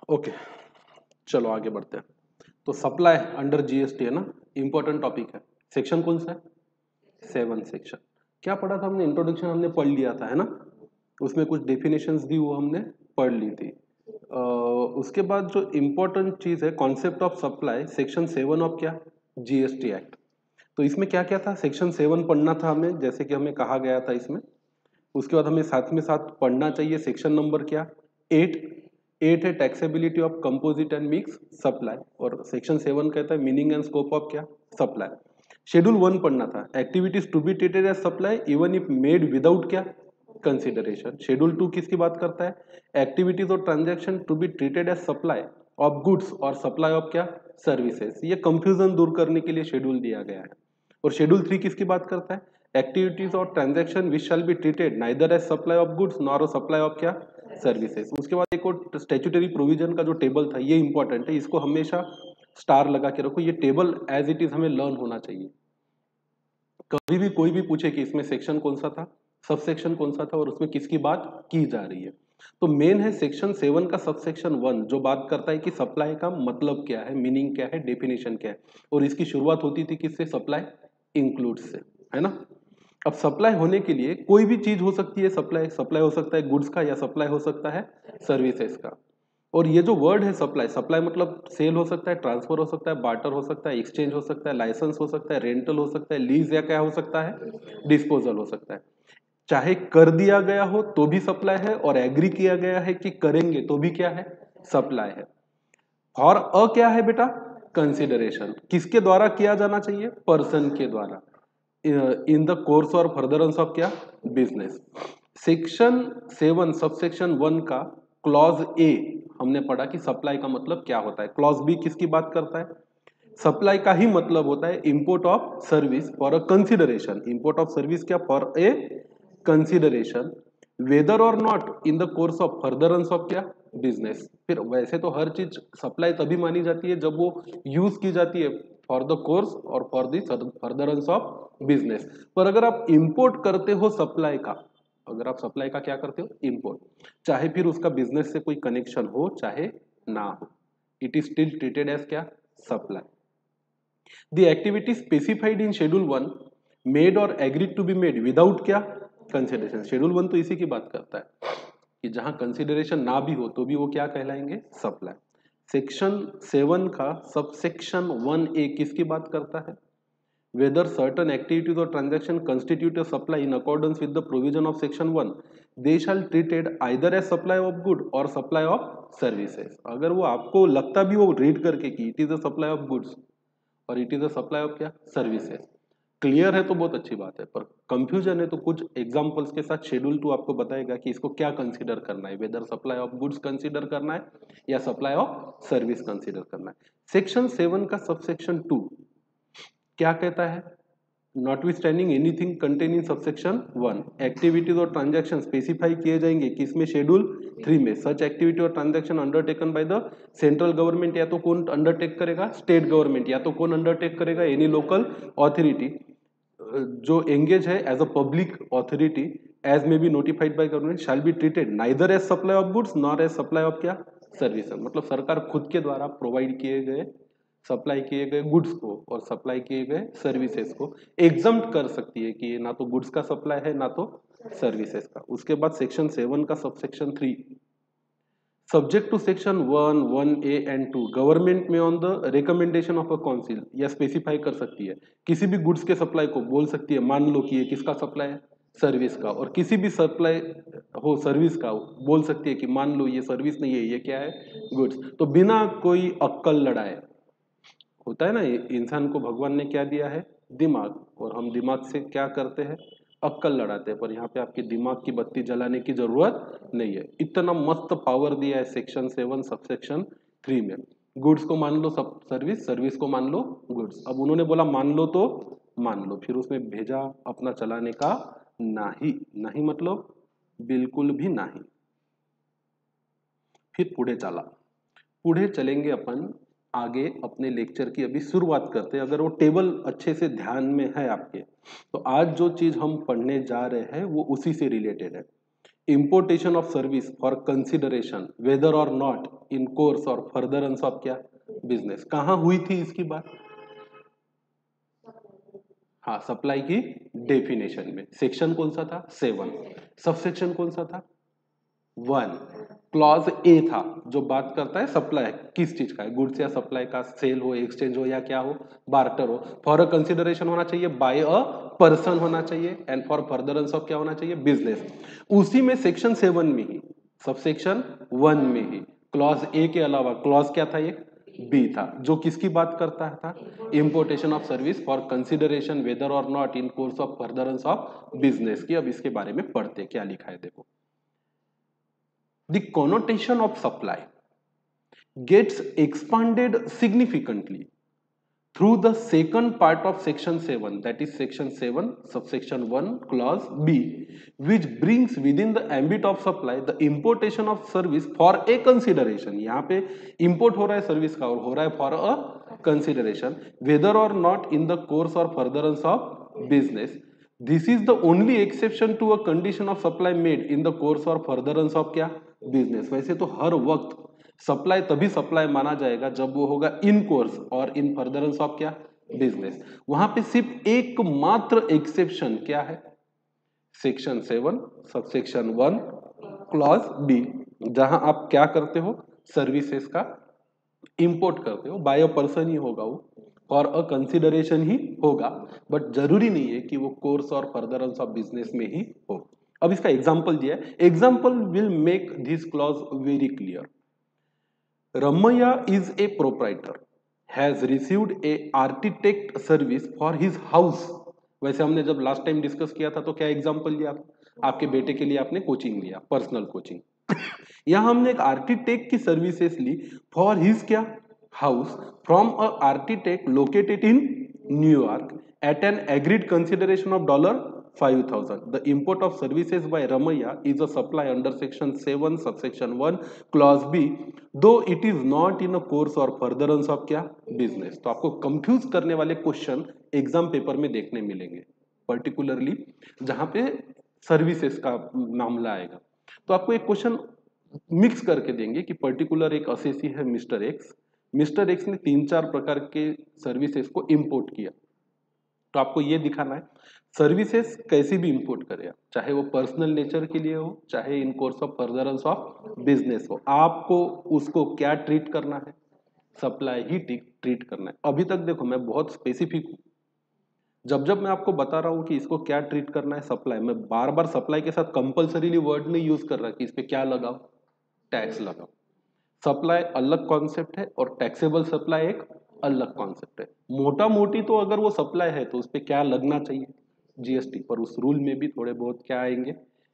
Okay, चलो आगे बढ़ते हैं। तो सप्लाई अंडर जीएसटी है ना, इंपॉर्टेंट टॉपिक है। सेक्शन कौन सा है? 7 सेक्शन। क्या पढ़ा था हमने? इंट्रोडक्शन हमने पढ़ लिया था, है ना। उसमें कुछ डेफिनेशंस दी वो हमने पढ़ ली थी। उसके बाद जो इम्पोर्टेंट चीज है, concept of supply, section 7 of क्या? GST act. तो इसमें क्या क्या था? सेक्शन 7 पढ़ना था हमें, जैसे कि हमें कहा गया था इसमें। उसके बाद हमें साथ में साथ पढ़ना चाहिए सेक्शन नंबर क्या? 8। 8 है taxability of composite and mix supply, और सेक्शन 7 कहता है मीनिंग एंड स्कोप ऑफ क्या? सप्लाई। शेड्यूल 1 पढ़ना था, activities to be treated as supply even if made without क्या? कंसिडरेशन। शेड्यूल 2 किसकी बात करता है? एक्टिविटीज और transaction to be treated as supply of goods और सप्लाई ऑफ क्या? सर्विसेज। ये कंफ्यूजन दूर करने के लिए शेड्यूल दिया गया है। और शेड्यूल 3 किसकी बात करता है? एक्टिविटीज और transaction which shall be treated neither as supply of goods nor supply of क्या? सर्विसेज। उसके बाद एक और स्टैट्यूटरी प्रोविजन का जो टेबल था, ये इंपॉर्टेंट है, इसको हमेशा स्टार लगा के रखो। ये टेबल एज इट इज हमें लर्न होना चाहिए। कभी भी कोई भी पूछे कि इसमें सेक्शन कौन सा था, सब सेक्शन कौन सा था, और उसमें किसकी बात की जा रही है। तो मेन है सेक्शन 7 का सबसेक्शन 1, जो बात करता है कि सप्लाई का मतलब क्या है, मीनिंग क्या है, डेफिनेशन क्या है। और इसकी शुरुआत होती थी किससे? सप्लाई इंक्लूड्स से, है ना। अब सप्लाई होने के लिए कोई भी चीज हो सकती है सप्लाई। सप्लाई हो सकता है गुड्स का, या सप्लाई हो सकता है सर्विसेज का। और ये जो वर्ड है सप्लाई, सप्लाई मतलब सेल हो सकता है, ट्रांसफर हो सकता है, बार्टर हो सकता है, एक्सचेंज हो सकता है, लाइसेंस हो सकता है, रेंटल हो सकता है, लीज या क्या हो सकता है? डिस्पोजल हो सकता है। चाहे कर दिया गया हो तो भी सप्लाई है, और एग्री किया गया है कि करेंगे तो भी क्या है? सप्लाई है। और क्या है बेटा? कंसिडरेशन। किसके द्वारा किया जाना चाहिए? पर्सन के द्वारा, in the course or furtherance of क्या? बिजनेस। सेक्शन 7 सबसेक्शन 1 का क्लॉज ए हमने पढ़ा कि सप्लाई का मतलब क्या होता है। क्लॉज बी किसकी बात करता है? सप्लाई का ही मतलब होता है import of service for a consideration. Import of service क्या? For a consideration, whether or not in the course of furtherance of क्या? बिजनेस। फिर वैसे तो हर चीज सप्लाई तभी मानी जाती है जब वो यूज की जाती है for the course or for the furtherance of business. पर अगर आप इंपोर्ट करते हो सप्लाई का, अगर आप सप्लाई का क्या करते हो? इंपोर्ट, चाहे फिर उसका बिजनेस से कोई कनेक्शन हो चाहे ना हो, it is still treated as क्या? Supply. The activity specified in Schedule 1 made or agreed to be made without क्या? कंसिडरेशन। शेड्यूल 1 तो इसी की बात करता है कि जहां कंसिडरेशन ना भी हो तो भी वो क्या कहलाएंगे? सप्लाई। सेक्शन 7 का सबसेक्शन 1A किसकी बात करता है? Whether certain activities or transaction constitute a supply in accordance with the provision of section 1, they shall treated either as supply of good or supply of services। अगर वो आपको लगता भी हो रीड करके कि it is a supply of goods और it is a supply of क्या? सर्विसेज, क्लियर है तो बहुत अच्छी बात है। पर कंफ्यूजन है तो कुछ एग्जांपल्स के साथ शेड्यूल 2 आपको बताएगा कि इसको क्या कंसीडर करना है, whether supply of goods consider करना है या सप्लाई ऑफ सर्विस कंसीडर करना है। सेक्शन 7 का सबसेक्शन 2 क्या कहता है? Notwithstanding anything contain in subsection 1, activities और ट्रांजैक्शन स्पेसिफाई किए जाएंगे किसमें? शेड्यूल 3 में। Such activity or transaction undertaken by the central government, या तो कौन अंडरटेक करेगा? State government. या तो कौन अंडरटेक करेगा? एनी लोकल अथॉरिटी जो एंगेज है as a public authority as may be notified by government, shall be treated neither as supply of goods nor as supply of क्या? सर्विस। मतलब सरकार खुद के द्वारा प्रोवाइड किए गए, सप्लाई किए गए गुड्स को और सप्लाई किए गए सर्विसेज को एग्जम्प्ट कर सकती है कि ना तो गुड्स का सप्लाई है ना तो सर्विसेज का। उसके बाद सेक्शन 7 का subsection 3, subject to section 1, 1A and 2, government may on the recommendation of a council, या स्पेसिफाई कर सकती है किसी भी गुड्स के सप्लाई को, बोल सकती है मान लो कि ये किसका सप्लाई है? सर्विस का। और किसी भी सप्लाई हो सर्विस का, बोल सकती है कि मान लो ये सर्विस नहीं है, ये क्या है? गुड्स। तो बिना कोई अक्कल लड़ाए, होता है ना, इंसान को भगवान ने क्या दिया है? दिमाग, और हम दिमाग से क्या करते हैं? अक्कल लड़ाते हैं। पर यहाँ पे आपके दिमाग की बत्ती जलाने की जरूरत नहीं है, इतना मस्त पावर दिया है सेक्शन 7 सबसेक्शन 3 में। गुड्स को मान लो सब सर्विस, सर्विस को मान लो गुड्स। अब उन्होंने बोला मान लो तो मान लो, फिर उसमें भेजा अपना चलाने का नहीं। नहीं मतलब बिल्कुल भी नहीं। फिर पुढे चलेंगे अपन आगे अपने लेक्चर की। अभी शुरुआत करते हैं। अगर वो टेबल अच्छे से ध्यान में है आपके, तो आज जो चीज हम पढ़ने जा रहे हैं वो उसी से रिलेटेड है। Importation of service for consideration whether or not in course or furtherance of क्या बिजनेस। कहां हुई थी इसकी बात? हाँ, सप्लाई की डेफिनेशन में। सेक्शन कौन सा था? 7। सब सेक्शन कौन सा था? 1। क्लॉज ए था जो बात करता है सप्लाई किस चीज का है, गुड्स या सप्लाई का, सेल हो, एक्सचेंज हो, या क्या हो, बार्टर हो। फॉर अ कंसिडरेशन होना चाहिए, बाय अ पर्सन होना चाहिए, एंड फॉर फर्दरेंस ऑफ क्या होना चाहिए? बिजनेस। उसी में सेक्शन 7 में ही, सब सेक्शन 1 में ही क्लॉज ए के अलावा क्लॉज क्या था? एक बी था जो किसकी बात करता था? Importation of service for consideration whether or not in course of furtherance of business की। अब इसके बारे में पढ़ते क्या लिखा है, देखो। The connotation of supply gets expanded significantly through the second part of section 7, that is section 7 subsection 1 clause B, which brings within the ambit of supply the importation of service for a consideration। यहाँ पे import हो रहा है service का और हो रहा है for a consideration whether or not in the course or furtherance of business। This is the only exception to a condition of supply made in the course or furtherance of क्या business। वैसे तो हर वक्त supply तभी supply माना जाएगा जब वो होगा in course or in furtherance of क्या बिजनेस। वहां पे सिर्फ एकमात्र एक्सेप्शन क्या है? सेक्शन 7 सबसेक्शन 1 क्लॉज बी, जहां आप क्या करते हो? सर्विसेज का इंपोर्ट करते हो, बाय अ पर्सन ही होगा वो, फॉर अ कंसिडरेशन ही होगा, बट जरूरी नहीं है कि वो course or furtherance of business में ही हो। अब इसका एग्जांपल दिया है, example will make this clause very clear. Ramaya is a proprietor, has received a architect service for his house। वैसे हमने जब लास्ट टाइम डिस्कस किया था तो क्या एग्जांपल लिया था? आपके बेटे के लिए आपने कोचिंग लिया, पर्सनल कोचिंग। यहां हमने एक आर्किटेक्ट की सर्विसेज ली फॉर हिज क्या house from a architect located in New York at an agreed consideration of $5,000। The import of services by Ramaya is a supply under section 7 subsection 1 clause B, though it is not in a course or furtherance of क्या बिजनेस। तो आपको confuse करने वाले question exam paper में देखने मिलेंगे, particularly जहां पे सर्विसेज का मामला आएगा। तो आपको एक क्वेश्चन मिक्स करके देंगे कि पर्टिकुलर एक असेसी है मिस्टर एक्स, मिस्टर एक्स ने 3-4 प्रकार के सर्विसेज को इंपोर्ट किया। तो आपको ये दिखाना है सर्विसेज कैसे भी इंपोर्ट करे आप, चाहे वो पर्सनल नेचर के लिए हो, चाहे in course of furtherance of business हो, आपको उसको क्या ट्रीट करना है? सप्लाई ही ट्रीट करना है। अभी तक देखो मैं बहुत स्पेसिफिक हूं, जब जब मैं आपको बता रहा हूं कि इसको क्या ट्रीट करना है सप्लाई, मैं बार बार सप्लाई के साथ कंपल्सरीली वर्ड नहीं यूज कर रहा कि इस पे क्या लगाओ, टैक्स लगाओ। सप्लाई अलग कॉन्सेप्ट है और टैक्सेबल सप्लाई एक अलग कॉन्सेप्ट है। मोटा मोटी तो अगर वो सप्लाई है तो उस पर क्या लगना चाहिए? जीएसटी। पर उस रूल में भी थोड़े बहुत क्या आएंगे?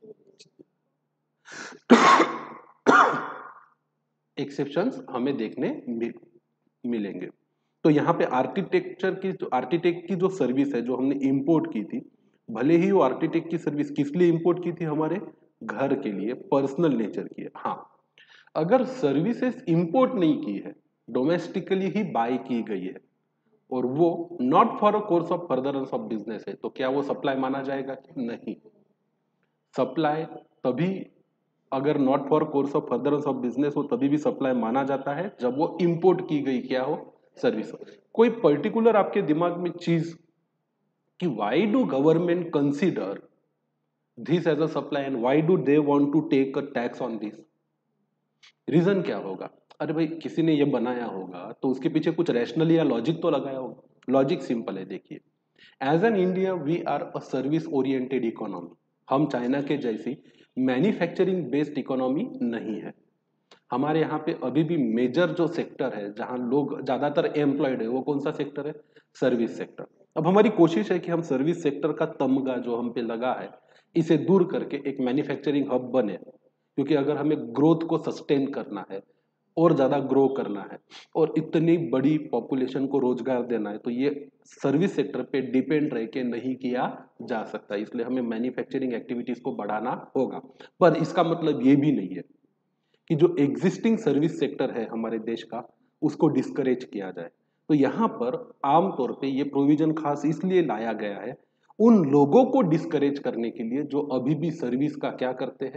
एक्सेप्शंस हमें देखने मिलेंगे। तो यहाँ पे आर्किटेक्ट की जो सर्विस है जो हमने इंपोर्ट की थी, भले ही वो आर्किटेक्ट की सर्विस किस लिए इंपोर्ट की थी? हमारे घर के लिए, पर्सनल नेचर की है। हाँ, अगर सर्विसेज इंपोर्ट नहीं की है, डोमेस्टिकली ही बाय की गई है और वो not for a course of furtherance of business है, तो क्या वो सप्लाई माना जाएगा? नहीं। सप्लाई तभी, अगर not for course of furtherance of business हो तभी भी सप्लाई माना जाता है जब वो इंपोर्ट की गई क्या हो? सर्विस हो। कोई पर्टिकुलर आपके दिमाग में चीज कि why do government consider this as a supply and why do they want to take a tax on this? Reason क्या होगा? अरे भाई किसी ने ये बनाया होगा तो उसके पीछे कुछ रैशनल या लॉजिक तो लगाया होगा। लॉजिक सिंपल है, देखिए, as an India we are a service oriented economy. हम चाइना के जैसी मैन्युफैक्चरिंग बेस्ड इकोनॉमी नहीं है। हमारे यहाँ पे अभी भी मेजर जो सेक्टर है जहाँ लोग ज्यादातर एम्प्लॉयड है, वो कौन सा सेक्टर है? Service sector. अब हमारी कोशिश है कि हम सर्विस सेक्टर का तमगा जो हम पे लगा है इसे दूर करके एक मैन्युफैक्चरिंग हब बने, क्योंकि अगर हमें ग्रोथ को सस्टेन करना है और ज्यादा ग्रो करना है और इतनी बड़ी पॉपुलेशन को रोजगार देना है तो ये सर्विस सेक्टर पे डिपेंड रह के नहीं किया जा सकता। इसलिए हमें मैन्युफैक्चरिंग एक्टिविटीज को बढ़ाना होगा। पर इसका मतलब ये भी नहीं है कि जो एग्जिस्टिंग सर्विस सेक्टर है हमारे देश का उसको डिस्करेज किया जाए। तो यहाँ पर आमतौर पे ये प्रोविजन खास इसलिए लाया गया है उन लोगों को डिस्करेज करने के लिए जो अभी भी सर्विस का क्या करते हैं?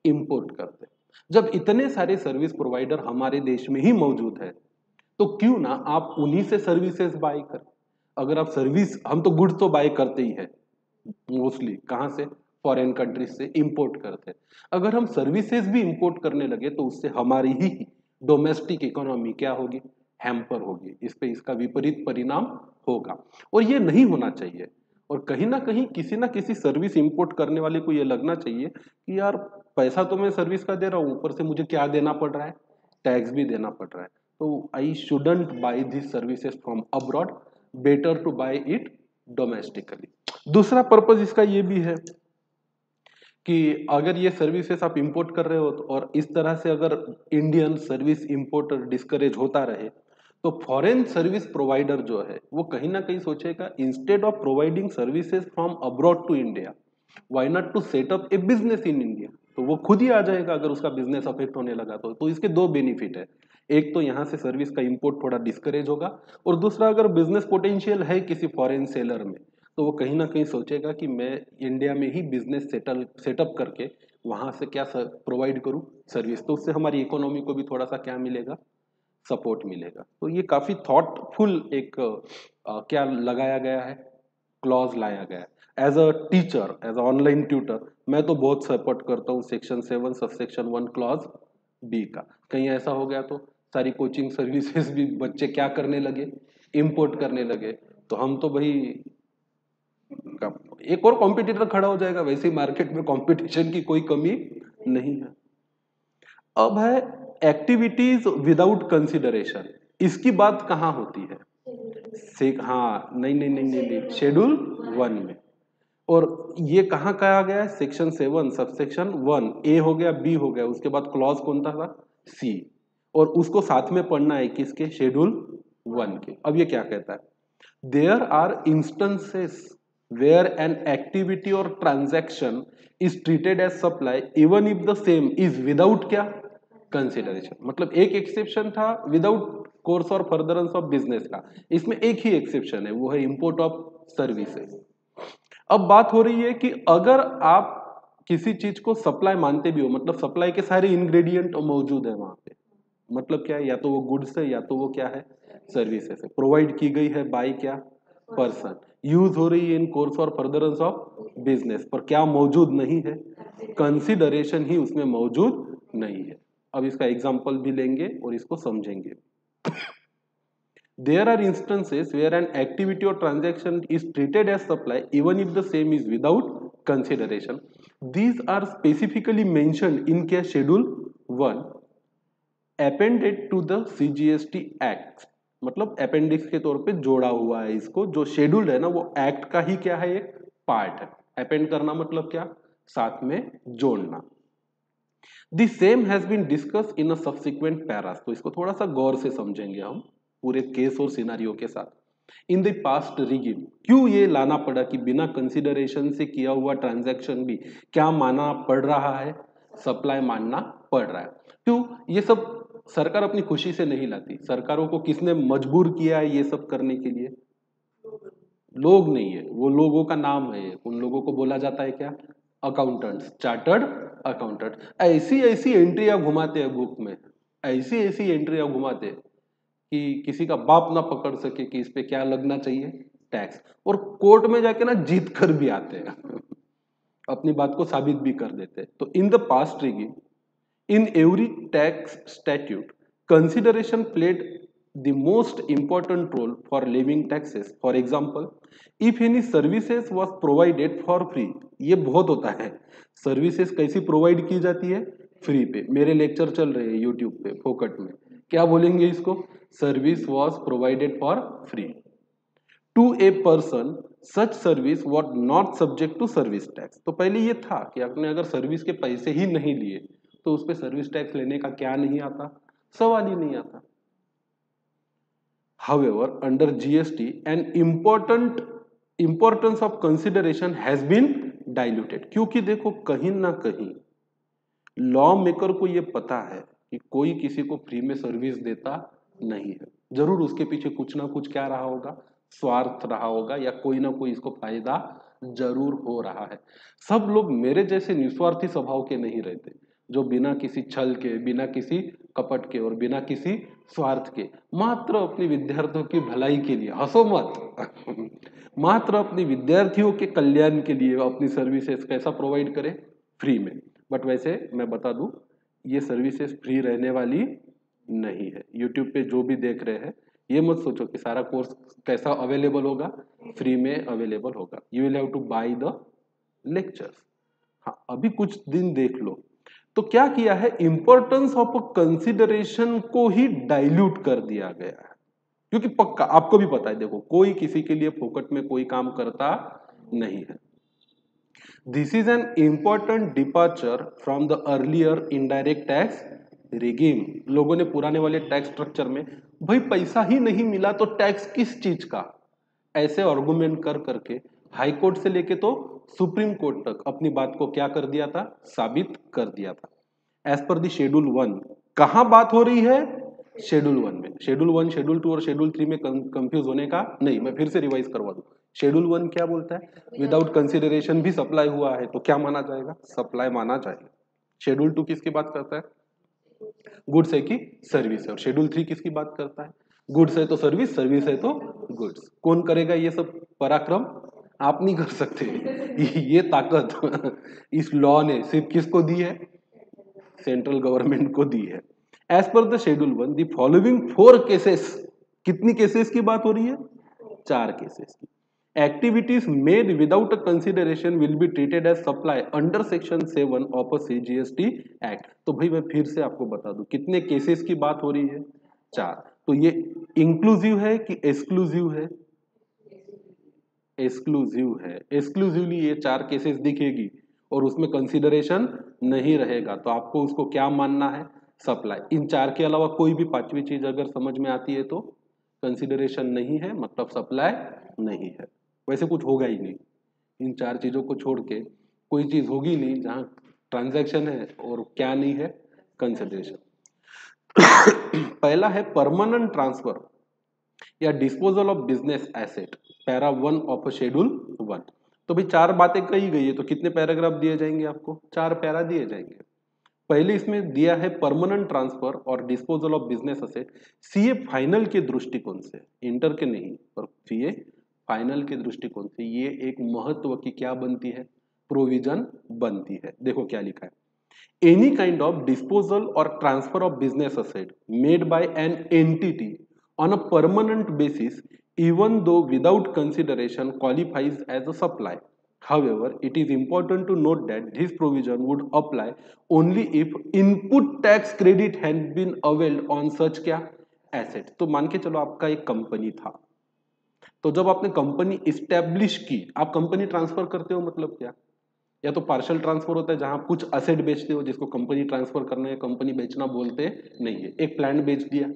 इंपोर्ट करते हैं। जब इतने सारे सर्विस प्रोवाइडर हमारे देश में ही मौजूद है तो क्यों ना आप उन्हीं से सर्विसेज बाय करें। अगर आप सर्विस, हम तो गुड्स तो बाय करते ही है मोस्टली, कहाँ से, फॉरेन कंट्रीज से इंपोर्ट करते हैं। अगर हम सर्विसेज भी इंपोर्ट करने लगे तो उससे हमारी ही डोमेस्टिक इकोनॉमी क्या होगी, हैम्पर होगी, इस पे इसका विपरीत परिणाम होगा और ये नहीं होना चाहिए। और कहीं ना कहीं किसी ना किसी सर्विस इंपोर्ट करने वाले को ये लगना चाहिए कि यार पैसा तो मैं सर्विस का दे रहा हूँ, ऊपर से मुझे क्या देना पड़ रहा है, टैक्स भी देना पड़ रहा है, तो I shouldn't buy this services from abroad, better to buy it domestically. दूसरा पर्पज इसका ये भी है कि अगर ये सर्विसेज आप इंपोर्ट कर रहे हो और इस तरह से अगर इंडियन सर्विस इंपोर्टर डिस्करेज होता रहे तो फॉरेन सर्विस प्रोवाइडर जो है वो कहीं ना कहीं सोचेगा, instead of providing services from abroad to India, why not to set up a business in India. तो वो खुद ही आ जाएगा अगर उसका बिजनेस अफेक्ट होने लगा तो इसके दो बेनिफिट है, एक तो यहाँ से सर्विस का इंपोर्ट थोड़ा डिस्करेज होगा और दूसरा अगर बिजनेस पोटेंशियल है किसी फॉरेन सेलर में तो वो कहीं ना कहीं सोचेगा कि मैं इंडिया में ही बिजनेस सेटअप करके वहां से क्या प्रोवाइड करूं सर्विस, तो उससे हमारी इकोनॉमी को भी थोड़ा सा क्या मिलेगा, सपोर्ट मिलेगा। तो ये काफी थॉटफुल एक क्या लगाया गया है, क्लॉज लाया गया है। As a teacher, as a online tutor, मैं तो बहुत सपोर्ट करता हूँ सेक्शन 7 सबसेक्शन 1 क्लॉज बी का। कहीं ऐसा हो गया तो सारी कोचिंग सर्विसेज भी बच्चे क्या करने लगे, इंपोर्ट करने लगे, तो हम तो भाई एक और कॉम्पिटिटर खड़ा हो जाएगा। वैसे मार्केट में कंपटीशन की कोई कमी नहीं है। अब है एक्टिविटीज विदाउट कंसिडरेशन, इसकी बात कहां होती है, हाँ नहीं नहीं नहीं नहीं, नहीं। शेड्यूल 1 में। और ये कहाँ कहा गया है, सेक्शन 7 सबसेक्शन 1, ए हो गया, बी हो गया, उसके बाद क्लॉज कौन था, सी, और उसको साथ में पढ़ना है किसके, शेड्यूल 1 के। अब ये क्या कहता है, there are instances where an activity or transaction is treated as supply even if the same is without क्या, कंसिडरेशन। मतलब एक एक्सेप्शन था without course or furtherance of business का, इसमें एक ही एक्सेप्शन है, वो है इंपोर्ट ऑफ सर्विसेज। अब बात हो रही है कि अगर आप किसी चीज को सप्लाई मानते भी हो, मतलब सप्लाई के सारे इंग्रेडिएंट मौजूद है वहां पे, मतलब क्या है, या तो वो गुड्स है या तो वो क्या है, सर्विसेज है, प्रोवाइड की गई है बाय क्या, पर्सन, यूज हो रही है in course or furtherance of business, पर क्या मौजूद नहीं है, कंसिडरेशन ही उसमें मौजूद नहीं है। अब इसका एग्जांपल भी लेंगे और इसको समझेंगे। There are instances where an activity or transaction is treated as supply even if the same is without consideration. These are specifically mentioned in क्या, schedule 1 appended to the CGST Act। मतलब appendix के तौर पे जोड़ा हुआ है इसको, जो शेड्यूल है ना वो एक्ट का ही क्या है, एक पार्ट है। अपेंड करना मतलब क्या, साथ में जोड़ना। The same has been discussed in a subsequent paras। तो इसको थोड़ा सा गौर से समझेंगे हम पूरे केस और सिनारियो के साथ। इन द पास्ट रिगिम, क्यों ये लाना पड़ा कि बिना कंसिडरेशन से किया हुआ ट्रांजैक्शन भी क्या माना पड़ रहा है, सप्लाई मानना पड़ रहा है। क्यों, ये सब सरकार अपनी खुशी से नहीं लाती, सरकारों को किसने मजबूर किया है ये सब करने के लिए, लोग नहीं है, वो लोगों का नाम है, उन लोगों को बोला जाता है क्या, अकाउंटेंट्स, चार्टर्ड अकाउंटेंट। ऐसी ऐसी एंट्रियां घुमाते हैं बुक में, ऐसी ऐसी एंट्रियां घुमाते हैं कि किसी का बाप ना पकड़ सके कि इस पे क्या लगना चाहिए, टैक्स, और कोर्ट में जाके ना जीत कर भी आते हैं अपनी बात को साबित भी कर देते हैं। तो in the past regime, in every tax statute, consideration played the most important role for levying taxes। For example, if any services was provided for free, ये बहुत होता है, सर्विसेज कैसी प्रोवाइड की जाती है, फ्री पे। मेरे लेक्चर चल रहे हैं यूट्यूब पे फोकट में, क्या बोलेंगे इसको, service was provided for free to a person, such service was not subject to service tax. तो पहले ये था कि आपने अगर सर्विस के पैसे ही नहीं लिए तो उस पर सर्विस टैक्स लेने का क्या नहीं आता, सवाल ही नहीं आता। However, under GST, an importance of consideration has been diluted। क्योंकि देखो कहीं ना कहीं लॉ मेकर को ये पता है कि कोई किसी को फ्री में सर्विस देता नहीं है, जरूर उसके पीछे कुछ ना कुछ क्या रहा होगा, स्वार्थ रहा होगा, या कोई ना कोई इसको फायदा जरूर हो रहा है। सब लोग मेरे जैसे निस्वार्थी स्वभाव के नहीं रहते, जो बिना किसी छल के, बिना किसी कपट के और बिना किसी स्वार्थ के मात्र अपने विद्यार्थियों की भलाई के लिए, हंसो मत मात्र अपने विद्यार्थियों के कल्याण के लिए अपनी सर्विसेज कैसा प्रोवाइड करे, फ्री में। बट वैसे मैं बता दूं, ये सर्विसेज फ्री रहने वाली नहीं है। यूट्यूब पे जो भी देख रहे हैं, ये मत सोचो कि सारा कोर्स कैसा अवेलेबल होगा, फ्री में अवेलेबल होगा। You will have to buy the lectures. हाँ, अभी कुछ दिन देख लो तो क्या किया है, इंपॉर्टेंस ऑफ कंसिडरेशन को ही डाइल्यूट कर दिया गया है। क्योंकि पक्का आपको भी पता है, देखो कोई किसी के लिए फोकट में कोई काम करता नहीं है। This is an important departure from the earlier indirect tax regime. लोगों ने पुराने वाले टैक्स स्ट्रक्चर में भाई पैसा ही नहीं मिला तो टैक्स किस चीज का, ऐसे आर्गुमेंट कर करके हाई कोर्ट से लेके तो सुप्रीम कोर्ट तक अपनी बात को क्या कर दिया था, साबित कर दिया था। एज पर द शेड्यूल 1 कहां बात हो रही है, शेड्यूल 1 में। शेड्यूल 1, शेड्यूल 2 और शेड्यूल 3 में कंफ्यूज होने का नहीं, मैं फिर से रिवाइज करवा दूं। शेड्यूल 1 क्या बोलता है, विदाउट कंसिडरेशन भी सप्लाई हुआ है तो क्या माना जाएगा, सप्लाई माना जाएगा। शेड्यूल 2 किसकी बात करता है, गुड्स है कि सर्विस है। और शेड्यूल 3 किसकी बात करता है, गुड्स है तो सर्विस, सर्विस है तो गुड्स। कौन करेगा ये सब पराक्रम, आप नहीं कर सकते। ये ताकत इस लॉ ने सिर्फ किसको दी है, सेंट्रल गवर्नमेंट को दी है। As per the schedule 1 the following 4 cases, कितनी केसेस की बात हो रही है, 4 केसेस की। Activities made without a consideration will be treated as supply under section 7 of a CGST act. तो भाई मैं फिर से आपको बता दूं कितने केसेस की बात हो रही है, 4। तो ये इंक्लूसिव है कि एक्सक्लूसिव है, एक्सक्लूसिव है। एक्सक्लूसिवली ये 4 केसेस दिखेगी और उसमें कंसिडरेशन नहीं रहेगा तो आपको उसको क्या मानना है, सप्लाई। इन 4 के अलावा कोई भी 5वीं चीज अगर समझ में आती है तो कंसिडरेशन नहीं है, मतलब सप्लाई नहीं है। वैसे कुछ होगा ही नहीं, इन 4 चीजों को छोड़ के कोई चीज होगी नहीं जहां ट्रांजैक्शन है और क्या नहीं है, कंसिडरेशन। पहला है परमानेंट ट्रांसफर या disposal of business asset, para 1 of schedule 1। तो भाई 4 बातें कही गई है तो कितने पैराग्राफ दिए जाएंगे आपको, 4 पैरा दिए जाएंगे। पहले इसमें दिया है परमानेंट ट्रांसफर और disposal of business asset CA final के दृष्टिकोण से, इंटर के नहीं, पर सीए फाइनल के दृष्टिकोण से ये एक महत्व की क्या बनती है, प्रोविजन बनती है। देखो क्या लिखा है, any kind of disposal or transfer of business asset made by an entity on a permanent basis even though without consideration qualifies as a supply. However, it is important to note that this provision would apply only if input tax credit had been availed on such क्या asset। तो मान के चलो आपका एक company था, तो जब आपने कंपनी इस्टेब्लिश की, आप कंपनी ट्रांसफर करते हो मतलब क्या, या तो पार्शियल ट्रांसफर होता है जहां आप कुछ असेट बेचते हो जिसको कंपनी ट्रांसफर करना है, कंपनी बेचना बोलते नहीं है। एक प्लांट बेच दिया,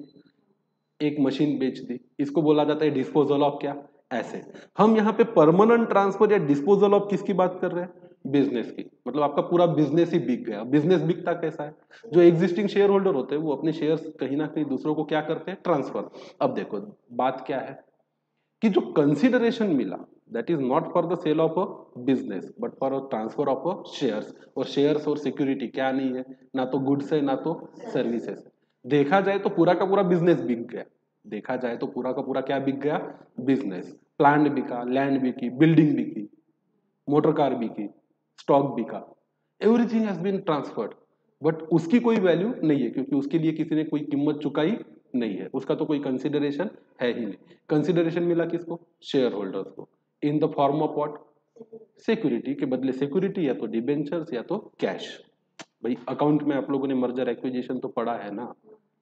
एक मशीन बेच दी, इसको बोला जाता है डिस्पोजल ऑफ क्या, एसेट। हम यहाँ पे परमानेंट ट्रांसफर या डिस्पोजल ऑफ किसकी बात कर रहे हैं, बिजनेस की। मतलब आपका पूरा बिजनेस ही बिक गया। बिजनेस बिकता कैसा है, जो एग्जिस्टिंग शेयर होल्डर होते हैं वो अपने शेयर्स कहीं ना कहीं दूसरों को क्या करते हैं, ट्रांसफर। अब देखो बात क्या है कि जो कंसिडरेशन मिला that is not for the sale of a business but for a transfer of a shares. और शेयर्स और सिक्योरिटी क्या नहीं है, ना तो गुड्स है ना तो सर्विसेज है। देखा जाए तो पूरा का पूरा बिजनेस बिक गया, देखा जाए तो पूरा का पूरा क्या बिक गया, बिजनेस। प्लांट बिका, लैंड बिकी, बिल्डिंग बिकी, मोटर कार बिकी, स्टॉक बिका, everything has been transferred. But उसकी कोई वैल्यू नहीं है क्योंकि उसके लिए किसी ने कोई कीमत चुकाई नहीं है, उसका तो कोई कंसिडरेशन है ही नहीं। कंसिडरेशन मिला किसको, शेयर होल्डर्स को, in the form of what, security के बदले सिक्योरिटी, या तो डिबेंचर्स या तो कैश। भाई अकाउंट में आप लोगों ने मर्जर एक्विजिशन तो पढ़ा है ना।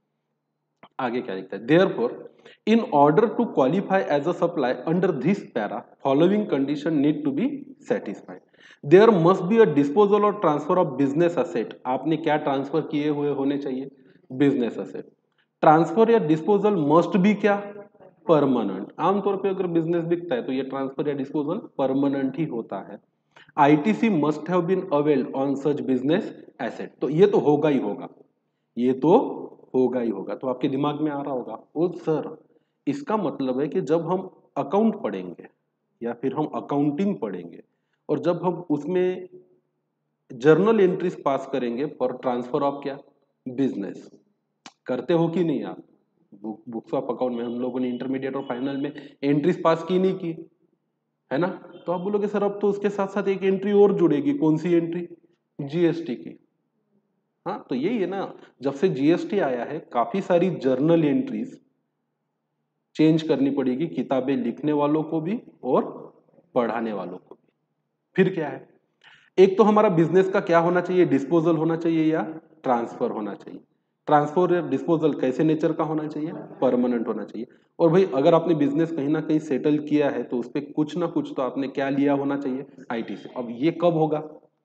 आगे क्या लिखता है, therefore in order to qualify as a supply under this para following condition need to be satisfied. There must be a disposal or transfer of business asset. आपने क्या ट्रांसफर किए हुए होने चाहिए, बिजनेस असेट। ट्रांसफर या disposal must be क्या, permanent. आमतौर पे अगर बिजनेस बिकता है तो ये ट्रांसफर या डिस्पोजल परमानेंट ही होता है। ITC must have been availed on such business asset. तो ये तो होगा ही होगा, ये तो होगा ही होगा। तो आपके दिमाग में आ रहा होगा ओ सर, इसका मतलब है कि जब हम अकाउंट पढ़ेंगे या फिर हम अकाउंटिंग पढ़ेंगे और जब हम उसमें जर्नल एंट्रीज पास करेंगे फॉर ट्रांसफर ऑफ क्या, बिजनेस। करते हो कि नहीं आप? बुक्स ऑफ अकाउंट में हम लोगों ने इंटरमीडिएट और फाइनल में एंट्रीज पास की नहीं की, है ना? तो आप बोलोगे सर अब तो उसके साथ साथ एक एंट्री और जुड़ेगी, कौन सी एंट्री? जीएसटी की। हाँ, तो यही है ना, जब से जीएसटी आया है काफी सारी जर्नल एंट्रीज चेंज करनी पड़ेगी, किताबें लिखने वालों को भी और पढ़ाने वालों को भी। फिर क्या है, एक तो हमारा बिजनेस का क्या होना चाहिए, डिस्पोजल होना चाहिए या ट्रांसफर होना चाहिए। ट्रांसफर या डिस्पोजल कैसे नेचर का होना चाहिए, परमानेंट होना चाहिए। और भाई अगर आपने बिजनेस कहीं ना कहीं सेटल किया है तो उस पर कुछ ना कुछ तो आपने क्या लिया होना चाहिए, आईटीसी। अब ये कब होगा,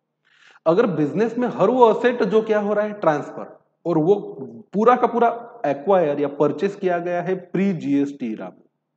अगर बिजनेस में हर वो असेट जो क्या हो रहा है, ट्रांसफर, और वो पूरा का पूरा एक्वायर या परचेस किया गया है प्री जीएसटी इरा।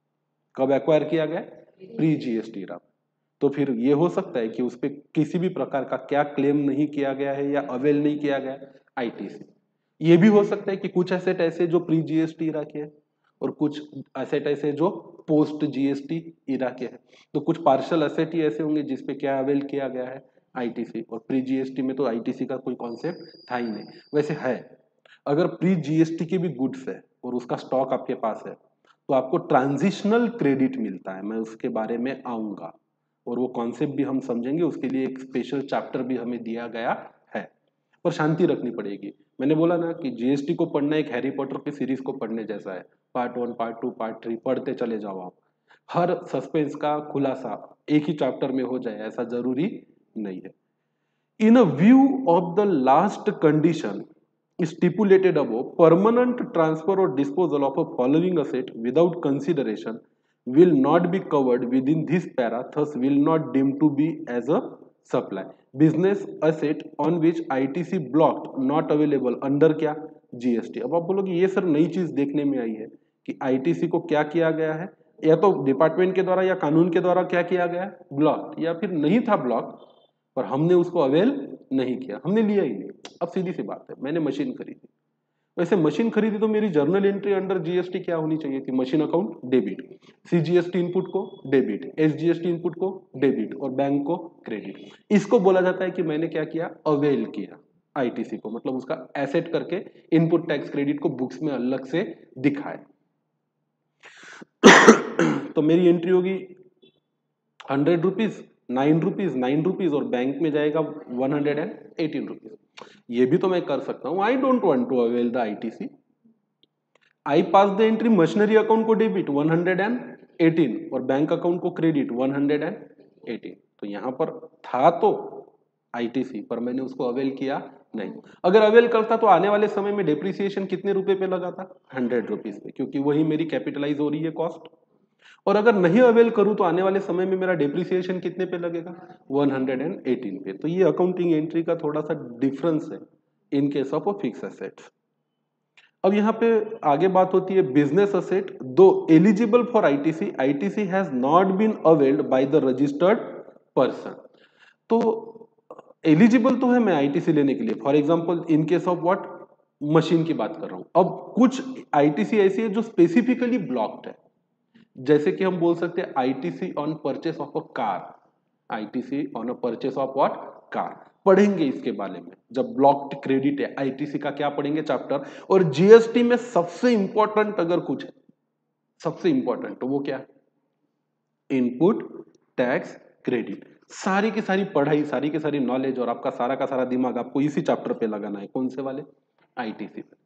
कब एक्वायर किया गया, प्री जीएसटी इरा। तो फिर ये हो सकता है कि उस पर किसी भी प्रकार का क्या क्लेम नहीं किया गया है या अवेल नहीं किया गया, आईटीसी। ये भी हो सकता है कि कुछ एसेट ऐसे जो प्री जीएसटी इरा के हैं और कुछ एसेट ऐसे जो पोस्ट जीएसटी इरा के हैं। तो कुछ पार्शियल एसेट ही ऐसे होंगे जिसपे क्या अवेल किया गया है, आईटीसी। और प्री जीएसटी में तो आईटीसी का कोई कॉन्सेप्ट था ही नहीं। वैसे है, अगर प्री जीएसटी के भी गुड्स है और उसका स्टॉक आपके पास है तो आपको ट्रांजिशनल क्रेडिट मिलता है, मैं उसके बारे में आऊंगा और वो कॉन्सेप्ट भी हम समझेंगे, उसके लिए एक स्पेशल चैप्टर भी हमें दिया गया है। पर शांति रखनी पड़ेगी। मैंने बोला ना कि जीएसटी को पढ़ना एक हैरी पॉटर की सीरीज को पढ़ने जैसा है, पार्ट 1 पार्ट 2 पार्ट 3 पढ़ते चले जाओ आप। हर सस्पेंस का खुलासा एक ही चैप्टर में हो जाए ऐसा जरूरी नहीं है। In a view of the last condition stipulated above, permanent transfer or disposal of a following asset without consideration will not be covered within this para, thus will not deemed to be as a supply. Business asset on which ITC blocked not available under क्या, GST. अब आप बोलोगे ये sir नई चीज देखने में आई है कि आईटीसी को क्या किया गया है, या तो डिपार्टमेंट के द्वारा या कानून के द्वारा क्या किया गया है, ब्लॉक, या फिर नहीं था ब्लॉक पर हमने उसको अवेल नहीं किया, हमने लिया ही नहीं। अब सीधी सी बात है, मैंने मशीन खरीदी, वैसे मशीन खरीदी तो मेरी जर्नल एंट्री अंडर जीएसटी क्या होनी चाहिए कि machine account debit, CGST input को डेबिट, एसजीएसटी इनपुट को डेबिट और बैंक को क्रेडिट। इसको बोला जाता है कि मैंने क्या किया, अवेल किया आईटीसी को, मतलब उसका एसेट करके इनपुट टैक्स क्रेडिट को बुक्स में अलग से दिखाए। तो मेरी एंट्री होगी 100 रुपीज, 9 रुपीज, 9 रुपीज और बैंक में जाएगा 118 रुपीज। ये भी तो मैं कर सकता हूं, I don't want to avail the ITC, I pass the entry machinery account को डेबिट 118 और बैंक अकाउंट को क्रेडिट 118। तो यहां पर था तो आईटीसी, पर मैंने उसको अवेल किया नहीं। अगर अवेल करता तो आने वाले समय में डेप्रिसिएशन कितने रुपए पे लगा था, 100 रुपीज पे, क्योंकि वही मेरी कैपिटलाइज हो रही है कॉस्ट। और अगर नहीं अवेल करूं तो आने वाले समय में मेरा डेप्रिसिएशन कितने पे लगेगा, 118 पे। तो ये अकाउंटिंग एंट्री का थोड़ा सा डिफरेंस है in case of fix assets. अब यहाँ पे आगे बात होती है बिजनेस असेट दो eligible for ITC, ITC has not been availed by the registered person. तो एलिजिबल तो है मैं आईटीसी लेने के लिए, for example in case of what, machine की बात कर रहा हूं। अब कुछ आईटीसी ऐसी है जो स्पेसिफिकली ब्लॉक्ड है, जैसे कि हम बोल सकते हैं ITC on purchase of a car, ITC on a purchase of what, car. पढ़ेंगे इसके बारे में जब ब्लॉक्ड क्रेडिट है, आईटीसी का क्या पढ़ेंगे चैप्टर। और जीएसटी में सबसे इंपॉर्टेंट अगर कुछ है, सबसे इंपॉर्टेंट तो वो क्या, इनपुट टैक्स क्रेडिट। सारी की सारी पढ़ाई, सारी की सारी नॉलेज और आपका सारा का सारा दिमाग आपको इसी चैप्टर पे लगाना है, कौन से वाले, आईटीसी पे।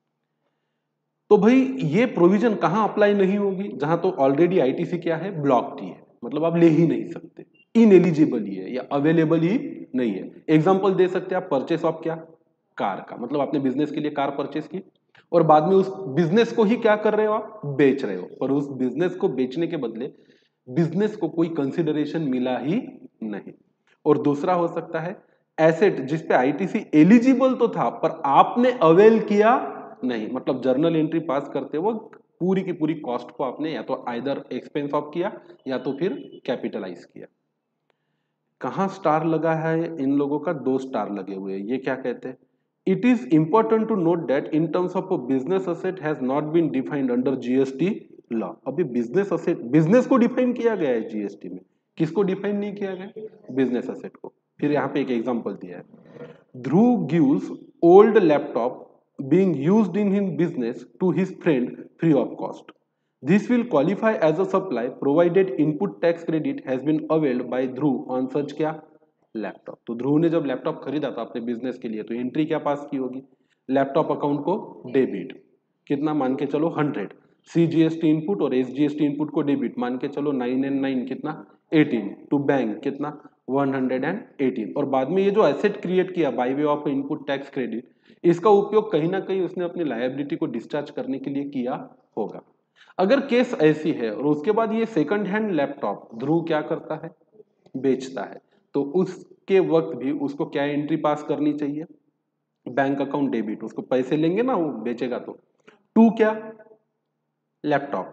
तो भाई ये प्रोविजन कहां अप्लाई नहीं होगी, जहां तो ऑलरेडी आईटीसी क्या है, ब्लॉक्ड ही है, मतलब आप ले ही नहीं सकते, इनएलिजिबल ही है या अवेलेबल ही नहीं है। एग्जांपल दे सकते हैं आप परचेस ऑफ क्या, कार का, मतलब आपने बिजनेस के लिए कार परचेस की और बाद में उस बिजनेस को ही क्या कर रहे हो आप, बेच रहे हो, पर उस बिजनेस को बेचने के बदले बिजनेस को कोई कंसिडरेशन मिला ही नहीं। और दूसरा हो सकता है एसेट जिसपे आईटीसी एलिजिबल तो था पर आपने अवेल किया नहीं, मतलब जर्नल एंट्री पास करते वक्त पूरी की पूरी कॉस्ट को आपने या तो आइदर एक्सपेंस ऑफ किया या तो फिर कैपिटलाइज किया। कहां स्टार लगा है इन लोगों का, 2 स्टार लगे हुए हैं। ये क्या कहते हैं, it is important to note that in terms of a business asset has not been defined under GST law. अभी बिजनेस असेट, बिजनेस को डिफाइन किया गया है जीएसटी में, किसको डिफाइन नहीं किया गया, बिजनेस असेट को। फिर यहाँ पे एक एग्जांपल दिया है, Dhruv gives old laptop being used in his business to his friend free of cost. This will qualify as a supply provided input tax credit has been availed by Dhruv on such क्या laptop. तो ध्रुव ने जब laptop खरीदा था अपने business के लिए तो एंट्री क्या पास की होगी, लैपटॉप अकाउंट को डेबिट, कितना मान के चलो 100, CGST इनपुट और SGST इनपुट को डेबिट मान के चलो 9 and 9 कितना 18, टू बैंक कितना 118, और बाद में ये जो एसेट क्रिएट किया by way of input tax credit, इसका उपयोग कहीं ना कहीं उसने अपनी लायबिलिटी को डिस्चार्ज करने के लिए किया होगा। अगर केस ऐसी है और उसके बाद ये सेकंड हैंड लैपटॉप ध्रुव क्या करता है, बेचता है, तो उसके वक्त भी उसको क्या एंट्री पास करनी चाहिए, बैंक अकाउंट डेबिट, उसको पैसे लेंगे ना वो बेचेगा तो, टू क्या लैपटॉप,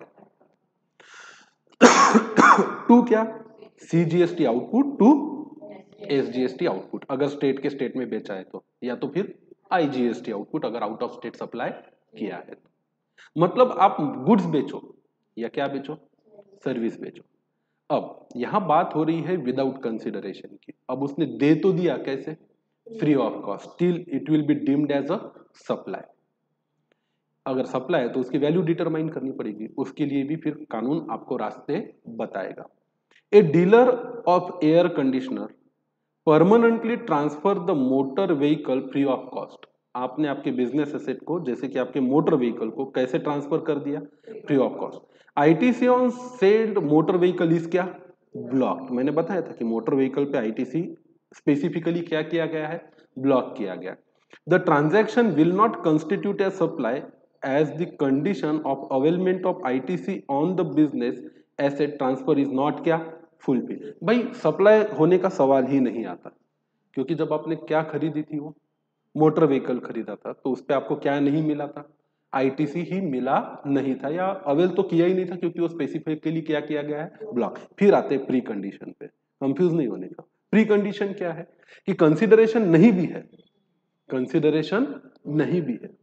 टू क्या CGST output, to SGST output अगर स्टेट के स्टेट में बेचा है तो, या तो फिर IGST आउटपुट अगर आउट ऑफ स्टेट सप्लाई किया है तो। मतलब आप गुड्स बेचो या क्या बेचो, सर्विस बेचो। अब यहां बात हो रही है विदाउट कंसिडरेशन की। अब उसने दे तो दिया, कैसे, free of cost, still it will be deemed as a supply. अगर सप्लाई है तो उसकी वैल्यू डिटरमाइन करनी पड़ेगी, उसके लिए भी फिर कानून आपको रास्ते बताएगा। A dealer of air conditioner permanently transfer the motor vehicle free of cost. आपने आपके बिजनेस एसेट को, जैसे कि आपके मोटर व्हीकल को कैसे ट्रांसफर कर दिया, free of cost. ITC on sold motor vehicle is क्या ब्लॉक। मैंने बताया था कि मोटर व्हीकल पे ITC स्पेसिफिकली क्या किया गया है, ब्लॉक किया गया। The transaction will not constitute a supply as the condition of availment of ITC on the business asset transfer is not क्या फुलफिल। भाई सप्लाई होने का सवाल ही नहीं आता, क्योंकि जब आपने क्या खरीदी थी, वो मोटर व्हीकल खरीदा था, तो उस पर आपको क्या नहीं मिला था, ITC ही मिला नहीं था, या अवेल तो किया ही नहीं था, क्योंकि वो स्पेसिफिकली क्या किया गया है, ब्लॉक। फिर आते प्री कंडीशन पे, कंफ्यूज नहीं होने का। प्री कंडीशन क्या है कि कंसिडरेशन नहीं भी है, कंसिडरेशन नहीं भी है,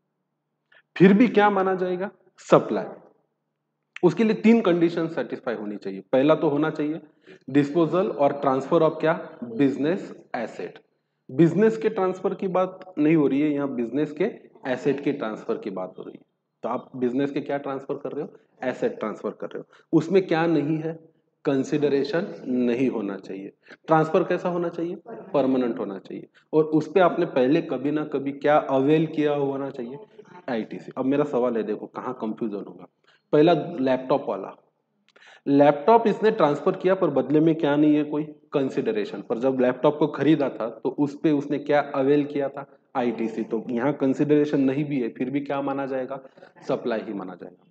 फिर भी क्या माना जाएगा, सप्लाई। उसके लिए 3 कंडीशन सेटिस्फाई होनी चाहिए। पहला तो होना चाहिए डिस्पोजल और ट्रांसफर ऑफ क्या बिजनेस एसेट। बिजनेस के ट्रांसफर की बात नहीं हो रही है यहाँ, बिजनेस के एसेट के ट्रांसफर की बात हो रही है। तो आप बिजनेस के क्या ट्रांसफर कर रहे हो, एसेट ट्रांसफर कर रहे हो। उसमें क्या नहीं है, कंसिडरेशन नहीं होना चाहिए। ट्रांसफर कैसा होना चाहिए, परमानेंट होना चाहिए, और उस पर आपने पहले कभी ना कभी क्या अवेल किया होना चाहिए, ITC। अब मेरा सवाल है, देखो कहाँ कंफ्यूजन होगा। पहला लैपटॉप वाला, लैपटॉप इसने ट्रांसफर किया पर बदले में क्या नहीं है, कोई कंसिडरेशन। पर जब लैपटॉप को खरीदा था तो उस पे उसने क्या अवेल किया था, ITC। तो यहाँ कंसिडरेशन नहीं भी है, फिर भी क्या माना जाएगा, सप्लाई ही माना जाएगा।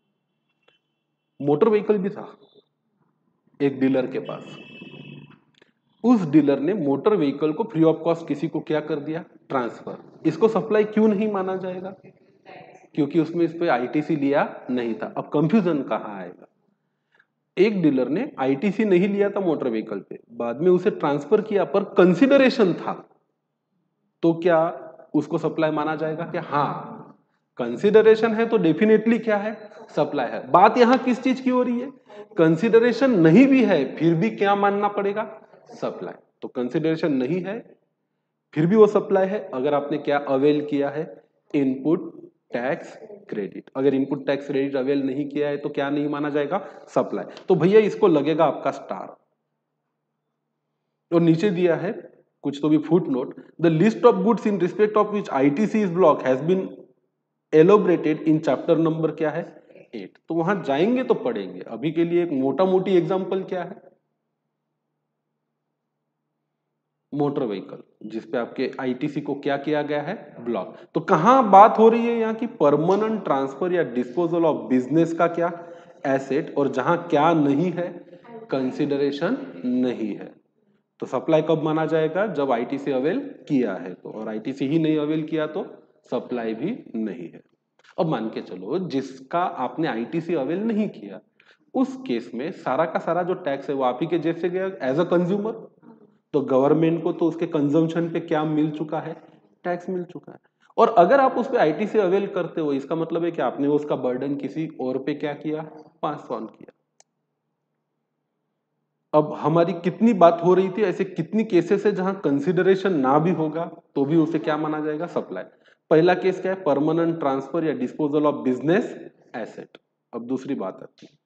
मोटर व्हीकल भी था एक डीलर के पास, उस डीलर ने मोटर व्हीकल को फ्री ऑफ कॉस्ट किसी को क्या कर दिया, ट्रांसफर। इसको सप्लाई क्यों नहीं माना जाएगा, क्योंकि उसमें इस पे ITC लिया नहीं था। अब कंफ्यूजन कहाँ आएगा, एक डीलर ने ITC नहीं लिया था मोटर व्हीकल पे, बाद में उसे ट्रांसफर किया पर कंसिडरेशन था, तो क्या उसको सप्लाई माना जाएगा क्या, हाँ कंसिडरेशन है तो डेफिनेटली क्या है, सप्लाई है। बात यहां किस चीज की हो रही है, कंसिडरेशन नहीं भी है फिर भी क्या मानना पड़ेगा, सप्लाई। तो कंसिडरेशन नहीं है फिर भी वो सप्लाई है, अगर आपने क्या अवेल किया है, इनपुट टैक्स क्रेडिट। अगर इनपुट टैक्स क्रेडिट अवेल नहीं किया है तो क्या नहीं माना जाएगा, सप्लाई। तो भैया इसको लगेगा आपका स्टार। और नीचे दिया है कुछ तो भी foot note, the list of goods in respect of which ITC is block has been elaborated in chapter number क्या है 8। तो वहां जाएंगे तो पढ़ेंगे। अभी के लिए एक मोटा मोटी एग्जांपल क्या है, मोटर व्हीकल जिसपे आपके ITC को क्या किया गया है, ब्लॉक। तो कहां बात हो रही है यहाँ की, परमानेंट ट्रांसफर या डिस्पोजल ऑफ बिजनेस का क्या एसेट, और जहां क्या नहीं है, कंसिडरेशन नहीं है। तो सप्लाई कब माना जाएगा, जब ITC अवेल किया है तो, और ITC ही नहीं अवेल किया तो सप्लाई भी नहीं है। अब मान के चलो जिसका आपने ITC अवेल नहीं किया, उस केस में सारा का सारा जो टैक्स है वो आप ही के जेब से गया एज अ कंज्यूमर। तो गवर्नमेंट को तो उसके कंजम्पशन पे क्या मिल चुका है, टैक्स मिल चुका है। और अगर आप उस पे ITC अवेल करते हो, इसका मतलब है कि आपने उसका बर्डन किसी और पे क्या किया, पास ऑन किया। अब हमारी कितनी बात हो रही थी, ऐसे कितनी केसेस है जहां कंसिडरेशन ना भी होगा तो भी उसे क्या माना जाएगा, सप्लाई। पहला केस क्या है, परमानेंट ट्रांसफर या डिस्पोजल ऑफ बिजनेस एसेट। अब दूसरी बात आती है,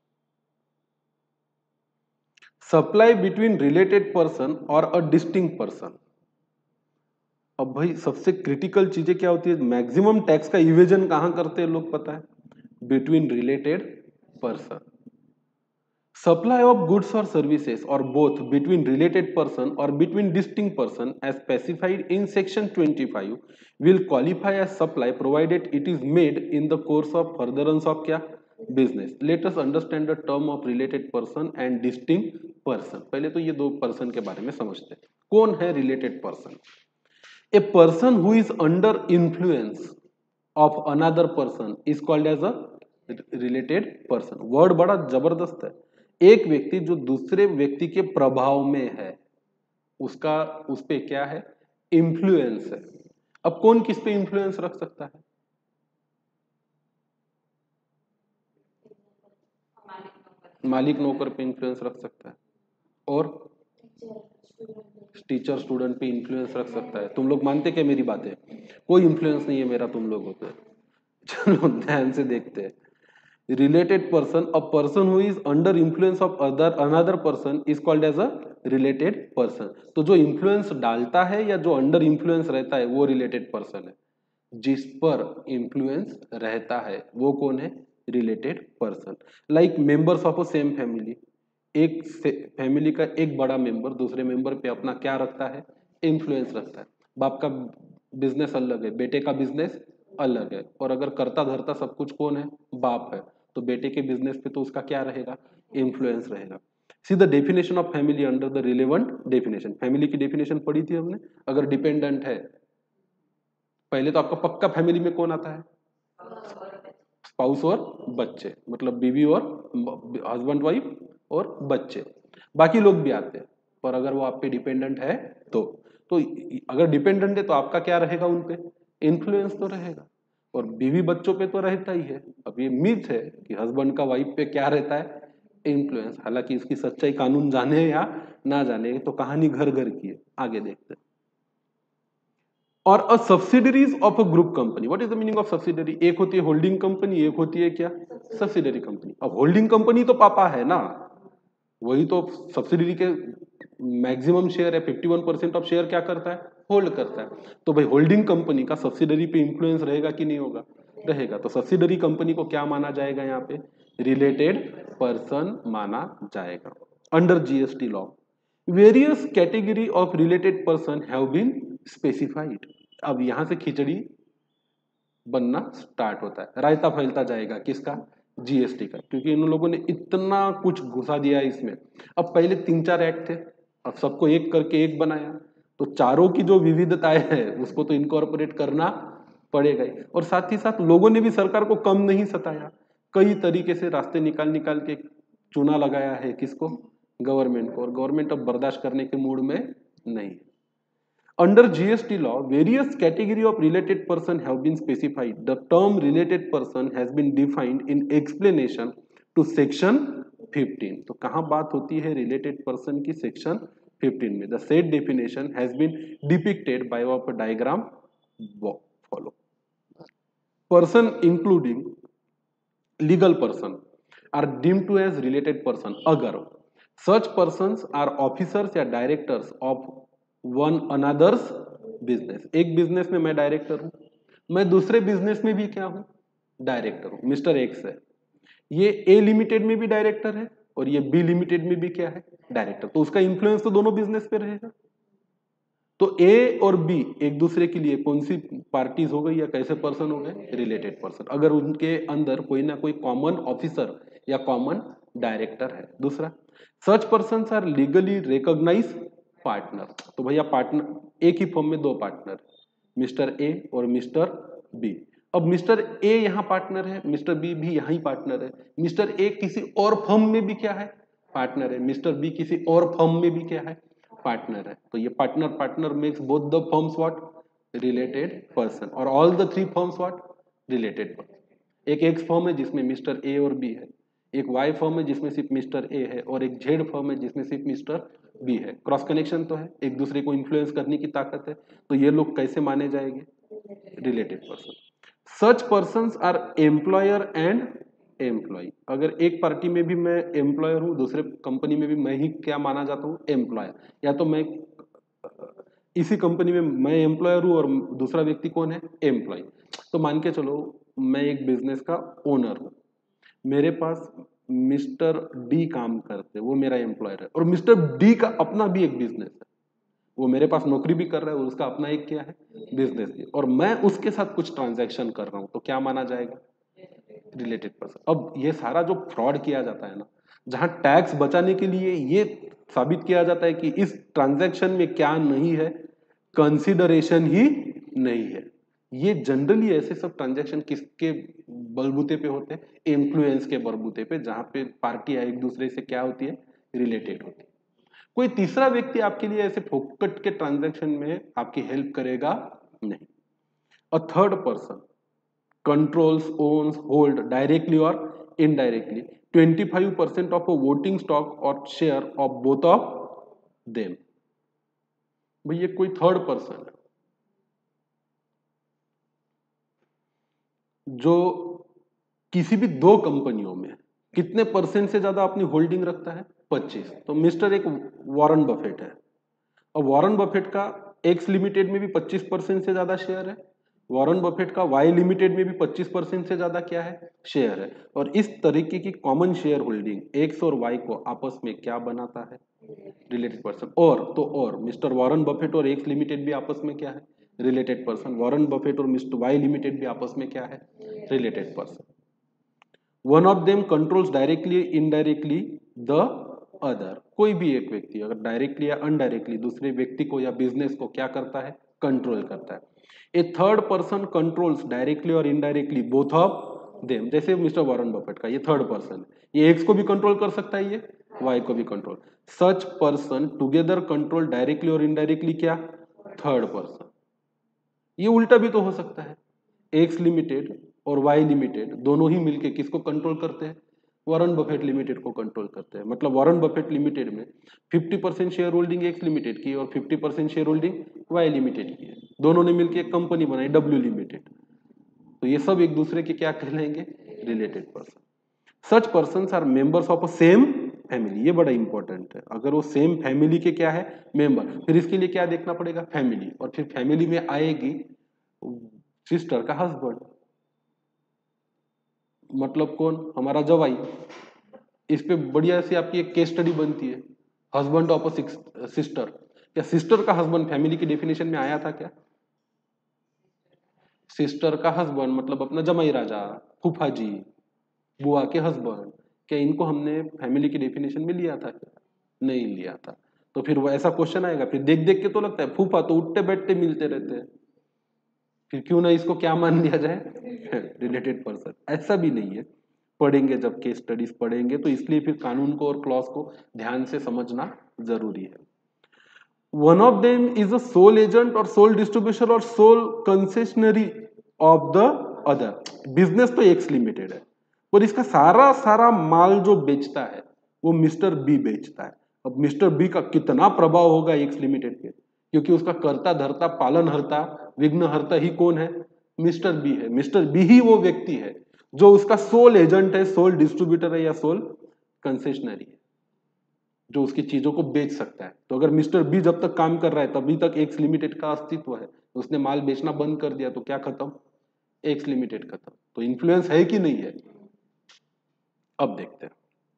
सप्लाई बिटवीन रिलेटेड पर्सन और अ डिस्टिंक्ट पर्सन। अब भाई सबसे क्रिटिकल चीजें क्या होती है, मैक्सिमम टैक्स का इवेजन कहां करते हैं लोग पता है, between related person. Supply of goods or services or both between related person or between distinct person as specified in section 25 will qualify as supply provided it is made in the course of furtherance of क्या, business. Let us understand the term of related person and distinct person. पहले तो ये दो person के बारे में समझते हैं। कौन है related person? A person who is under influence of another person is called as a related person. Word बड़ा जबरदस्त है। एक व्यक्ति जो दूसरे व्यक्ति के प्रभाव में है, उसका उस पे क्या है, इन्फ्लुएंस है। अब कौन किस पे इन्फ्लुएंस रख सकता है, मालिक नौकर पे इन्फ्लुएंस रख सकता है, और टीचर स्टूडेंट पे इन्फ्लुएंस रख सकता है। तुम लोग मानते क्या मेरी बात है, कोई इन्फ्लुएंस नहीं है मेरा तुम लोगों पे। चलो ध्यान से देखते हैं। Related person, a person who is under influence of another person is called as a related person. तो जो इन्फ्लुएंस डालता है या जो अंडर इन्फ्लुएंस रहता है वो रिलेटेड पर्सन है। जिस पर इन्फ्लुएंस रहता है वो कौन है, related person. Like members of a same family, एक फैमिली का एक बड़ा मेंबर दूसरे मेंबर पे अपना क्या रखता है, इन्फ्लुएंस रखता है। बाप का बिजनेस अलग है, बेटे का बिजनेस अलग है, और अगर करता धरता सब कुछ कौन है, बाप है, तो बेटे के बिजनेस पे तो उसका क्या रहेगा, इन्फ्लुएंस रहेगा। See the definition of family under the relevant definition. Family की डेफिनेशन पढ़ी थी हमने। अगर डिपेंडेंट है, पहले तो आपका पक्का फैमिली में कौन आता है, स्पाउस और बच्चे, मतलब बीवी और हस्बैंड वाइफ और बच्चे, बाकी लोग भी आते हैं। पर अगर वो आप पे डिपेंडेंट है तो अगर डिपेंडेंट है तो आपका क्या रहेगा, उन पे इन्फ्लुएंस तो रहेगा, और बीवी बच्चों पे तो रहता ही है। अब ये मिथ है कि हस्बैंड का वाइफ पे क्या रहता है, इन्फ्लुएंस। हालांकि इसकी सच्चाई कानून जाने या ना जाने तो कहानी घर घर की है। आगे देखते हैं। और a subsidiaries of a group company, what is the meaning of subsidiary? एक होती है होल्डिंग कंपनी, एक होती है क्या, सब्सिडरी कंपनी। अब होल्डिंग कंपनी तो पापा है ना, वही तो सब्सिडरी के मैक्सिमम शेयर है, 51% ऑफ शेयर क्या करता है, होल्ड करता है। तो भाई होल्डिंग कंपनी का सब्सिडरी पे इंफ्लुएंस रहेगा कि नहीं होगा, रहेगा। तो सब्सिडरी कंपनी को क्या माना जाएगा, यहाँ पे रिलेटेड पर्सन माना जाएगा under GST law. Various category of related person have been specified. अब यहां से खिचड़ी बनना स्टार्ट होता है, रायता फैलता जाएगा किसका, जीएसटी का, क्योंकि इन लोगों ने इतना कुछ घुसा दिया है इसमें। अब पहले 3-4 एक्ट थे, अब सबको एक करके एक बनाया, तो चारों की जो विविधताएं है उसको तो इनकॉर्पोरेट करना पड़ेगा ही। और साथ ही साथ लोगों ने भी सरकार को कम नहीं सताया, कई तरीके से रास्ते निकाल निकाल के चूना लगाया है किसको, गवर्नमेंट को, और गवर्नमेंट अब बर्दाश्त करने के मूड में नहीं। Under GST law, various category of related person have been specified. The term related person has been defined in explanation to section 15. तो कहाँ बात होती है related person की, section 15 में। The said definition has been depicted by a diagram follow. Person including legal person are deemed to as related person अगर such persons are officers या directors of one another's business. एक business में मैं director हूं, मैं दूसरे business में भी क्या हूं, डायरेक्टर हूं। मिस्टर एक्स है, ये ए लिमिटेड में भी डायरेक्टर है और ये बी लिमिटेड में भी क्या है, डायरेक्टर। तो उसका इंफ्लुएंस तो दोनों बिजनेस पे रहेगा। तो ए और बी एक दूसरे के लिए कौन सी पार्टीज हो गई या कैसे पर्सन हो गए, रिलेटेड पर्सन, अगर उनके अंदर कोई ना कोई कॉमन ऑफिसर या कॉमन डायरेक्टर है। दूसरा, such person are legally recognise partner. तो भैया पार्टनर एक ही फॉर्म में दो पार्टनर, मिस्टर ए और मिस्टर बी। अब मिस्टर ए यहाँ पार्टनर है, मिस्टर बी भी यहाँ ही पार्टनर है। मिस्टर ए किसी और फर्म में भी क्या है, पार्टनर है। मिस्टर बी किसी और फर्म में भी क्या है, पार्टनर है। तो ये partner partner makes both the firms what, related person, और all the three firms what, related person. एक एक्स फर्म है जिसमें मिस्टर ए और बी है, एक वाई फर्म है जिसमें सिर्फ मिस्टर ए है और एक जेड फर्म है जिसमें सिर्फ मिस्टर बी है। क्रॉस कनेक्शन तो है, एक दूसरे को इन्फ्लुएंस करने की ताकत है, तो ये लोग कैसे माने जाएंगे? Related person. Such persons are employer and employee. अगर एक पार्टी में भी मैं एम्प्लॉयर हूं, दूसरे कंपनी में भी मैं ही क्या माना जाता हूं? एम्प्लॉयर। या तो मैं इसी कंपनी में मैं एम्प्लॉयर हूं और दूसरा व्यक्ति कौन है? एम्प्लॉय। तो मान के चलो मैं एक बिजनेस का ओनर हूं, मेरे पास मिस्टर डी काम करते हैं, वो मेरा एम्प्लॉयर है, और मिस्टर डी का अपना भी एक बिजनेस है, वो मेरे पास नौकरी भी कर रहा है और उसका अपना एक क्या है? बिजनेस भी, और मैं उसके साथ कुछ ट्रांजैक्शन कर रहा हूं, तो क्या माना जाएगा? Related person. अब ये सारा जो फ्रॉड किया जाता है ना, जहां टैक्स बचाने के लिए ये साबित किया जाता है कि इस ट्रांजैक्शन में क्या नहीं है? कंसिडरेशन ही नहीं है। ये जनरली ऐसे सब ट्रांजैक्शन किसके बलबूते पे होते हैं? इन्फ्लुएंस के बलबूते पे, जहां पे पार्टियां एक दूसरे से क्या होती है? रिलेटेड होती है। कोई तीसरा व्यक्ति आपके लिए ऐसे फोकट के ट्रांजैक्शन में आपकी हेल्प करेगा नहीं। A third person controls, owns, hold directly or indirectly 25% of a voting stock or share of both of them। भाई ये कोई थर्ड पर्सन है जो किसी भी दो कंपनियों में कितने परसेंट से ज्यादा अपनी होल्डिंग रखता है? 25। तो मिस्टर एक वॉरेन बफेट है, और वॉरेन बफेट का एक्स लिमिटेड में भी 25% से ज्यादा शेयर है, वॉरेन बफेट का वाई लिमिटेड में भी 25% से ज्यादा क्या है? शेयर है। और इस तरीके की कॉमन शेयर होल्डिंग एक्स और वाई को आपस में क्या बनाता है? Related person. और मिस्टर वॉरेन बफेट और एक्स लिमिटेड भी आपस में क्या है? Related person. वॉरेन बफेट और मिस्टर वाई लिमिटेड भी आपस में क्या है? Related person. One of them controls directly indirectly the other. कोई भी एक व्यक्ति अगर डायरेक्टली या अनडायरेक्टली दूसरे व्यक्ति को या बिजनेस को क्या करता है? कंट्रोल करता है। A third person controls directly और इनडायरेक्टली बोथ ऑफ देम। जैसे मिस्टर वॉरेन बफेट का ये थर्ड पर्सन है, ये एक्स को भी कंट्रोल कर सकता है, ये वाई को भी control. Such person together control directly और इनडायरेक्टली क्या? Third person. ये उल्टा भी तो हो सकता है, एक्स लिमिटेड और वाई लिमिटेड दोनों ही मिलके किसको कंट्रोल करते हैं? वॉरेन बफेट लिमिटेड को कंट्रोल करते हैं। मतलब वॉरेन बफेट लिमिटेड में 50% शेयर होल्डिंग एक्स लिमिटेड की और 50% शेयर होल्डिंग वाई लिमिटेड की है, दोनों ने मिलकर एक कंपनी बनाई डब्ल्यू लिमिटेड। तो ये सब एक दूसरे के क्या कहलाएंगे? Related person. Such person are members of a same family. ये बड़ा इंपॉर्टेंट है। अगर वो सेम फैमिली के क्या है? मेंबर, फिर इसके लिए क्या देखना पड़ेगा? फैमिली। और फिर फैमिली में आएगी सिस्टर का हस्बैंड, मतलब कौन? हमारा जवाई। इस पे बढ़िया से आपकी एक केस स्टडी बनती है, हस्बैंड ऑफ अ सिस्टर। क्या सिस्टर का हस्बैंड फैमिली की डेफिनेशन में आया था क्या? सिस्टर का हस्बैंड मतलब अपना जमाई राजा, फूफा जी, बुआ के हस्बैंड। क्या इनको हमने फैमिली की डेफिनेशन में लिया था क्या? नहीं लिया था। तो फिर वो ऐसा क्वेश्चन आएगा, फिर देख देख के तो लगता है फूफा तो उठते बैठते मिलते रहते हैं, फिर क्यों ना इसको क्या मान लिया जाए? Related person. ऐसा भी नहीं है, पढ़ेंगे जब केस स्टडीज पढ़ेंगे तो, इसलिए फिर कानून को और क्लॉज को ध्यान से समझना जरूरी है। One of them is a sole agent और सोल डिस्ट्रीब्यूटर और sole concessionary of the other. Business तो एक्स लिमिटेड है और इसका सारा सारा माल जो बेचता है वो मिस्टर बी बेचता है। अब मिस्टर बी का कितना प्रभाव होगा एक्स लिमिटेड पे, क्योंकि उसका कर्ता धर्ता पालनहर्ता विघ्नहर्ता ही कौन है? मिस्टर बी है। मिस्टर बी ही वो व्यक्ति है जो उसका सोल एजेंट है, सोल डिस्ट्रीब्यूटर है या सोल कंसेशनरी है, जो उसकी चीजों को बेच सकता है। तो अगर मिस्टर बी जब तक काम कर रहा है तभी तक एक्स लिमिटेड का अस्तित्व है, उसने माल बेचना बंद कर दिया तो क्या खत्म? एक्स लिमिटेड खत्म। तो इन्फ्लुएंस है कि नहीं है? अब देखते हैं।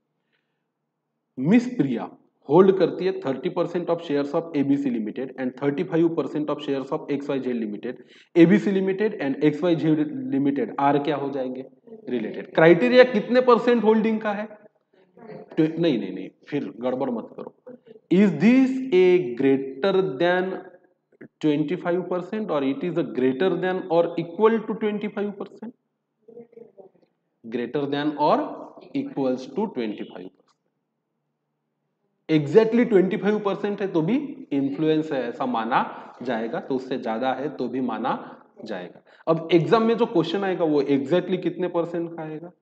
मिस प्रिया होल्ड करती है 30% of shares of ABC limited and 35% of shares of XYZ limited. ABC limited and XYZ limited are क्या हो जाएंगे? रिलेटेड। क्राइटेरिया कितने परसेंट होल्डिंग का है? नहीं नहीं नहीं, फिर गड़बड़ मत करो। Is this a greater than 25% और it is a greater than और इक्वल टू 25%? ग्रेटर देन और इक्वल्स टू 25%। एग्जैक्टली 25% है तो भी इन्फ्लुएंस है ऐसा माना जाएगा, तो उससे ज्यादा है तो भी माना जाएगा। अब एग्जाम में जो क्वेश्चन आएगा वो एग्जैक्टली कितने परसेंट का आएगा?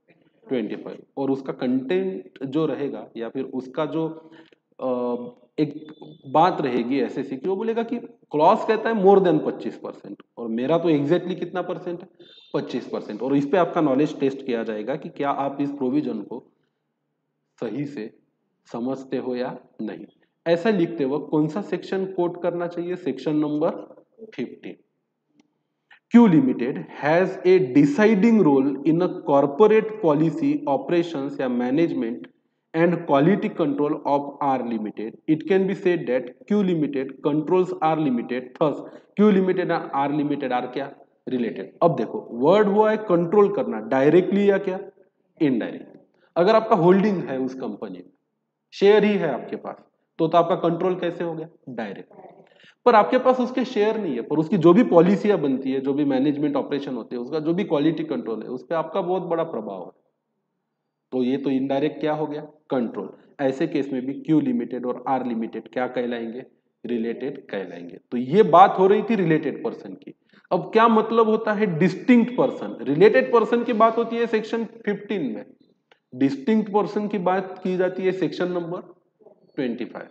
25 और उसका कंटेंट जो रहेगा या फिर उसका जो एक बात रहेगी एसएससी की, वो बोलेगा कि क्लॉज कहता है मोर देन 25% और मेरा तो एग्जैक्टली कितना परसेंट है 25%। और इस पे आपका नॉलेज टेस्ट किया जाएगा कि क्या आप इस प्रोविजन को सही से समझते हो या नहीं। ऐसा लिखते वक्त कौन सा सेक्शन कोट करना चाहिए, section number 15। Q Limited has a deciding role in a corporate policy, operations या management and quality control of R Limited. It can be said that Q Limited controls R Limited. Thus, Q Limited और R Limited are क्या related। अब देखो word हुआ है control करना, directly या क्या इनडायरेक्टली। अगर आपका होल्डिंग है उस कंपनी में, शेयर ही है आपके पास, तो आपका कंट्रोल कैसे हो गया डायरेक्ट। पर आपके पास उसके शेयर नहीं है, पर उसकी जो भी पॉलिसियां बनती है, जो भी मैनेजमेंट ऑपरेशन होते हैं, उसका जो भी क्वालिटी कंट्रोल है, उस पर आपका बहुत बड़ा प्रभाव है, तो ये तो इनडायरेक्ट क्या हो गया कंट्रोल। ऐसे केस में भी क्यू लिमिटेड और आर लिमिटेड क्या कहलाएंगे, रिलेटेड कहलाएंगे। तो ये बात हो रही थी रिलेटेड पर्सन की। अब क्या मतलब होता है डिस्टिंक्ट पर्सन। रिलेटेड पर्सन की बात होती है सेक्शन 15 में, डिस्टिंक्ट पर्सन की बात की जाती है section number 25।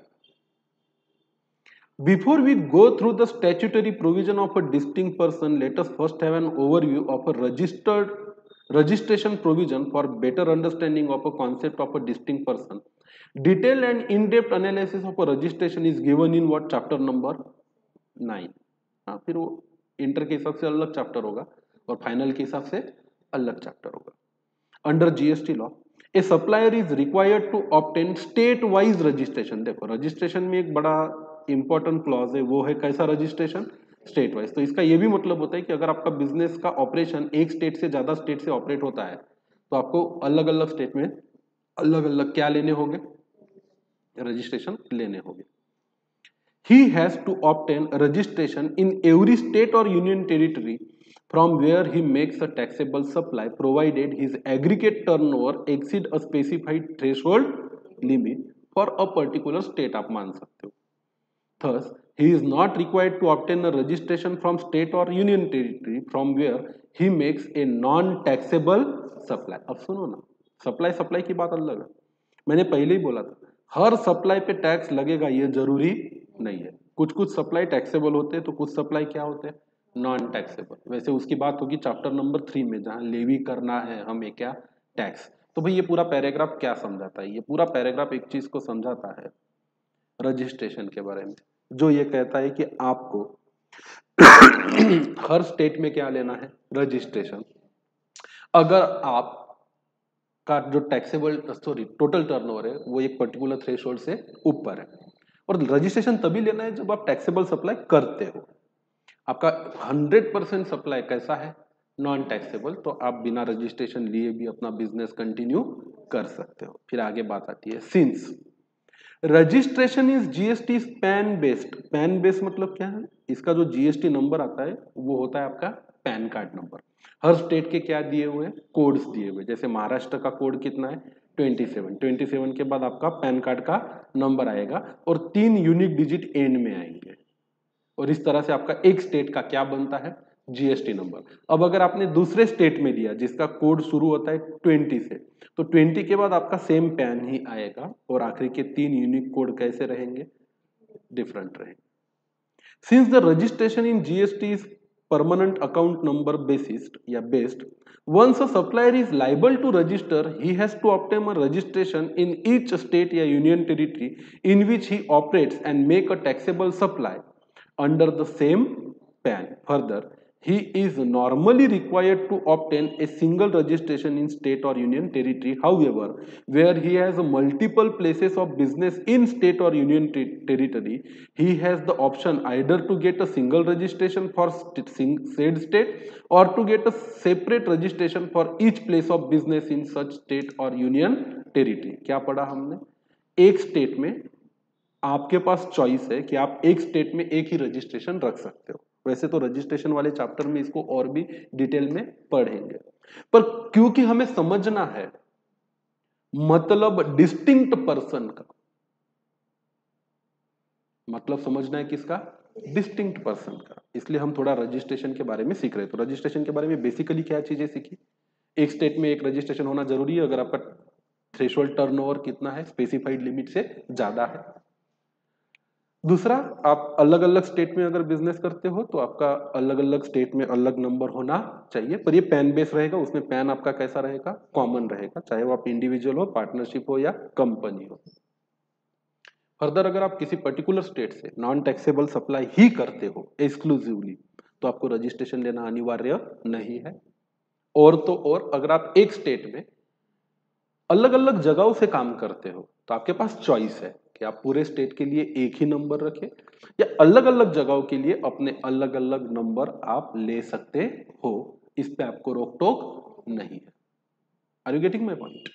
Before we go through the statutory provision of a distinct person, let us first have an overview of a registration provision for better understanding of a concept of a distinct person. Detailed and in-depth analysis of a registration is given in what chapter number 9। हाँ, फिर वो inter के हिसाब से अलग chapter होगा और final के हिसाब से अलग चैप्टर होगा। Under GST law a supplier is required to obtain state wise registration. देखो रजिस्ट्रेशन में एक बड़ा इंपॉर्टेंट क्लॉज है, वो है कैसा रजिस्ट्रेशन, स्टेट वाइज। तो इसका ये भी मतलब होता है कि अगर आपका बिजनेस का ऑपरेशन एक स्टेट से ज्यादा स्टेट से ऑपरेट होता है, तो आपको अलग अलग स्टेट में अलग अलग क्या लेने होंगे, रजिस्ट्रेशन लेने होंगे। He has to obtain registration in every state or union territory from where he makes a taxable supply, provided his aggregate turnover exceed a specified threshold limit for a particular state। आप मान सकते हो। Thus, he is not required to obtain a registration from state or union territory from where he makes a non-taxable supply। अब सुनो ना, supply की बात अलग है। मैंने पहले ही बोला था हर सप्लाई पे टैक्स लगेगा ये जरूरी नहीं है। कुछ कुछ सप्लाई टैक्सेबल होते हैं तो कुछ सप्लाई क्या होते हैं, नॉन टैक्सेबल। वैसे उसकी बात होगी चैप्टर नंबर 3 में, जहां लेवी करना है हमें क्या टैक्स। तो भाई ये पूरा पैराग्राफ क्या समझाता है, ये पूरा पैराग्राफ एक चीज को समझाता है रजिस्ट्रेशन के बारे में, जो ये कहता है कि आपको हर स्टेट में क्या लेना है, रजिस्ट्रेशन। अगर आप का जो टैक्सेबल टोटल टर्नओवर है वो एक पर्टिकुलर थ्रेशोल्ड से ऊपर है, और रजिस्ट्रेशन तभी लेना है जब आप टैक्सेबल सप्लाई करते हो। आपका 100% सप्लाई कैसा है, नॉन टैक्सेबल, तो आप बिना रजिस्ट्रेशन लिए भी अपना बिजनेस कंटिन्यू कर सकते हो। फिर आगे बात आती है since registration is GST PAN based. PAN based मतलब क्या है, इसका जो जीएसटी नंबर आता है वो होता है आपका पैन कार्ड नंबर। हर स्टेट के क्या दिए हुए हैं, कोड्स दिए हुए। जैसे महाराष्ट्र का कोड कितना है 27 के बाद आपका पैन कार्ड का नंबर आएगा और 3 यूनिक डिजिट एंड में आएंगे, और इस तरह से आपका एक स्टेट का क्या बनता है, जीएसटी नंबर। अब अगर आपने दूसरे स्टेट में दिया जिसका कोड शुरू होता है 20 से, तो 20 के बाद आपका सेम पैन ही आएगा और आखिरी के 3 यूनिक कोड कैसे रहेंगे, डिफरेंट रहेंगे। Since the registration in GST is permanent account number basis या based, once a supplier is liable to register, he has to obtain a registration in each state या union territory in which he operates and make a taxable supply under the same PAN. Further, he is normally required to obtain a single registration in state or union territory. However, where he has multiple places of business in state or union territory, he has the option either to get a single registration for said state or to get a separate registration for each place of business in such state or union territory। क्या पढ़ा हमने, एक state में आपके पास choice है कि आप एक स्टेट में एक ही रजिस्ट्रेशन रख सकते हो। वैसे तो रजिस्ट्रेशन वाले चैप्टर में इसको और भी डिटेल में पढ़ेंगे, पर क्योंकि हमें समझना है मतलब डिस्टिंक्ट पर्सन का, मतलब समझना है किसका, डिस्टिंक्ट पर्सन का, इसलिए हम थोड़ा रजिस्ट्रेशन के बारे में सीख रहे हैं। तो रजिस्ट्रेशन के बारे में बेसिकली क्या चीजें सीखी, एक स्टेट में एक रजिस्ट्रेशन होना जरूरी है अगर आपका थ्रेशोल्ड टर्नओवर कितना है, स्पेसिफाइड लिमिट से ज्यादा है। दूसरा, आप अलग अलग स्टेट में अगर बिजनेस करते हो तो आपका अलग अलग स्टेट में अलग नंबर होना चाहिए, पर ये पैन बेस रहेगा, उसमें पैन आपका कैसा रहेगा, कॉमन रहेगा, चाहे वो आप इंडिविजुअल हो, पार्टनरशिप हो या कंपनी हो। फर्दर अगर आप किसी पर्टिकुलर स्टेट से नॉन टैक्सेबल सप्लाई ही करते हो एक्सक्लूसिवली, तो आपको रजिस्ट्रेशन लेना अनिवार्य नहीं है। और तो और अगर आप एक स्टेट में अलग अलग जगहों से काम करते हो तो आपके पास चॉइस है कि आप पूरे स्टेट के लिए एक ही नंबर रखें या अलग अलग जगहों के लिए अपने अलग अलग नंबर आप ले सकते हो, इस पे आपको रोक टोक नहीं है। Are you getting my point?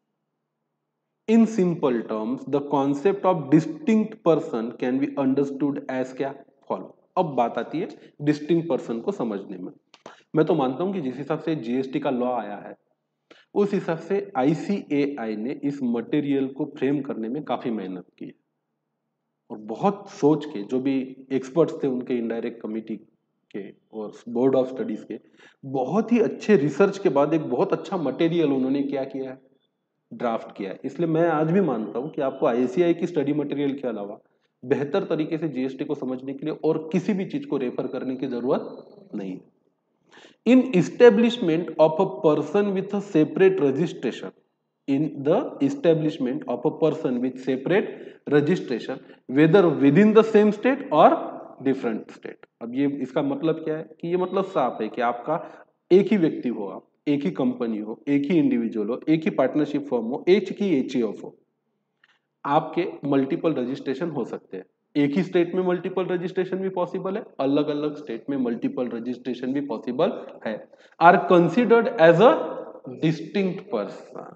In simple terms the concept of distinct person can be understood as क्या फॉलो। अब बात आती है डिस्टिंक्ट पर्सन को समझने में। मैं तो मानता हूं कि जिस हिसाब से जीएसटी का लॉ आया है उस हिसाब से आईसीएआई ने इस मटेरियल को फ्रेम करने में काफी मेहनत की है और बहुत सोच के, जो भी एक्सपर्ट्स थे उनके इनडायरेक्ट कमिटी के और बोर्ड ऑफ स्टडीज के, बहुत ही अच्छे रिसर्च के बाद एक बहुत अच्छा मटेरियल उन्होंने क्या किया है, ड्राफ्ट किया है। इसलिए मैं आज भी मानता हूं कि आपको आईसीएआई की स्टडी मटेरियल के अलावा बेहतर तरीके से जीएसटी को समझने के लिए और किसी भी चीज को रेफर करने की जरूरत नहीं है। In establishment of a person with a separate registration, in the establishment of a person with separate registration, whether within the same state or different state। अब ये इसका मतलब क्या है कि ये मतलब साफ है कि आपका एक ही व्यक्ति हो, आप एक ही कंपनी हो, एक ही इंडिविजुअल हो, एक ही पार्टनरशिप फर्म हो, एक ही एचईएफ हो, आपके मल्टीपल रजिस्ट्रेशन हो सकते हैं। एक ही स्टेट में मल्टीपल रजिस्ट्रेशन भी पॉसिबल है, अलग अलग स्टेट में मल्टीपल रजिस्ट्रेशन भी पॉसिबल है। Are considered as a distinct person,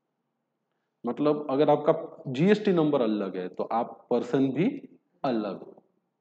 मतलब अगर आपका जीएसटी नंबर अलग है तो आप पर्सन भी अलग हो।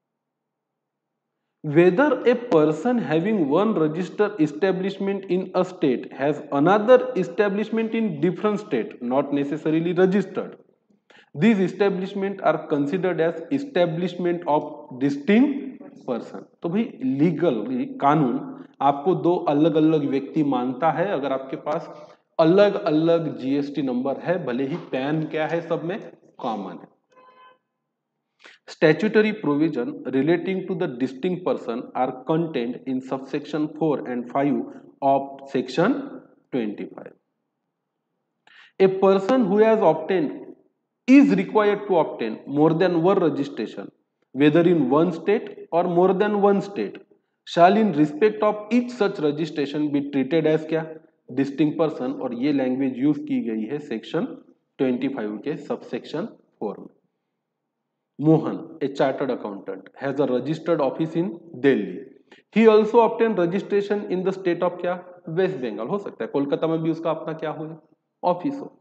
Whether a person having one registered establishment in a state has another establishment in different state, not necessarily registered, these establishment are considered as establishment of distinct person। तो भाई legal कानून आपको दो अलग अलग व्यक्ति मानता है अगर आपके पास अलग अलग जीएसटी नंबर है, भले ही पैन क्या है सब में कॉमन है। Statutory provision relating to the distinct person are contained in subsection 4 and 5 of section 25। A person who has obtained is required to obtain more than one registration, whether in one state or more than one state, shall in respect of each such registration be treated as क्या distinct person। और ये language use की गई है section 25 के subsection 4 में। Mohan, a chartered accountant, has a registered office in Delhi. He also obtained registration in the state of क्या वेस्ट बंगाल, हो सकता है कोलकाता में भी उसका अपना क्या हो ऑफिस हो।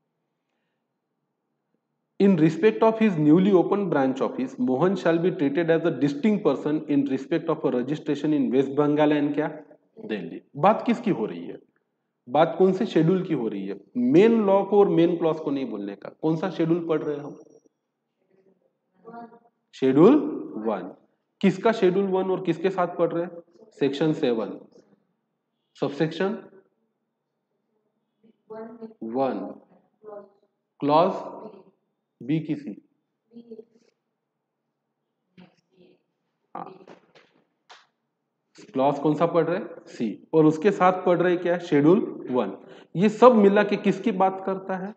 In respect of his newly opened branch office, Mohan shall be treated as a distinct person in respect of a registration in West Bengal and क्या दिल्ली। बात किसकी हो रही है, बात कौन से शेड्यूल की हो रही है, मेन लॉ को और मेन क्लॉज को नहीं बोलने का। कौन सा शेड्यूल पढ़ रहे हैं हम, शेड्यूल 1। किसका शेड्यूल 1 और किसके साथ पढ़ रहे हैं, सेक्शन 7 सबसेक्शन 1 क्लॉज बी की सी। हाँ, क्लॉज कौन सा पढ़ रहे हैं, सी, और उसके साथ पढ़ रहे क्या, शेड्यूल 1। ये सब मिला के किसकी बात करता है,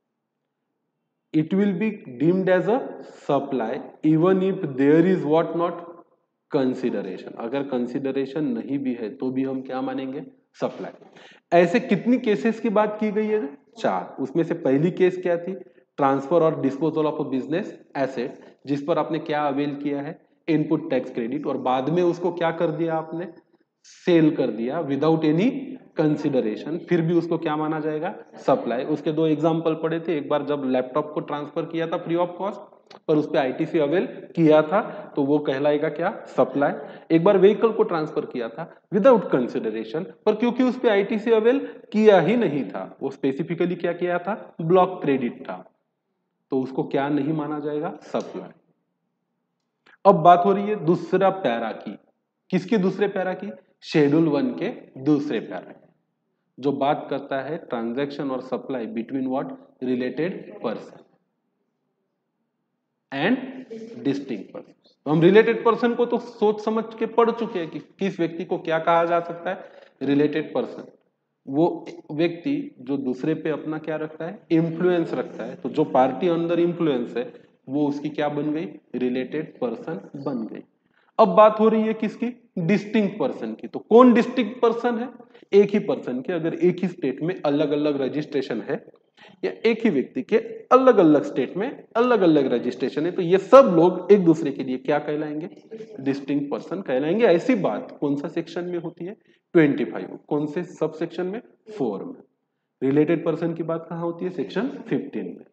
it will be deemed as a supply even if there is what not consideration। अगर कंसिडरेशन नहीं भी है तो भी हम क्या मानेंगे, सप्लाई। ऐसे कितनी केसेस की बात की गई है, 4। उसमें से पहली केस क्या थी, ट्रांसफर और disposal of a business asset, जिस पर आपने क्या अवेल किया है, इनपुट टैक्स क्रेडिट, और बाद में उसको क्या कर दिया आपने, सेल कर दिया विदाउट एनी कंसिडरेशन, फिर भी उसको क्या माना जाएगा, सप्लाई। उसके दो एग्जांपल पड़े थे, एक बार जब लैपटॉप को ट्रांसफर किया था फ्री ऑफ कॉस्ट पर उस पे आईटीसी अवेल किया था तो वो कहलाएगा क्या, सप्लाई। एक बार व्हीकल को ट्रांसफर किया था विदाउट कंसिडरेशन पर क्योंकि उस पे आईटीसी अवेल किया ही नहीं था, वो स्पेसिफिकली क्या किया था, ब्लॉक क्रेडिट था, तो उसको क्या नहीं माना जाएगा, सप्लाई। अब बात हो रही है दूसरा पैरा की, किसके दूसरे पैरा की, शेड्यूल 1 के दूसरे पैरा की। जो बात करता है ट्रांजैक्शन और supply between what, related person and distinct person. तो हम रिलेटेड पर्सन को तो सोच समझ के पढ़ चुके हैं कि किस व्यक्ति को क्या कहा जा सकता है, रिलेटेड पर्सन। वो व्यक्ति जो दूसरे पे अपना क्या रखता है, इन्फ्लुएंस रखता है। तो जो पार्टी अंडर इन्फ्लुएंस है वो उसकी क्या बन गई, रिलेटेड पर्सन बन गई। अब बात हो रही है किसकी, डिस्टिंक्ट पर्सन की। तो कौन डिस्टिंक्ट पर्सन है, एक ही पर्सन के अगर एक ही स्टेट में अलग अलग रजिस्ट्रेशन है या एक ही व्यक्ति के अलग अलग स्टेट में अलग अलग रजिस्ट्रेशन है, तो ये सब लोग एक दूसरे के लिए क्या कहलाएंगे, डिस्टिंक्ट पर्सन कहलाएंगे। ऐसी बात कौन सा सेक्शन में होती है, 25। कौन से सब सेक्शन में, 4 में। रिलेटेड पर्सन की बात कहां होती है, सेक्शन 15 में।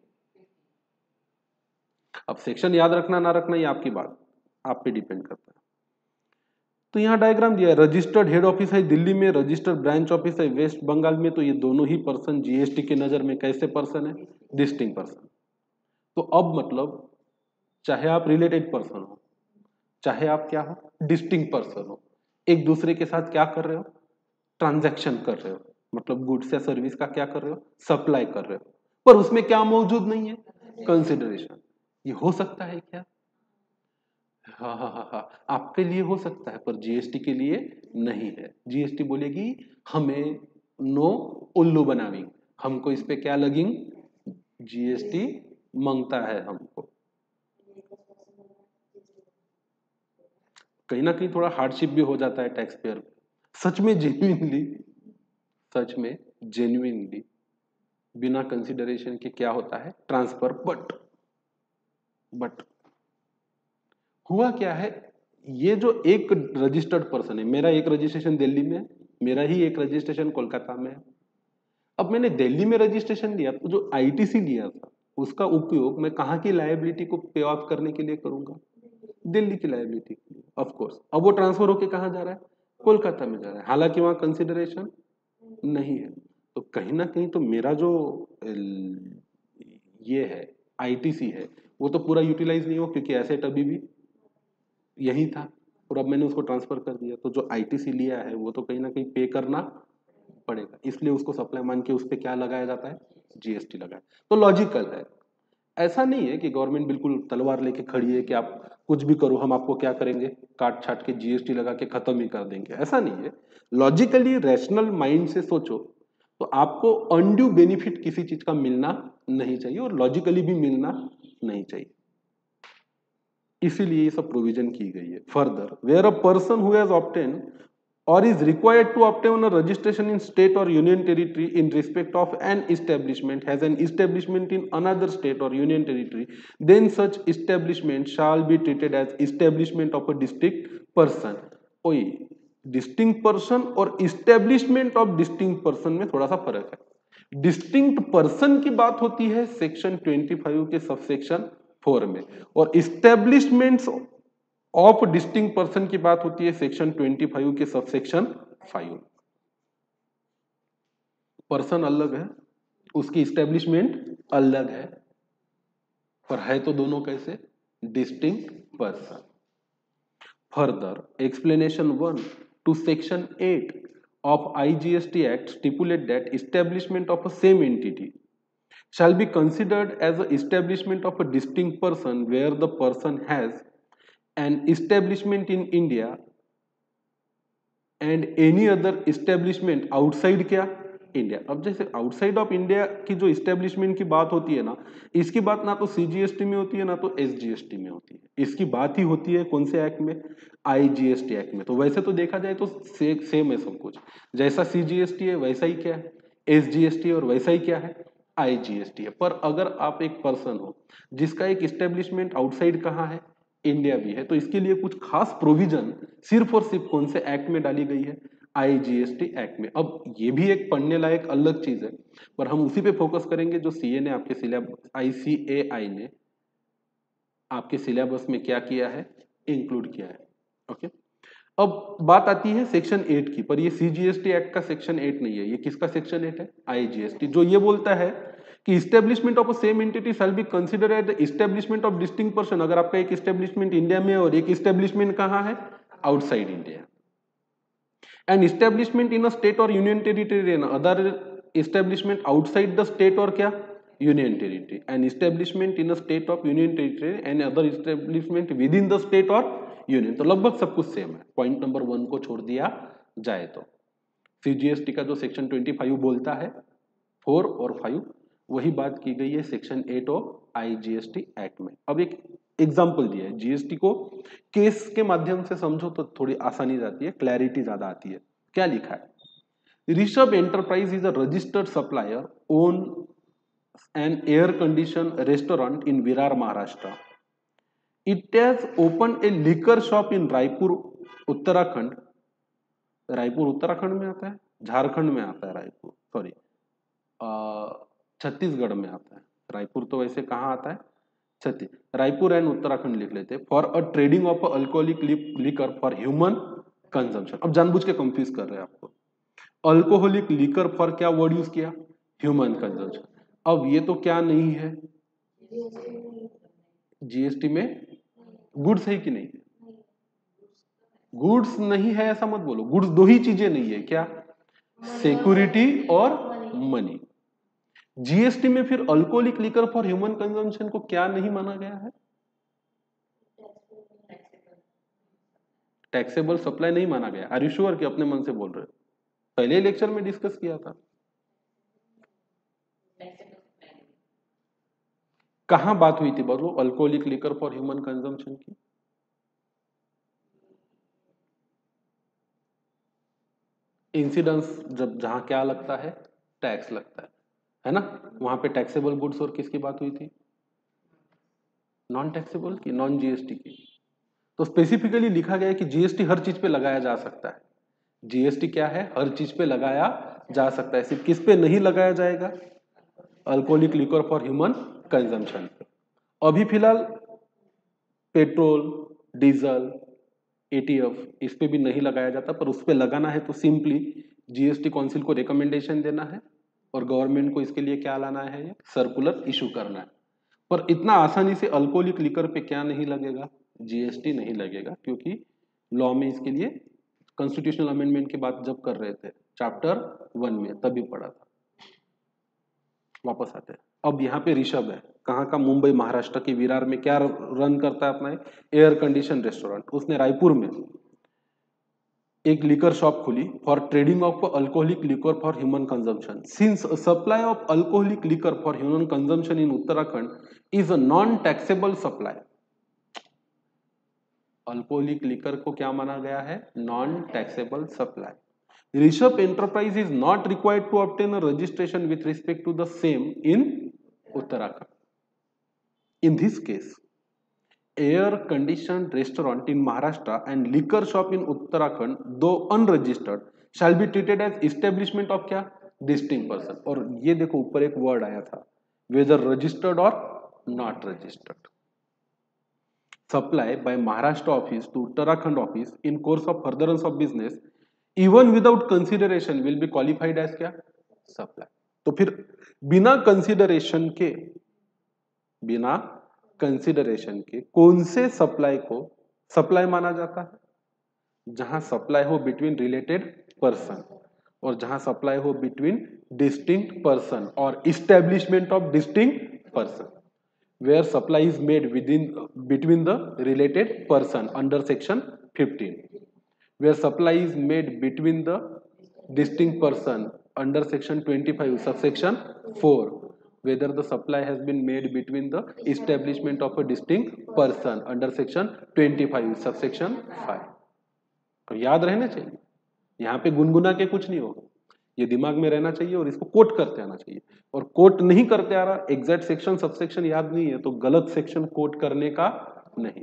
अब सेक्शन याद रखना ना रखना ये आपकी बात, आप पे डिपेंड करता है। तो यहाँ डायग्राम दिया है, रजिस्टर्ड हेड ऑफिस है दिल्ली में, रजिस्टर्ड ब्रांच ऑफिस है वेस्ट बंगाल में। तो ये दोनों ही पर्सन जीएसटी की नजर में कैसे पर्सन है, डिस्टिंक्ट पर्सन। तो अब मतलब चाहे आप रिलेटेड पर्सन हो, चाहे आप क्या हो, डिस्टिंक्ट पर्सन हो, एक दूसरे के साथ क्या कर रहे हो, ट्रांजैक्शन कर रहे हो, मतलब गुड्स या सर्विस का क्या कर रहे हो, सप्लाई कर रहे हो, पर उसमें क्या मौजूद नहीं है, कंसिडरेशन। ये हो सकता है क्या, हाँ हाँ हाँ हाँ, आपके लिए हो सकता है पर जीएसटी के लिए नहीं है। जीएसटी बोलेगी हमें नो उल्लू बनावी, हमको इस पे क्या लगेंगे, जीएसटी मांगता है हमको। कहीं ना कहीं थोड़ा हार्डशिप भी हो जाता है टैक्स पेयर। सच में जेन्युइनली, सच में जेन्युइनली बिना कंसिडरेशन के क्या होता है, ट्रांसफर। बट हुआ क्या है, ये जो एक रजिस्टर्ड पर्सन है, मेरा एक रजिस्ट्रेशन दिल्ली में है, मेरा ही एक रजिस्ट्रेशन कोलकाता में है। अब मैंने दिल्ली में रजिस्ट्रेशन लिया तो जो आईटीसी लिया था उसका उपयोग मैं कहाँ की लायबिलिटी को पे ऑफ करने के लिए करूंगा, दिल्ली की लायबिलिटी के लिए ऑफ कोर्स। अब वो ट्रांसफर होके कहाँ जा रहा है, कोलकाता में जा रहा है, हालांकि वहां कंसिडरेशन नहीं है। तो कहीं ना कहीं तो मेरा जो ये है आईटीसी है वो तो पूरा यूटिलाइज नहीं हो, क्योंकि एसेट अभी भी यही था और अब मैंने उसको ट्रांसफर कर दिया। तो जो आईटीसी लिया है वो तो कहीं ना कहीं पे करना पड़ेगा, इसलिए उसको सप्लाई मान के उस पर क्या लगाया जाता है, जीएसटी लगाया। तो लॉजिकल है, ऐसा नहीं है कि गवर्नमेंट बिल्कुल तलवार लेके खड़ी है कि आप कुछ भी करो हम आपको क्या करेंगे, काट छाट के जीएसटी लगा के खत्म ही कर देंगे, ऐसा नहीं है। लॉजिकली रैशनल माइंड से सोचो तो आपको अनड्यू बेनिफिट किसी चीज का मिलना नहीं चाहिए और लॉजिकली भी मिलना नहीं चाहिए, इसीलिए ये सब प्रोविजन की गई है। Further where a person who has obtain or is required to obtain a registration in state or union territory in respect of an establishment has an establishment in another state or union territory, then such establishment shall be treated as establishment of a distinct person। ओए, distinct person और establishment of distinct person में थोड़ा सा फर्क है। Distinct person की बात होती है सेक्शन 25 के सबसेक्शन 4 में, और इस्टेब्लिशमेंट्स ऑफ डिस्टिंक्ट पर्सन की बात होती है सेक्शन 25 के सबसेक्शन 5। पर्सन अलग है, उसकी इस्टेब्लिशमेंट अलग है, पर है तो दोनों कैसे, distinct person. Further explanation 1 to section 8 of IGST Act stipulate that establishment of a same entity shall be considered as an establishment of a distinct person where the person has an establishment in India and any other establishment outside क्या, India. अब जैसे outside of India की जो establishment की बात होती है ना, इसकी बात ना तो सीजीएसटी में होती है ना तो एसजीएसटी में होती है, इसकी बात ही होती है कौन से एक्ट में, आईजीएसटी एक्ट में। तो वैसे तो देखा जाए तो सेम है सब कुछ, जैसा सीजीएसटी है वैसा ही क्या है एसजीएसटी, और वैसा ही क्या है आईजीएसटी है। पर अगर आप एक पर्सन हो जिसका एक इस्टेब्लिशमेंट आउटसाइड कहाँ है, इंडिया भी है, तो इसके लिए कुछ खास प्रोविजन सिर्फ और सिर्फ कौन से एक्ट में डाली गई है, आईजीएसटी एक्ट में। अब ये भी एक पढ़ने लायक अलग चीज है, पर हम उसी पे फोकस करेंगे जो सीए ने आपके सिलेबस, आईसीएआई ने आपके सिलेबस में क्या किया है, इंक्लूड किया है। ओके, अब बात आती है सेक्शन 8 की, पर ये सीजीएसटी एक्ट का सेक्शन 8 नहीं है, ये किसका सेक्शन 8 है, आईजीएसटी, जो ये बोलता है कि establishment of a same entity shall be consider as the establishment of distinct person. अगर आपका एक इस्टेब्लिशमेंट इंडिया में और एक इस्टेब्लिशमेंट कहाँ है, outside India, an establishment in a state और union territory and other establishment outside the state और क्या union territory, an establishment in a state of union territory and other establishment within the state और union. तो लगभग सब कुछ same है, point number 1 को छोड़ दिया जाए तो। सीजीएसटी का जो सेक्शन 25 बोलता है 4 और 5 वही बात की गई है सेक्शन 8 ऑफ आईजीएसटी एक्ट में। अब एक एग्जाम्पल दिया है, जीएसटी को केस के माध्यम से समझो तो थोड़ी आसानी जाती है, क्लैरिटी ज्यादा आती है। क्या लिखा है, Rishabh enterprise is a registered supplier own an air condition restaurant in Virar Maharashtra. It has open a liquor shop in Raipur Uttarakhand. Raipur Uttarakhand में आता है, झारखंड में आता है रायपुर, सॉरी छत्तीसगढ़ में आता है। रायपुर तो वैसे कहाँ आता है, रायपुर एंड उत्तराखंड लिख लेते हैं। For a trading of alcoholic liquor for human consumption. अब जानबूझ के कंफ्यूज कर रहे हैं आपको, अल्कोहलिक लिकर फॉर क्या वर्ड यूज किया, ह्यूमन कंजम्पशन। अब ये तो क्या नहीं है, जीएसटी में गुड्स है कि नहीं, गुड्स नहीं है ऐसा मत बोलो, गुड्स दो ही चीजें नहीं है, क्या, सिक्योरिटी और मनी। जीएसटी में फिर alcoholic liquor for human consumption को क्या नहीं माना गया है, टैक्सेबल सप्लाई नहीं माना गया। आर यू श्योर कि अपने मन से बोल रहे हो, पहले लेक्चर में डिस्कस किया था। कहां बात हुई थी बोलो alcoholic liquor for human consumption की, इंसिडेंस जब जहां क्या लगता है, टैक्स लगता है ना, वहां पे टैक्सेबल गुड्स और किसकी बात हुई थी, नॉन टैक्सेबल की, नॉन जीएसटी की। तो स्पेसिफिकली लिखा गया है कि जीएसटी हर चीज पे लगाया जा सकता है। जीएसटी क्या है, हर चीज पे लगाया जा सकता है, सिर्फ किस पे नहीं लगाया जाएगा, alcoholic liquor for human consumption पे। अभी फिलहाल पेट्रोल, डीजल, एटीएफ इस पे भी नहीं लगाया जाता, पर उस पे लगाना है तो सिंपली जीएसटी काउंसिल को रिकमेंडेशन देना है और गवर्नमेंट को इसके लिए क्या लाना है, सर्कुलर इशू करना है। पर इतना आसानी से अल्कोहलिक लिकर पे क्या नहीं लगेगा, जीएसटी नहीं लगेगा, क्योंकि लॉ में इसके लिए कॉन्स्टिट्यूशनल अमेंडमेंट की बात जब कर रहे थे चैप्टर 1 में तभी पढ़ा था। वापस आते हैं, अब यहाँ पे ऋषभ है, कहाँ का, मुंबई महाराष्ट्र के विरार में क्या रन करता है अपना एयर कंडीशन रेस्टोरेंट। उसने रायपुर में एक लिकर शॉप खुली for trading of alcoholic liquor for human consumption. Since supply of alcoholic liquor for human consumption in Uttarakhand is a non taxable supply. Alcoholic liquor को क्या माना गया है, non taxable supply. Rishabh enterprise is not required to obtain a registration with respect to the same in Uttarakhand. In this case, air-conditioned restaurant in Maharashtra and liquor shop in Uttarakhand, though unregistered, shall be treated as establishment of क्या, distinct person। और ये देखो ऊपर एक word आया था, whether registered or not registered। Supply by Maharashtra office to Uttarakhand office in course of furtherance of business, even without consideration, will be qualified as क्या, supply। तो फिर बिना कंसिडरेशन के, बिना कंसिडरेशन के कौन से सप्लाई को सप्लाई माना जाता है, जहां सप्लाई हो बिटवीन रिलेटेड पर्सन और जहां सप्लाई हो बिटवीन डिस्टिंक्ट पर्सन और establishment of distinct person, where supply is made within between the related person under section 15, where supply is made between the distinct person under section 25 subsection 4, whether the supply has been made between the establishment of a distinct person under section 25 subsection 5। तो याद रहना चाहिए, यहाँ पे गुनगुना के कुछ नहीं होगा, ये दिमाग में रहना चाहिए और इसको कोट करते आना चाहिए। और कोट नहीं करते आ रहा, एग्जैक्ट सेक्शन सबसेक्शन याद नहीं है तो गलत सेक्शन कोट करने का नहीं।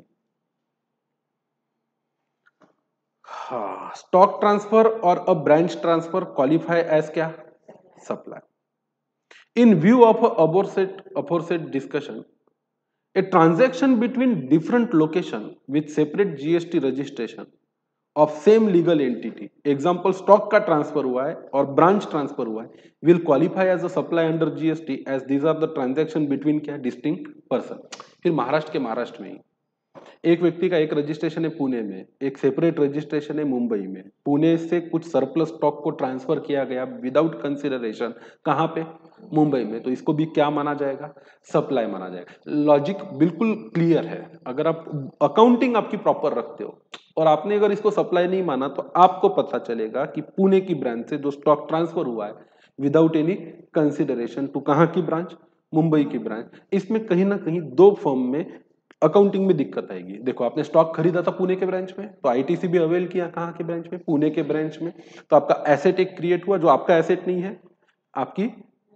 हाँ, स्टॉक ट्रांसफर और a branch transfer qualify as क्या, supply. In view of aforesaid discussion, a transaction between different location with separate GST registration of same legal entity, example stock का ट्रांसफर हुआ है और ब्रांच ट्रांसफर हुआ है, will qualify as a supply under GST as these are the transaction between क्या, distinct person। फिर महाराष्ट्र के महाराष्ट्र में ही एक व्यक्ति का एक रजिस्ट्रेशन है पुणे में, एक सेपरेट रजिस्ट्रेशन है मुंबई में। पुणे से कुछ सरप्लस स्टॉक को ट्रांसफर किया गया विदाउट कंसिडरेशन, कहाँ पे? मुंबई में। तो इसको भी क्या माना जाएगा? सप्लाई माना जाएगा। लॉजिक बिल्कुल क्लियर है। अगर आप अकाउंटिंग आपकी प्रॉपर रखते हो और आपने अगर इसको सप्लाई नहीं माना तो आपको पता चलेगा कि पुणे की ब्रांच से जो स्टॉक ट्रांसफर हुआ है विदाउट एनी कंसिडरेशन टू कहाँ की ब्रांच? मुंबई की ब्रांच। इसमें कहीं ना कहीं दो फर्म में अकाउंटिंग में दिक्कत आएगी। देखो, आपने स्टॉक खरीदा था पुणे के ब्रांच में, तो आईटीसी भी अवेल किया कहाँ के ब्रांच में? पुणे के ब्रांच में। तो आपका एसेट एक क्रिएट हुआ जो आपका एसेट नहीं है, आपकी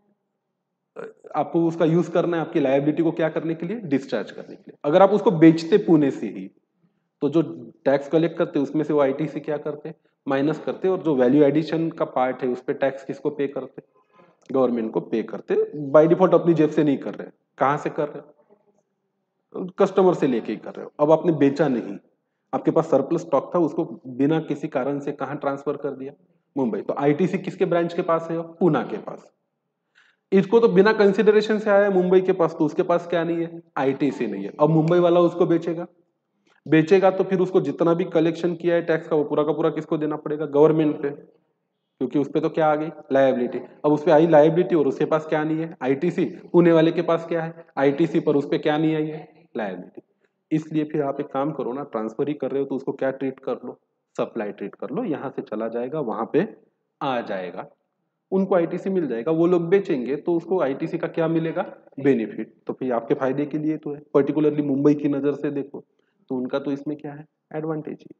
आपको उसका यूज करना है आपकी लायबिलिटी को क्या करने के लिए? डिस्चार्ज करने के लिए। अगर आप उसको बेचते पुणे से ही तो जो टैक्स कलेक्ट करते उसमें से वो आईटीसी क्या करते? माइनस करते। और जो वैल्यू एडिशन का पार्ट है उस पर टैक्स किसको पे करते? गवर्नमेंट को पे करते। बाय डिफॉल्ट अपनी जेब से नहीं कर रहे, कहां से कर रहे? कस्टमर से लेके ही कर रहे हो। अब आपने बेचा नहीं, आपके पास सरप्लस स्टॉक था, उसको बिना किसी कारण से कहां ट्रांसफर कर दिया? मुंबई। तो आईटीसी किसके ब्रांच के पास है? पूना के पास। इसको तो बिना कंसिडरेशन से आया है मुंबई के पास, तो उसके पास क्या नहीं है? आईटीसी नहीं है। अब मुंबई वाला उसको बेचेगा, बेचेगा तो फिर उसको जितना भी कलेक्शन किया है टैक्स का वो पूरा का पूरा किसको देना पड़ेगा? गवर्नमेंट पे। क्योंकि उस पे तो क्या आ गई? लायबिलिटी। अब उस पे आई लायबिलिटी और उसके पास क्या नहीं है? आईटीसी। पुणे वाले के पास क्या है? आईटीसी, पर उस पे क्या नहीं आई है? लायबिलिटी। इसलिए फिर आप एक काम करो ना, ट्रांसफर ही कर रहे हो तो उसको क्या ट्रीट कर लो? सप्लाई ट्रीट कर लो। यहां से चला जाएगा वहां पे आ जाएगा, उनको आईटीसी मिल जाएगा, वो लोग बेचेंगे तो उसको आईटीसी का क्या मिलेगा? बेनिफिट। तो फिर आपके फायदे के लिए तो है। पर्टिकुलरली मुंबई की नजर से देखो तो उनका तो इसमें क्या है? एडवांटेज ही।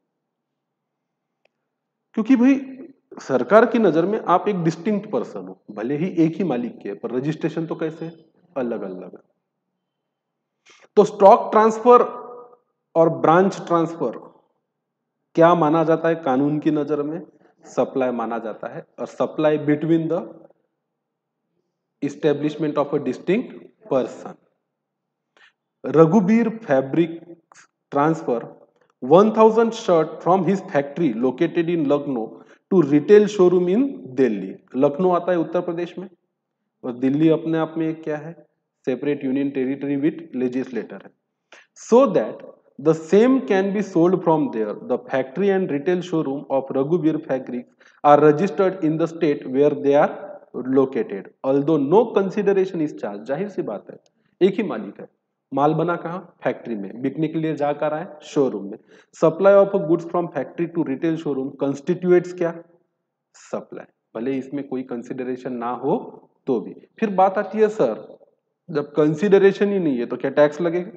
क्योंकि भाई सरकार की नजर में आप एक डिस्टिंक्ट पर्सन हो, भले ही एक ही मालिक के, पर रजिस्ट्रेशन तो कैसे? अलग अलग है। तो स्टॉक ट्रांसफर और ब्रांच ट्रांसफर क्या माना जाता है कानून की नजर में? सप्लाई माना जाता है। और supply between the establishment of a distinct person. Raghubir fabrics transfer 1000 shirt from his factory located in Lucknow to retail showroom in Delhi. Lucknow आता है उत्तर प्रदेश में और दिल्ली अपने आप में एक क्या है? Separate union territory with legislature है। So that the same can be sold from there, the factory and retail showroom of Raghubir fabrics are registered in the state where they are located although no consideration is charge. जाहिर सी बात है, एक ही मालिक है, माल बना कहाँ? फैक्ट्री में, बिकने के लिए जा कर रहा है शोरूम में। Supply of goods from factory to retail showroom constitutes क्या? सप्लाई। भले इसमें कोई कंसिडरेशन ना हो तो भी। फिर बात आती है सर, जब कंसिडरेशन ही नहीं है तो क्या टैक्स लगेगा?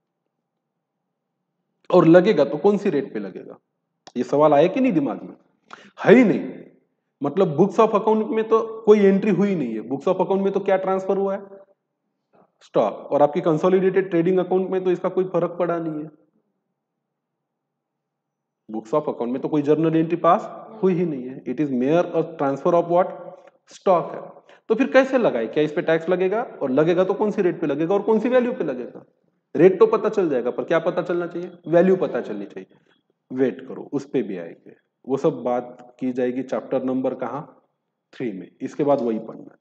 और लगेगा तो कौन सी रेट पे लगेगा? ये सवाल आया कि नहीं दिमाग में? है ही नहीं। मतलब बुक्स ऑफ अकाउंट में तो कोई एंट्री हुई नहीं है। बुक्स ऑफ अकाउंट में तो क्या ट्रांसफर हुआ है? स्टॉक। और आपकी कंसोलिडेटेड ट्रेडिंग अकाउंट में तो इसका कोई फर्क पड़ा नहीं है। बुक्स ऑफ अकाउंट में तो कोई जर्नल एंट्री पास हुई ही नहीं है। It is mere a transfer of what? Stock है। तो फिर कैसे लगाए? क्या इस पे टैक्स लगेगा? और लगेगा तो कौन सी रेट पे लगेगा और कौन सी वैल्यू पे लगेगा? रेट तो पता चल जाएगा, पर क्या पता चलना चाहिए? वैल्यू पता चलनी चाहिए। वेट करो, उस पे भी आएंगे। वो सब बात की जाएगी चैप्टर नंबर कहाँ? 3 में। इसके बाद वही पढ़ना है।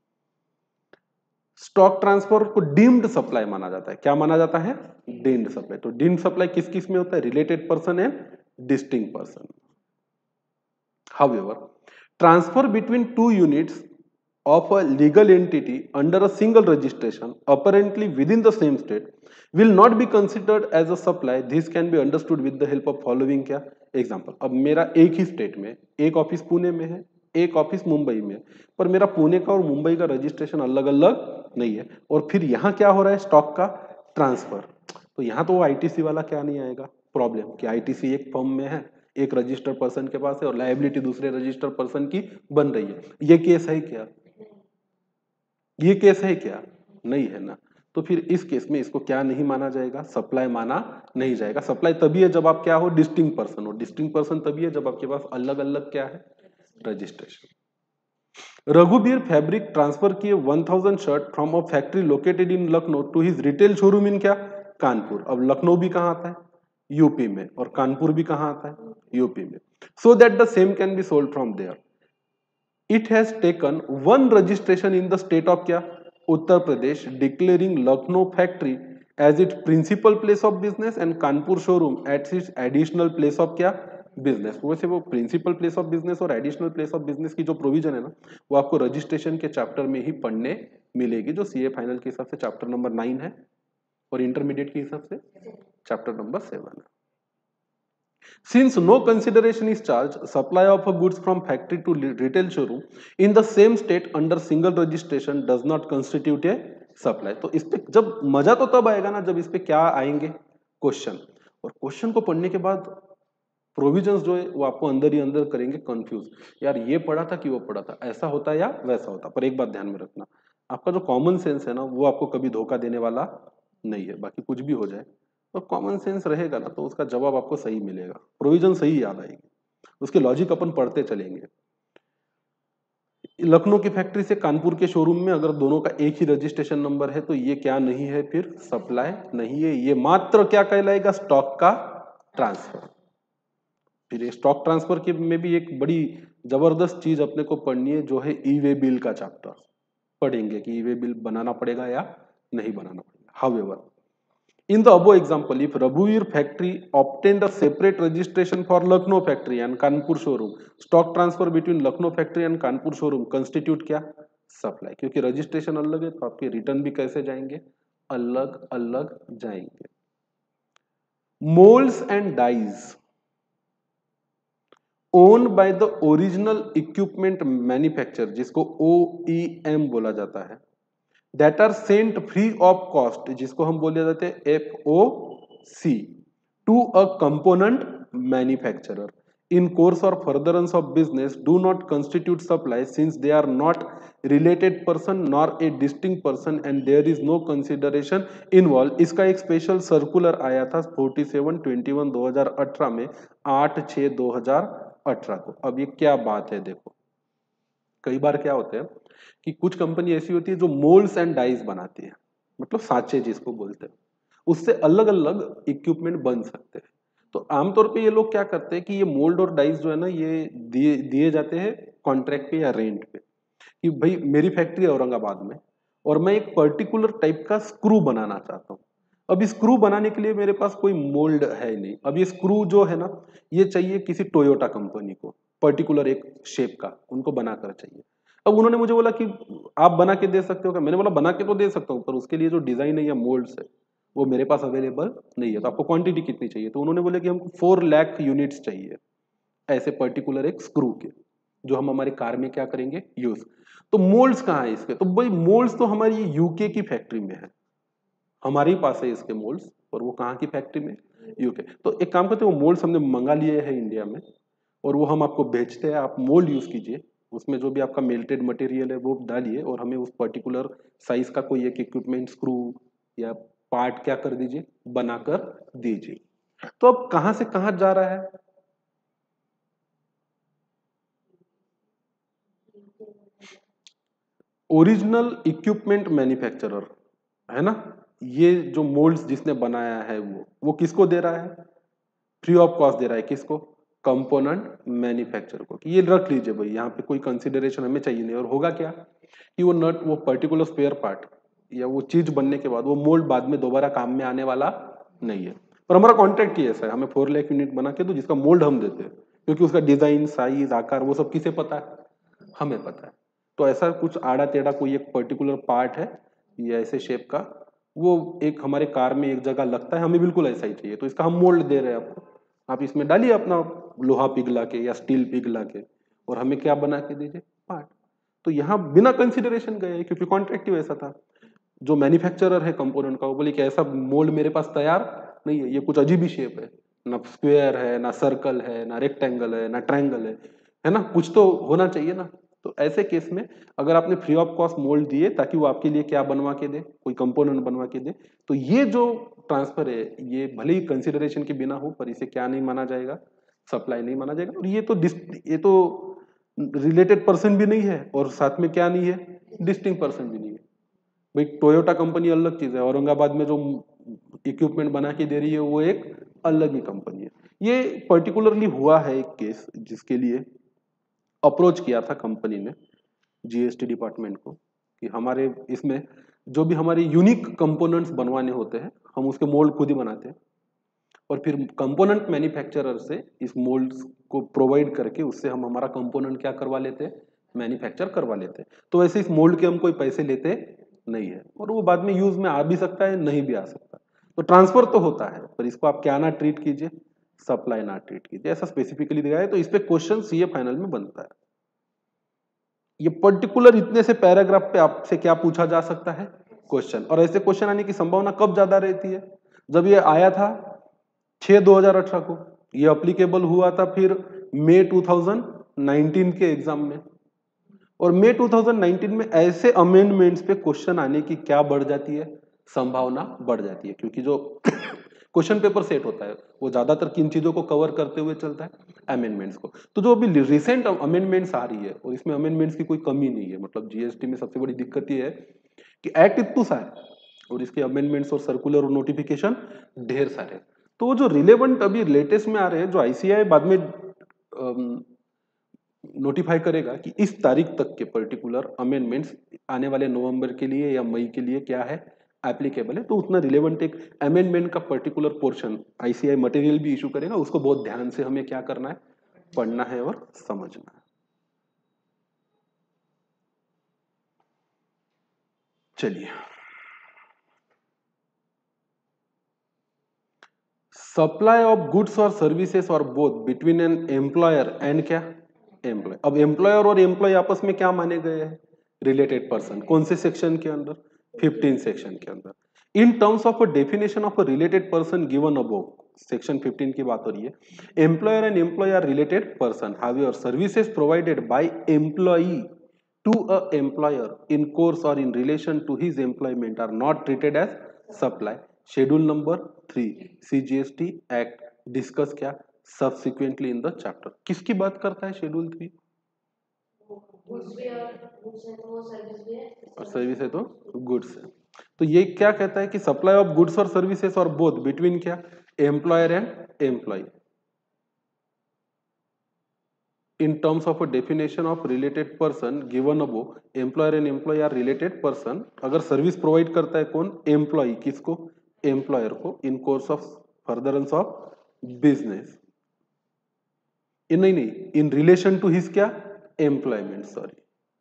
स्टॉक ट्रांसफर को डीम्ड सप्लाई माना जाता है। क्या माना जाता है? Deemed supply. तो डीम्ड सप्लाई किस किस में होता है? Related person and distinct person. However, transfer between two units of a legal entity under a single registration apparently within the same state will not be considered as a supply. This can be understood with the help of following क्या example. अब मेरा एक ही state में, एक office Pune में है, एक ऑफिस मुंबई में, पर मेरा पुणे का और मुंबई का रजिस्ट्रेशन अलग अलग नहीं है। और फिर यहाँ क्या हो रहा है? स्टॉक का ट्रांसफर। तो यहाँ तो वो आईटीसी वाला क्या नहीं आएगा? प्रॉब्लम कि आईटीसी एक फर्म में है, एक रजिस्टर्ड पर्सन के पास है और लायबिलिटी दूसरे रजिस्टर्ड पर्सन की बन रही है। ये केस है क्या? ये केस है क्या? नहीं है ना। तो फिर इस केस में इसको क्या नहीं माना जाएगा? सप्लाई माना नहीं जाएगा। सप्लाई तभी है जब आप क्या हो? डिस्टिंक्ट पर्सन हो। डिस्टिंक्ट पर्सन तभी है जब आपके पास अलग अलग क्या है? रजिस्ट्रेशन। रघुबीर फैब्रिक ट्रांसफर किए 1000 shirt from a factory located in Lucknow to his retail showroom in क्या? कानपुर। अब लखनऊ भी कहां आता है? यूपी में। और कानपुर भी कहां आता है? यूपी में। So that the same can be sold from there, it has taken one registration in the state of क्या? Uttar Pradesh, declaring Lucknow factory as it principal place of business and Kanpur showroom at its additional place of क्या business. वैसे वो principal place of business और additional place of business की जो provision है ना, वो आपको रजिस्ट्रेशन के चैप्टर में ही पढ़ने मिलेगी, जो सीए फाइनल के हिसाब से चैप्टर नंबर 9 है और इंटरमीडिएट के हिसाब से चैप्टर नंबर 7 है। Since no consideration is charged, supply of a goods from factory to retail showroom in the same state under single registration does not constitute a supply। तो इस पे जब मजा तो तब आएगा ना जब इस पे क्या आएंगे क्वेश्चन, और क्वेश्चन को पढ़ने के बाद प्रोविजंस जो है वो आपको अंदर ही अंदर करेंगे कंफ्यूज, यार ये पढ़ा था कि वो पढ़ा था, ऐसा होता या वैसा होता। पर एक बात ध्यान में रखना, आपका जो कॉमन सेंस है ना वो आपको कभी धोखा देने वाला नहीं है। बाकी कुछ भी हो जाए तो कॉमन सेंस रहेगा ना तो उसका जवाब आपको सही मिलेगा, प्रोविजन सही याद आएगी, उसके लॉजिक अपन पढ़ते चलेंगे। लखनऊ की फैक्ट्री से कानपुर के शोरूम में अगर दोनों का एक ही रजिस्ट्रेशन नंबर है तो ये क्या नहीं है, फिर सप्लाई नहीं है, ये मात्र क्या कहलाएगा, स्टॉक का ट्रांसफर। फिर स्टॉक ट्रांसफर के में भी एक बड़ी जबरदस्त चीज अपने को पढ़नी है, जो है ई वे बिल का चैप्टर पढ़ेंगे कि ई वे बिल बनाना पड़ेगा या नहीं बनाना पड़ेगा। However in the above example, if Raghuveer factory obtained a separate registration for Lucknow factory and Kanpur showroom, stock transfer between Lucknow factory and Kanpur showroom constitute क्या, supply. क्योंकि registration अलग है तो आपके रिटर्न भी कैसे जाएंगे, अलग अलग जाएंगे। Moulds and dies owned by the original equipment manufacture, जिसको OEM बोला जाता है, that are sent free of cost, जिसको हम बोले जाते हैं FOC, to a component manufacturer in course or furtherance of business do not constitute supply since they are not related person nor a distinct person and there is no consideration involved। इसका एक special circular आया था 47/21/2018 में 8/6/2018 को। अब ये क्या बात है, देखो कई बार क्या होता है कि कुछ कंपनी ऐसी होती है जो मोल्ड्स एंड डाइज बनाती है, मतलब सांचे जिसको बोलते हैं, उससे अलग अलग इक्विपमेंट बन सकते हैं। तो आमतौर पे ये लोग क्या करते हैं कि ये मोल्ड और डाइज जो है ना ये दिए जाते हैं कॉन्ट्रैक्ट पे या रेंट पे, कि भाई मेरी फैक्ट्री है औरंगाबाद में और मैं एक पर्टिकुलर टाइप का स्क्रू बनाना चाहता हूँ। अब स्क्रू बनाने के लिए मेरे पास कोई मोल्ड है नहीं, अब ये स्क्रू जो है ना ये चाहिए किसी टोयोटा कंपनी को, पर्टिकुलर एक शेप का उनको बनाकर चाहिए। अब उन्होंने मुझे बोला कि आप बना के दे सकते हो क्या, मैंने बोला बना के तो दे सकता हूँ पर उसके लिए जो डिजाइन है या मोल्ड्स है वो मेरे पास अवेलेबल नहीं है, तो आपको क्वांटिटी कितनी चाहिए, तो उन्होंने बोला कि हमको 4 लाख यूनिट्स चाहिए ऐसे पर्टिकुलर एक स्क्रू के, जो हम हमारी कार में क्या करेंगे यूज। तो मोल्ड्स कहाँ है इसके, तो भाई मोल्ड्स तो हमारी यूके की फैक्ट्री में है, हमारे ही पास है इसके मोल्ड्स, और वो कहाँ की फैक्ट्री में, यूके। तो एक काम करते हैं, वो मोल्ड्स हमने मंगा लिए हैं इंडिया में और वो हम आपको भेजते हैं, आप मोल्ड यूज कीजिए, उसमें जो भी आपका मेल्टेड मटेरियल है वो डालिए और हमें उस पर्टिकुलर साइज का कोई एक इक्विपमेंट स्क्रू या पार्ट क्या कर दीजिए, बनाकर दीजिए। तो अब कहां से कहां जा रहा है, ओरिजिनल इक्विपमेंट मैन्युफैक्चरर है ना, ये जो मोल्ड्स जिसने बनाया है वो किसको दे रहा है, फ्री ऑफ कॉस्ट दे रहा है, किसको, कंपोनेंट मैन्युफैक्चरर को, कि ये रख लीजिए भाई, यहाँ पे कोई कंसिडरेशन हमें चाहिए नहीं। और होगा क्या कि वो नट, वो पर्टिकुलर स्पेयर पार्ट या वो चीज बनने के बाद वो मोल्ड बाद में दोबारा काम में आने वाला नहीं है। पर हमारा कॉन्ट्रैक्ट ही ऐसा है, हमें 4 लाख यूनिट बना के दो जिसका मोल्ड हम देते हैं, क्योंकि उसका डिजाइन साइज आकार वो सब किसे पता है, हमें पता है। तो ऐसा कुछ आड़ा टेढ़ा कोई एक पर्टिकुलर पार्ट है या ऐसे शेप का, वो एक हमारे कार में एक जगह लगता है, हमें बिल्कुल ऐसा ही चाहिए, तो इसका हम मोल्ड दे रहे हैं आपको, आप इसमें डालिए अपना लोहा पिघला के या स्टील पिघला के और हमें क्या बना के दीजिए, पार्ट। तो यहाँ बिना कंसिडरेशन गए, क्योंकि कॉन्ट्रैक्ट ही वैसा था। जो मैन्युफैक्चरर है कंपोनेंट का वो बोले कि ऐसा मोल्ड मेरे पास तैयार नहीं है, ये कुछ अजीब ही शेप है, ना स्क्वायर है, ना सर्कल है, ना रेक्टेंगल है, ना ट्रायंगल है ना, कुछ तो होना चाहिए ना। तो ऐसे केस में अगर आपने फ्री ऑफ कॉस्ट मोल्ड दिए ताकि वो आपके लिए क्या बनवा के दे, कोई कंपोनेंट बनवा के दे, तो ये जो ट्रांसफर है ये भले ही कंसिडरेशन के बिना हो पर इसे क्या नहीं माना जाएगा, सप्लाई नहीं माना जाएगा। और ये तो रिलेटेड पर्सन भी नहीं है और साथ में क्या नहीं है, डिस्टिंक्ट पर्सन भी नहीं है। भाई टोयोटा कंपनी अलग चीज है, औरंगाबाद में जो इक्विपमेंट बना के दे रही है वो एक अलग ही कंपनी है। ये पर्टिकुलरली हुआ है एक केस जिसके लिए अप्रोच किया था कंपनी ने जीएसटी डिपार्टमेंट को कि हमारे इसमें जो भी हमारे यूनिक कंपोनेंट्स बनवाने होते हैं हम उसके मोल्ड खुद ही बनाते हैं और फिर कंपोनेंट मैन्युफैक्चरर से इस मोल्ड्स को प्रोवाइड करके उससे हम हमारा कंपोनेंट क्या करवा लेते हैं, मैन्युफैक्चर करवा लेते हैं। तो वैसे इस मोल्ड के हम कोई पैसे लेते नहीं है और वो बाद में यूज में आ भी सकता है, नहीं भी आ सकता। तो ट्रांसफर तो होता है, पर इसको आप क्या ना ट्रीट कीजिए, सप्लाई ना ट्रीट कीजिए, ऐसा स्पेसिफिकली दिया है। तो इस पे क्वेश्चन सीए फाइनल में बनता है। ये पर्टिकुलर इतने से पैराग्राफ पे आपसे क्या पूछा जा सकता है, क्वेश्चन। और ऐसे क्वेश्चन आने की संभावना कब ज्यादा रहती है, जब ये आया था 6/2018 को, ये अप्लीकेबल हुआ था फिर मई 2019 के एग्जाम में, और मई 2019 में ऐसे अमेंडमेंट्स पे क्वेश्चन आने की क्या बढ़ जाती है, संभावना बढ़ जाती है, क्योंकि जो क्वेश्चन पेपर सेट होता है वो ज्यादातर किन चीजों को कवर करते हुए चलता है, अमेंडमेंट्स को। तो जो अभी रिसेंट अमेंडमेंट्स आ रही है और इसमें अमेंडमेंट्स की कोई कमी नहीं है, मतलब जीएसटी में सबसे बड़ी दिक्कत ये है कि एक्ट इतना सा है और इसके अमेंडमेंट्स और सर्कुलर और नोटिफिकेशन ढेर सारे। तो वो जो रिलेवेंट अभी लेटेस्ट में आ रहे हैं, जो आईसीआई बाद में नोटिफाई करेगा कि इस तारीख तक के पर्टिकुलर अमेंडमेंट्स आने वाले नवंबर के लिए या मई के लिए क्या है, एप्लीकेबल है, तो उतना रिलेवेंट एक अमेंडमेंट का पर्टिकुलर पोर्शन आईसीआई मटेरियल भी इशू करेगा, उसको बहुत ध्यान से हमें क्या करना है, पढ़ना है और समझना है। चलिए, सप्लाई ऑफ गुड्स और सर्विसेज और both between an employer and क्या, एम्प्लॉय। अब एम्प्लॉयर और एम्प्लॉय आपस में क्या माने गए हैं, रिलेटेड पर्सन। कौन से सेक्शन के अंदर, 15 सेक्शन के अंदर। In terms of a definition of a related person given above, section 15 की बात हो रही है। Employer and employee are related person, however services provided by employee to a employer in course or in relation to his employment are not treated as supply. Schedule number 3 CGST Act discuss क्या subsequently in the chapter। किसकी बात करता है schedule 3, और service है तो goods है। तो ये क्या कहता है कि सप्लाई ऑफ गुड्स और सर्विसेज और बोथ बिटवीन क्या, employer and employee. In terms of a definition of related person given above, employer and employee are related person। अगर सर्विस प्रोवाइड करता है कौन, एम्प्लॉय, किसको, एम्प्लॉयर को, in course of furtherance of business, in नहीं in relation to his क्या, employment, sorry.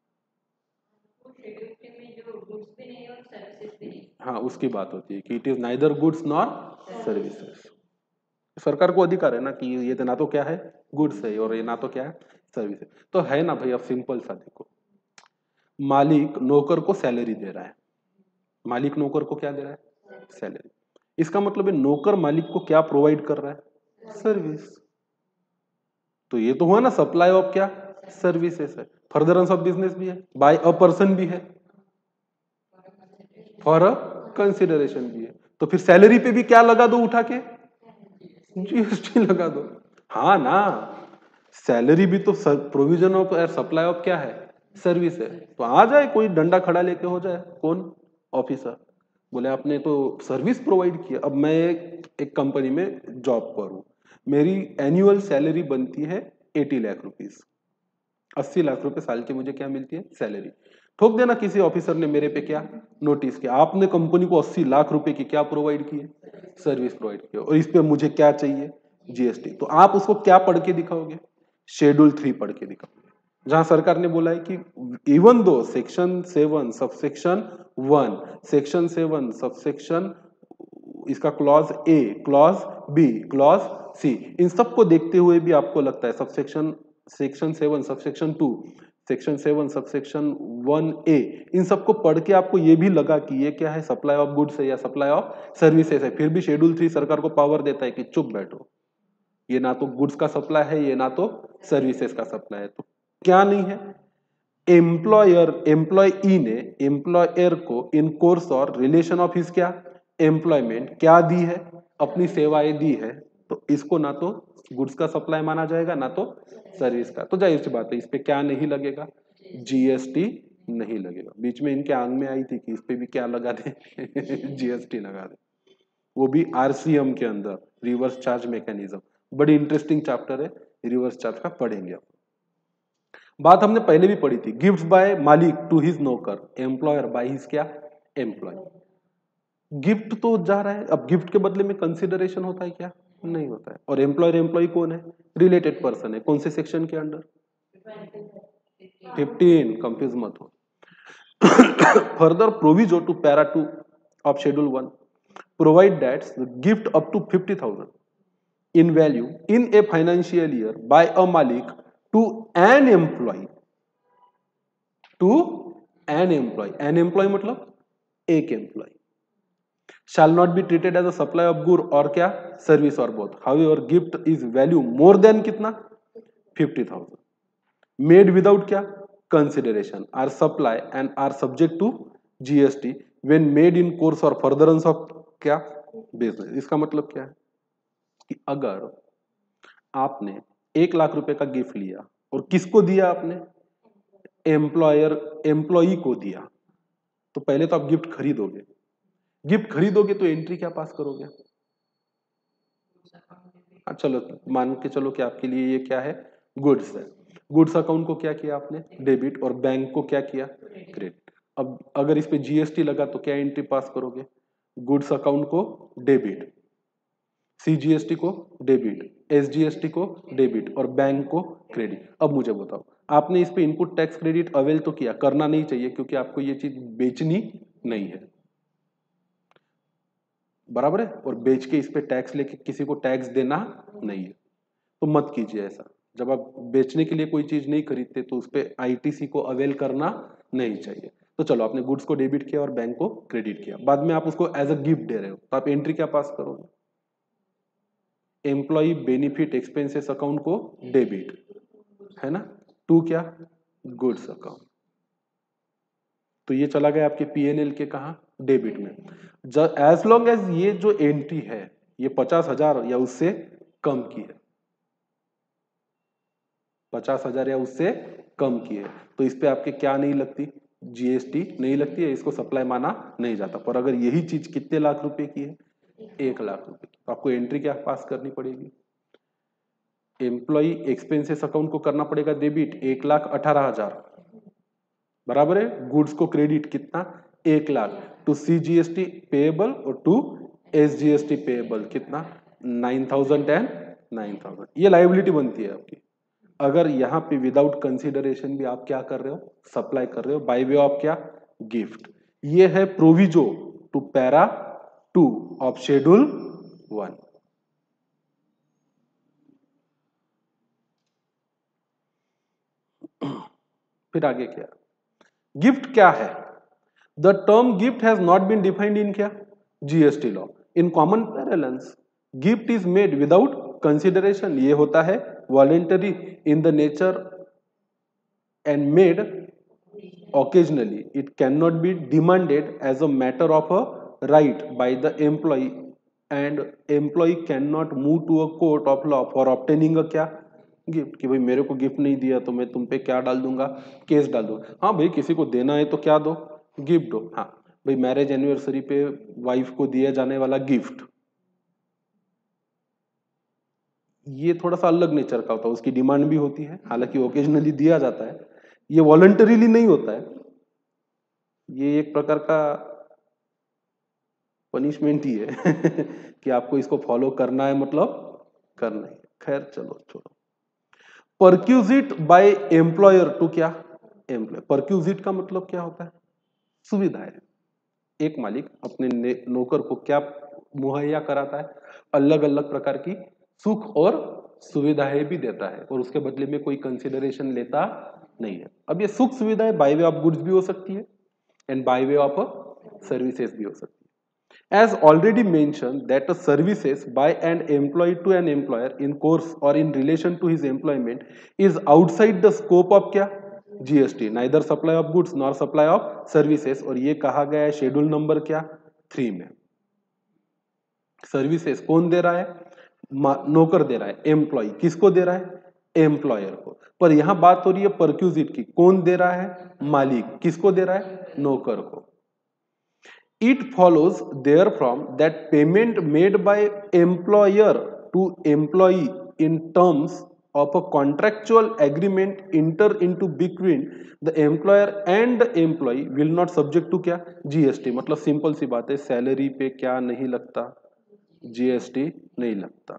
हाँ, उसकी बात होती है कि it is neither goods nor services. सरकार को अधिकार है ना कि ये तो ना तो क्या है गुड्स है और ये ना तो क्या है सर्विस है। तो है ना भाई, अब सिंपल सा देखो, मालिक नौकर को सैलरी दे रहा है, मालिक नौकर को क्या दे रहा है, सैलरी। इसका मतलब है नौकर मालिक को क्या प्रोवाइड कर रहा है, सर्विस। तो ये तो हुआ ना सप्लाई ऑफ क्या, सर्विसेज है। फर्दरेंस ऑफ बिजनेस भी है, बाय अ पर्सन भी है, फॉर अ कंसिडरेशन भी है। तो फिर सैलरी पे भी क्या लगा दो उठा के, जीएसटी लगा दो। हाँ ना, सैलरी भी तो प्रोविजन ऑफ सप्लाई ऑफ क्या है, सर्विस है। तो आ जाए कोई डंडा खड़ा लेके हो जाए, कौन, ऑफिसर, बोले आपने तो सर्विस प्रोवाइड किया। अब मैं एक कंपनी में जॉब पर हूं, मेरी एनुअल सैलरी बनती है 80 लाख रुपीस, 80 लाख रुपए साल की मुझे क्या मिलती है, सैलरी। ठोक देना किसी ऑफिसर ने मेरे पे क्या नोटिस किया, आपने कंपनी को 80 लाख रुपए की क्या प्रोवाइड की है, सर्विस प्रोवाइड की, और इस पे मुझे क्या चाहिए, जीएसटी। तो आप उसको क्या पढ़ के दिखाओगे, शेड्यूल 3 पढ़ के दिखाओगे, जहां सरकार ने बोला है कि even though section 7 subsection 1, section 7 subsection इसका clause A, clause B, clause C, इन सबको देखते हुए भी आपको लगता है subsection section 7 subsection 2, section 7 subsection 1A, इन सबको पढ़ के आपको ये भी लगा कि ये क्या है, सप्लाई ऑफ गुड्स है या सप्लाई ऑफ सर्विसेज है, फिर भी शेड्यूल 3 सरकार को पावर देता है कि चुप बैठो, ये ना तो गुड्स का सप्लाई है, ये ना तो सर्विसेज का सप्लाई है। तो क्या नहीं है, एम्प्लॉयर एम्प्लॉई ने एम्प्लॉयर को इन कोर्स और रिलेशन ऑफ हिज क्या, एम्प्लॉयमेंट क्या दी है, अपनी सेवाएं दी है। तो इसको ना तो गुड्स का सप्लाई माना जाएगा ना तो सर्विस का। तो जाहिर सी बात है इस पे क्या नहीं लगेगा, जीएसटी नहीं लगेगा। बीच में इनके आंग में आई थी कि इस पे भी क्या लगा दे जीएसटी लगा दे, वो भी आरसीएम के अंदर, रिवर्स चार्ज मैकेनिज्म। बड़ी इंटरेस्टिंग चैप्टर है, रिवर्स चार्ज का पढ़ेंगे आप। बात हमने पहले भी पढ़ी थी, गिफ्ट्स बाय मालिक टू हिज नौकर, एम्प्लॉयर बाय हिज क्या, एम्प्लॉय। गिफ्ट तो जा रहा है, अब गिफ्ट के बदले में कंसिडरेशन होता है क्या? नहीं होता है। और एम्प्लॉयर एम्प्लॉय कौन है? रिलेटेड पर्सन है। कौन से सेक्शन के अंडर? 15, कंफ्यूज मत हो। Further proviso to para 2 of schedule 1 provide that the gift up to 50,000 in value in a financial year by a malik to an employee an employee मतलब एक employee shall not be treated as a supply of good और क्या? Service और both. however gift is value more than कितना? 50,000 made without क्या? consideration are supply and are subject to GST when made in course or furtherance of क्या? Business. इसका मतलब क्या है कि अगर आपने 1 लाख रुपए का गिफ्ट लिया और किसको दिया आपने? एम्प्लॉई को दिया, तो पहले तो आप गिफ्ट खरीदोगे। गिफ्ट खरीदोगे तो एंट्री क्या पास करोगे? चलो मान के चलो कि आपके लिए ये क्या है? गुड्स है। गुड्स अकाउंट को क्या किया आपने? डेबिट। और बैंक को क्या किया? क्रेडिट। अब अगर इस पे जीएसटी लगा तो क्या एंट्री पास करोगे? गुड्स अकाउंट को डेबिट, सीजीएसटी को डेबिट, एसजीएसटी को डेबिट और बैंक को क्रेडिट। अब मुझे बताओ, आपने इस पे इनपुट टैक्स क्रेडिट अवेल तो किया? करना नहीं चाहिए क्योंकि आपको ये चीज बेचनी नहीं है, बराबर है। और बेच के इस पे टैक्स लेके किसी को टैक्स देना नहीं है, तो मत कीजिए ऐसा। जब आप बेचने के लिए कोई चीज नहीं खरीदते तो उस पे आईटीसी को अवेल करना नहीं चाहिए। तो चलो आपने गुड्स को डेबिट किया और बैंक को क्रेडिट किया, बाद में आप उसको एज अ गिफ्ट दे रहे हो, तो आप एंट्री क्या पास करोगे? एम्प्लॉय बेनिफिट एक्सपेंसेस अकाउंट को डेबिट, है ना? टू क्या? Goods account. तो ये चला गया आपके पीएनएल के कहा? डेबिट में। एज लॉन्ग एज ये जो एंट्री है ये 50,000 या उससे कम की है, 50,000 या उससे कम की है, तो इस पे आपके क्या नहीं लगती? जीएसटी नहीं लगती है, इसको सप्लाई माना नहीं जाता। पर अगर यही चीज कितने लाख रुपए की है? 1 लाख रुपए की, तो आपको एंट्री क्या पास करनी पड़ेगी? एम्प्लॉय एक्सपेंसेस अकाउंट को करना पड़ेगा डेबिट 1,18,000, बराबर है। गुड्स को क्रेडिट कितना? 1 लाख। टू सीजीएसटी पेएबल और टू एसजीएसटी पेएबल कितना? 9,000 एंड 9,000। ये लायबिलिटी बनती है आपकी। अगर यहाँ पे विदाउट कंसिडरेशन भी आप क्या कर रहे हो? सप्लाई कर रहे हो बाय वे ऑफ क्या? गिफ्ट। ये है proviso to para 2 of schedule 1। फिर आगे क्या? गिफ्ट क्या है? The term gift has not been defined in क्या? GST law. In common parlance gift is made without consideration, ये होता है voluntary in the nature and made occasionally. It cannot be demanded as a matter of a right by the employee and employee cannot move to a court of law for obtaining a क्या? Gift. कि भाई मेरे को gift नहीं दिया तो मैं तुम पे क्या डाल दूंगा? केस डाल दूंगा। हाँ भाई किसी को देना है तो क्या दो? गिफ्ट दो। हाँ भाई मैरिज एनिवर्सरी पे वाइफ को दिया जाने वाला गिफ्ट, ये थोड़ा सा अलग नेचर का होता है, उसकी डिमांड भी होती है, हालांकि ओकेजनली दिया जाता है, ये वॉलंटरीली नहीं होता है, ये एक प्रकार का पनिशमेंट ही है कि आपको इसको फॉलो करना है, मतलब करना है। खैर चलो छोड़ो। परक्यूजिट बाय एम्प्लॉयर टू क्या? एम्प्लॉय। परक्यूजिट का मतलब क्या होता है? सुविधा है। एक मालिक अपने नौकर को क्या मुहैया कराता है? अलग अलग प्रकार की सुख और सुविधाएं भी देता है और उसके बदले में कोई कंसिडरेशन लेता नहीं है। अब ये सुख सुविधाएं बाय वे ऑफ गुड्स भी हो सकती है and by way of services भी हो सकती है। As already mentioned that the services by an employee to an employer in course or in relation to his employment is outside the scope of क्या? GST, neither supply of goods nor supply of services। और ये कहा गया है schedule number क्या? 3 में। Services कौन दे रहा है? नौकर दे रहा है। एम्प्लॉय किसको दे रहा है? एम्प्लॉयर को। पर यहां बात हो रही है परक्यूजिट की, कौन दे रहा है? मालिक। किसको दे रहा है? नौकर को। It follows therefrom that payment made by employer to employee in terms of a contractual agreement enter into between the employer and the employee will not subject to क्या जीएसटी। मतलब सिंपल सी बात है, सैलरी पे क्या नहीं लगता, GST नहीं लगता।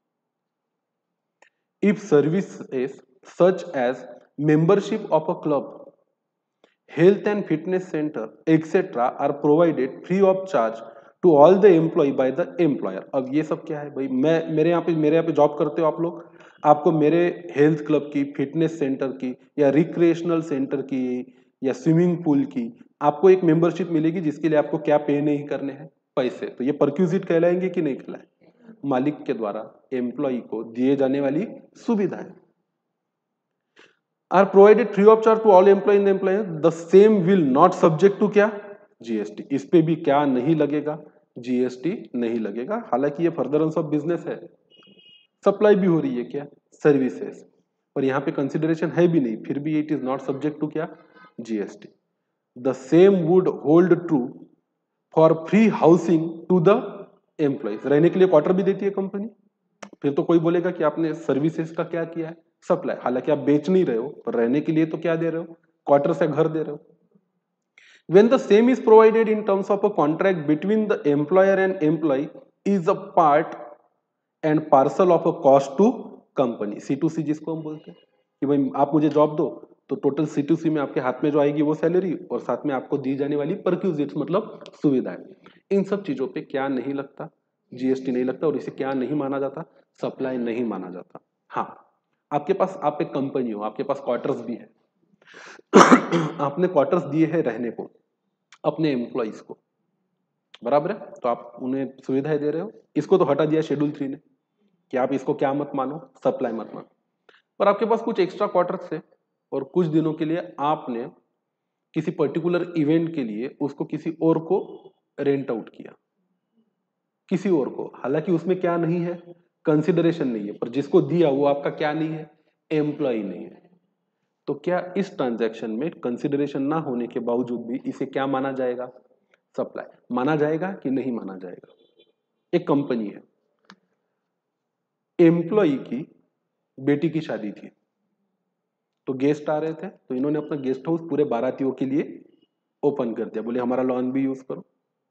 If services such as membership of a club, health and fitness center, etc. are provided free of charge to all the employee by the employer। अब ये सब क्या है भाई, मैं मेरे यहाँ पे जॉब करते हो आप लोग, आपको मेरे हेल्थ क्लब की, फिटनेस सेंटर की या रिक्रिएशनल सेंटर की या स्विमिंग पूल की आपको एक मेंबरशिप मिलेगी जिसके लिए आपको क्या पे नहीं करने हैं, पैसे। तो ये परक्यूजिट कहलाएंगे कि नहीं कहलाए, मालिक के द्वारा एम्प्लॉय को दिए जाने वाली सुविधा है। are provided free of charge to all employee in the employer, the same will not subject to क्या जीएसटी। इस पे भी क्या नहीं लगेगा, जीएसटी नहीं लगेगा। हालांकि ये फर्दरेंस ऑफ बिजनेस है, सप्लाई भी हो रही है क्या सर्विसेज, पर यहाँ पे कंसिडरेशन है भी नहीं, फिर भी it is not subject to क्या GST. The same would hold true for free housing to the employees. रहने के लिए क्वार्टर भी देती है कंपनी, फिर तो कोई बोलेगा कि आपने सर्विसेज का क्या किया है, सप्लाई। हालांकि आप बेच नहीं रहे हो, पर रहने के लिए तो क्या दे रहे हो, क्वार्टर से घर दे रहे हो। When the same is provided in terms of a contract between the employer and employee is a part and parcel of a cost to company। C2C जिसको हम बोलते हैं कि भाई आप मुझे जॉब दो, तो टोटल C2C में आपके हाथ में जो आएगी वो सैलरी और साथ में आपको दी जाने वाली परक्यूजिट्स मतलब सुविधाएं। इन सब चीजों पे क्या नहीं लगता, जीएसटी नहीं लगता, और इसे क्या नहीं माना जाता, सप्लाई नहीं माना जाता। हाँ, आपके पास, आप एक कंपनी हो, आपके पास क्वार्टर्स भी है आपने क्वार्टर्स दिए हैं रहने को अपने एम्प्लॉइज को, बराबर है, तो आप उन्हें सुविधाएं दे रहे हो। इसको तो हटा दिया शेड्यूल 3 ने कि आप इसको क्या मत मानो, सप्लाई मत मानो। पर आपके पास कुछ एक्स्ट्रा क्वार्टर्स है और कुछ दिनों के लिए आपने किसी पर्टिकुलर इवेंट के लिए उसको किसी और को रेंट आउट किया, किसी और को। हालांकि उसमें क्या नहीं है, कंसिडरेशन नहीं है, पर जिसको दिया वो आपका क्या नहीं है, एम्प्लॉय नहीं है। तो क्या इस ट्रांजैक्शन में कंसिडरेशन ना होने के बावजूद भी इसे क्या माना जाएगा, सप्लाई माना जाएगा कि नहीं माना जाएगा। एक कंपनी है, एम्प्लॉय की बेटी की शादी थी, तो गेस्ट आ रहे थे, तो इन्होंने अपना गेस्ट हाउस पूरे बारातियों के लिए ओपन कर दिया, बोले हमारा लॉन भी यूज करो,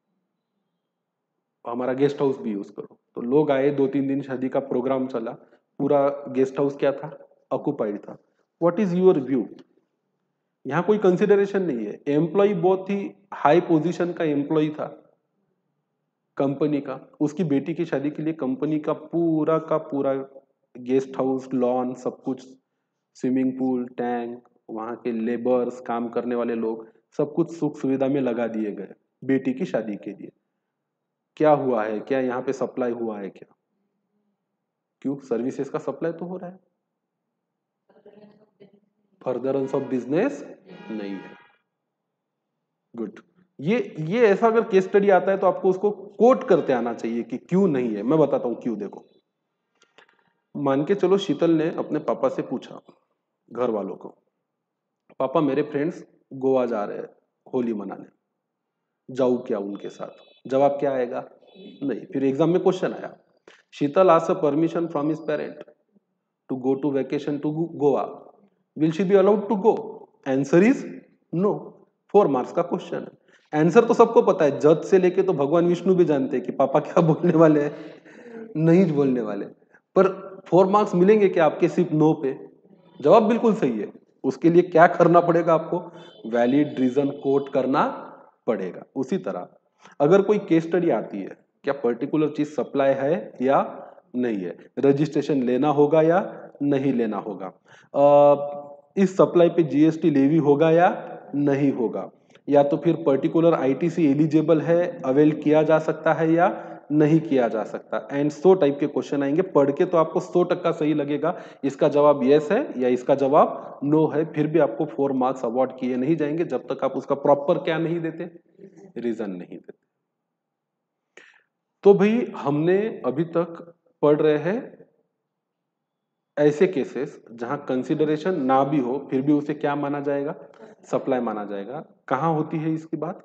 हमारा गेस्ट हाउस भी यूज करो। तो लोग आए, 2-3 दिन शादी का प्रोग्राम चला, पूरा गेस्ट हाउस क्या था, ऑक्युपाइड था। व्हाट इज योर व्यू, यहाँ कोई कंसिडरेशन नहीं है, एम्प्लॉय बहुत ही हाई पोजीशन का एम्प्लॉय था कंपनी का, उसकी बेटी की शादी के लिए कंपनी का पूरा गेस्ट हाउस, लॉन, सब कुछ, स्विमिंग पूल, टैंक, वहां के लेबर्स, काम करने वाले लोग, सब कुछ सुख सुविधा में लगा दिए गए बेटी की शादी के लिए। क्या हुआ है, क्या यहाँ पे सप्लाई हुआ है क्या, क्यों, सर्विसेज का सप्लाई तो हो रहा है, फर्दरेंस ऑफ बिजनेस नहीं है। गुड, ये ऐसा अगर केस स्टडी आता है तो आपको उसको कोट करते आना चाहिए कि क्यों नहीं है। मैं बताता हूं क्यों। देखो, मान के चलो शीतल ने अपने पापा से पूछा, घर वालों को, पापा मेरे फ्रेंड्स गोवा जा रहे हैं होली मनाने, जाऊं क्या उनके साथ, जवाब क्या आएगा, नहीं। फिर एग्जाम में क्वेश्चन आया, Sheetal asks a permission from his parent to go to vacation to Goa, will she be allowed to go, answer is no. 4 marks का क्वेश्चन है। आंसर तो सबको पता है, जज से लेके तो भगवान विष्णु भी जानते हैं कि पापा क्या बोलने वाले हैं, नहीं बोलने वाले, पर 4 मार्क्स मिलेंगे क्या आपके सिर्फ नो पे, जवाब बिल्कुल सही है। उसके लिए क्या करना पड़ेगा आपको, वैलिड रीजन कोट करना पड़ेगा। उसी तरह अगर कोई केस स्टडी आती है, क्या पर्टिकुलर चीज सप्लाई है या नहीं है, रजिस्ट्रेशन लेना होगा या नहीं लेना होगा, इस सप्लाई पे जीएसटी लेवी होगा या नहीं होगा, या तो फिर पर्टिकुलर आईटीसी एलिजिबल है, अवेल किया जा सकता है या नहीं किया जा सकता, एंड 100 टाइप के क्वेश्चन आएंगे। पढ़ के तो आपको 100% सही लगेगा, इसका जवाब यस है या इसका जवाब नो है, फिर भी आपको 4 मार्क्स अवॉर्ड किए नहीं जाएंगे जब तक आप उसका प्रॉपर क्या नहीं देते, रीजन नहीं देते। तो भाई हमने अभी तक पढ़ रहे हैं ऐसे केसेस जहां कंसिडरेशन ना भी हो फिर भी उसे क्या माना जाएगा, सप्लाई माना जाएगा। कहां होती है इसकी बात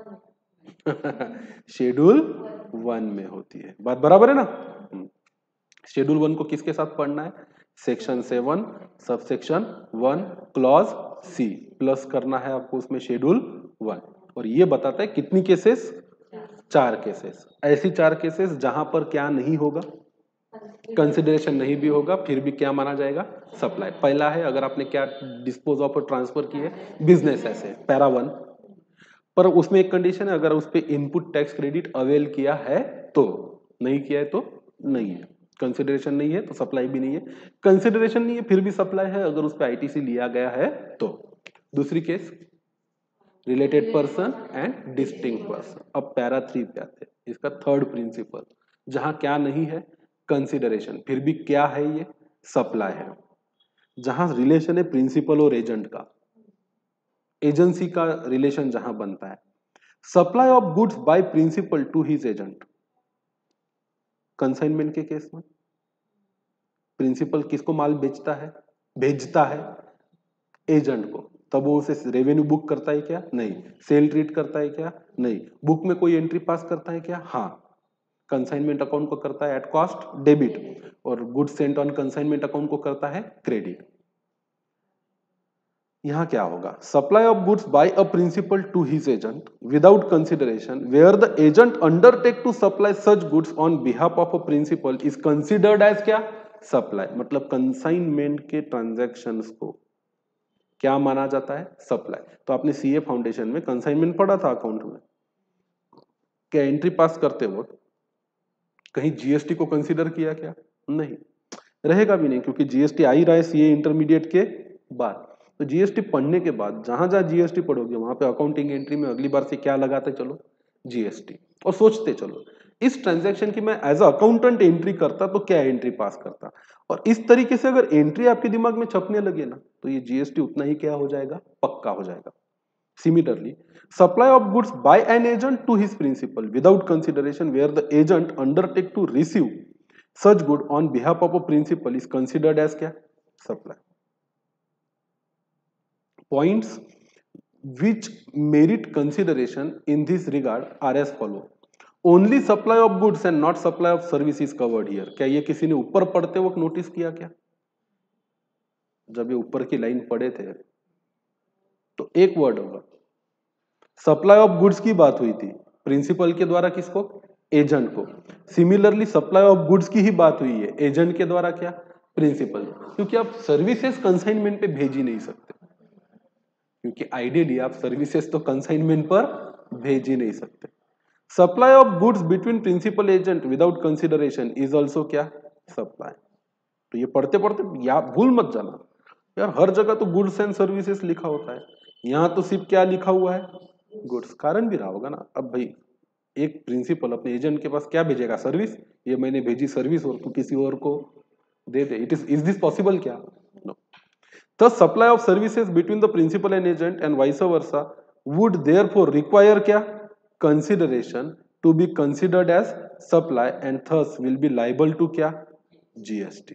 शेड्यूल 1 में होती है, बात बराबर है ना। शेड्यूल 1 को किसके साथ पढ़ना है? Section 7 subsection 1 clause C plus करना है आपको उसमें शेड्यूल 1। और ये बताता है कितनी केसेस? 4 केसेस। ऐसी 4 केसेस जहां पर क्या नहीं होगा, कंसिडरेशन नहीं भी होगा, फिर भी क्या माना जाएगा? सप्लाई। पहला है अगर आपने क्या डिस्पोज ऑफ और ट्रांसफर किए बिजनेस ऐसे पैरा 1, पर उसमें एक कंडीशन है, अगर उस पर इनपुट टैक्स क्रेडिट अवेल किया है तो, नहीं किया है तो नहीं है। कंसिडरेशन नहीं है तो सप्लाई भी नहीं है, कंसिडरेशन नहीं है फिर भी सप्लाई है अगर उस पर आईटीसी लिया गया है तो। दूसरी case related person and distinct person. अब पैरा 3 पे आते हैं, इसका थर्ड प्रिंसिपल, जहां क्या नहीं है? कंसिडरेशन, फिर भी क्या है? ये सप्लाई है। जहां रिलेशन है प्रिंसिपल और एजेंट का, एजेंसी का रिलेशन जहां बनता है, supply of goods by principal to his agent. Consignment के केस में प्रिंसिपल किसको माल बेचता है? भेजता है एजेंट को, तब वो उसे रेवेन्यू बुक करता है क्या? नहीं। सेल ट्रीट करता है क्या? नहीं। बुक में कोई एंट्री पास करता है क्या? हाँ। कंसाइनमेंट अकाउंट को करता है एट कॉस्ट डेबिट, और goods sent on consignment account को करता है क्रेडिट। यहां क्या होगा? Supply of goods by a principal to his agent without consideration where the agent undertake to supply such goods on behalf of a principal is considered as क्या? Supply. मतलब consignment के transactions को क्या माना जाता है? सप्लाई। तो आपने सीए फाउंडेशन में कंसाइनमेंट पढ़ा था अकाउंट में, क्या एंट्री पास करते वक्त कहीं जीएसटी को कंसीडर किया क्या? नहीं, रहेगा भी नहीं, क्योंकि जीएसटी आ ही रहा है सीए इंटरमीडिएट के बाद। तो जीएसटी पढ़ने के बाद जहां जहां जीएसटी पढ़ोगे वहां पे अकाउंटिंग एंट्री में अगली बार से क्या लगाते चलो? जीएसटी। और सोचते चलो इस ट्रांजैक्शन की मैं एज अ अकाउंटेंट एंट्री करता तो क्या एंट्री पास करता, और इस तरीके से अगर एंट्री आपके दिमाग में छपने लगे ना तो ये जीएसटी उतना ही क्या हो जाएगा? पक्का हो जाएगा। Similarly, supply of goods by an agent to his principal without consideration where the agent undertake to receive such good on behalf of a principal is considered as क्या? Supply. Points which merit consideration in this regard are as follow. Only supply of goods and not supply of service is covered here. क्या ये किसी ने ऊपर पढ़ते वक्त notice किया क्या? जब ये ऊपर की लाइन पढ़े थे तो एक वर्ड होगा, सप्लाई ऑफ गुड्स की बात हुई थी प्रिंसिपल के द्वारा किसको? एजेंट को। सिमिलरली सप्लाई ऑफ गुड्स की ही बात हुई है एजेंट के द्वारा क्या? प्रिंसिपल। क्योंकि आप सर्विसेज कंसाइनमेंट पे भेज ही नहीं सकते, क्योंकि आइडियली आप सर्विसेज तो कंसाइनमेंट पर भेज ही नहीं सकते। Supply of goods between principal agent without consideration is also क्या? सप्लाई। तो ये पढ़ते पढ़ते या भूल मत जाना यार, हर जगह तो गुड्स एंड सर्विसेज लिखा होता है, यहां तो सिर्फ क्या लिखा हुआ है? गुड्स। कारण भी रहा होगा ना, अब भाई एक प्रिंसिपल अपने एजेंट के पास क्या भेजेगा? सर्विस। ये मैंने भेजी सर्विस और तू किसी और को दे दे, इज दिस पॉसिबल क्या? No. The supply of services between the principal and agent and vice versa would therefore require क्या? Consideration to be considered as supply and thus will be liable to क्या? GST.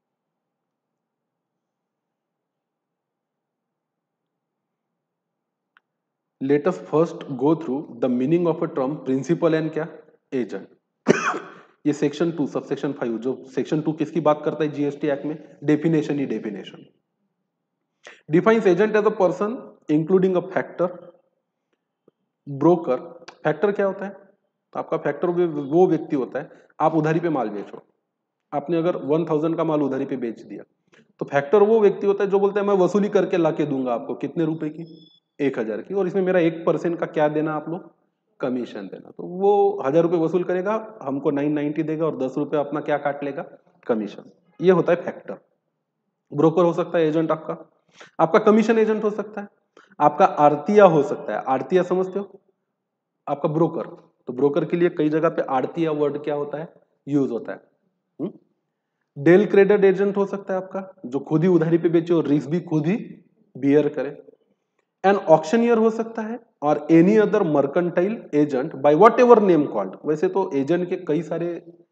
Let us first go through the meaning of a term principal and क्या? Agent. ये section 2 subsection 5, जो section 2 किसकी बात करता है GST act में? Definition ही definition. Defines agent as a person including a factor, broker. Factor क्या होता है? तो आपका फैक्टर वो व्यक्ति होता है, आप उधारी पे माल बेचो, आपने अगर 1000 का माल उधारी पे बेच दिया तो फैक्टर वो व्यक्ति होता है जो बोलता है मैं वसूली करके लाके दूंगा आपको, कितने रुपए की? 1000 की, और इसमें मेरा 1% का क्या देना आप लोग? कमीशन देना। तो वो 1000 रुपये वसूल करेगा, हमको 990 देगा और 10 रुपये अपना क्या काट लेगा? कमीशन। ये होता है फैक्टर। ब्रोकर हो सकता है एजेंट आपका, आपका कमीशन एजेंट हो सकता है, आपका आड़तिया हो सकता है। आड़तिया समझते हो? आपका ब्रोकर। तो ब्रोकर के लिए कई जगह पे आड़तिया वर्ड क्या होता है? यूज होता है। डेल क्रेडिट एजेंट हो सकता है आपका, जो खुद ही उधारी पे बेचे और रिस्क भी खुद ही बियर करे। एन ऑक्शनियर हो सकता है, और any other mercantile agent by whatever name called. वैसे तो एजेंट के कई सारे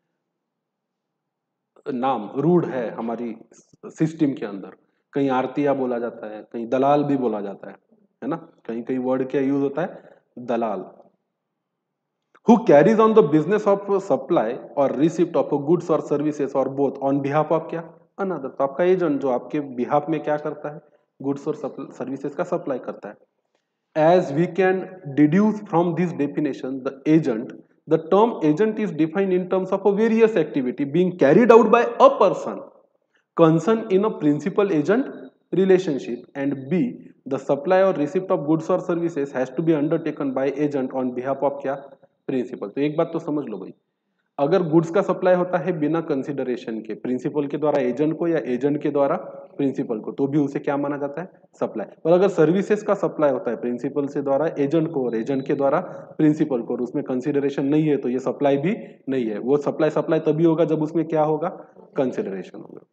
नाम रूढ़ है हमारी सिस्टम के अंदर, कहीं आरतिया बोला जाता है, कहीं दलाल भी बोला जाता है ना? कहीं कहीं वर्ड क्या यूज होता है? दलाल। who carries on the business of supply or receipt of goods or services or both on behalf of क्या another। तो आपका एजेंट जो आपके बिहाफ में क्या करता है, गुड्स और सर्विसेज का सप्लाई करता है। As we can deduce from this definition, the term agent is defined in terms of a various activity being carried out by a person concerned in a principal agent relationship, and B, the supply or receipt of goods or services has to be undertaken by agent on behalf of क्या principal. तो एक बात तो समझ लो भाई, अगर goods का supply होता है बिना कंसिडरेशन के प्रिंसिपल के द्वारा एजेंट को या एजेंट के द्वारा प्रिंसिपल को, तो भी उसे क्या माना जाता है, सप्लाई। और अगर सर्विसेज का सप्लाई होता है प्रिंसिपल से द्वारा एजेंट को और एजेंट के द्वारा प्रिंसिपल को, और उसमें कंसिडरेशन नहीं है, तो ये सप्लाई भी नहीं है। वो सप्लाई तभी होगा जब उसमें क्या होगा, कंसिडरेशन होगा।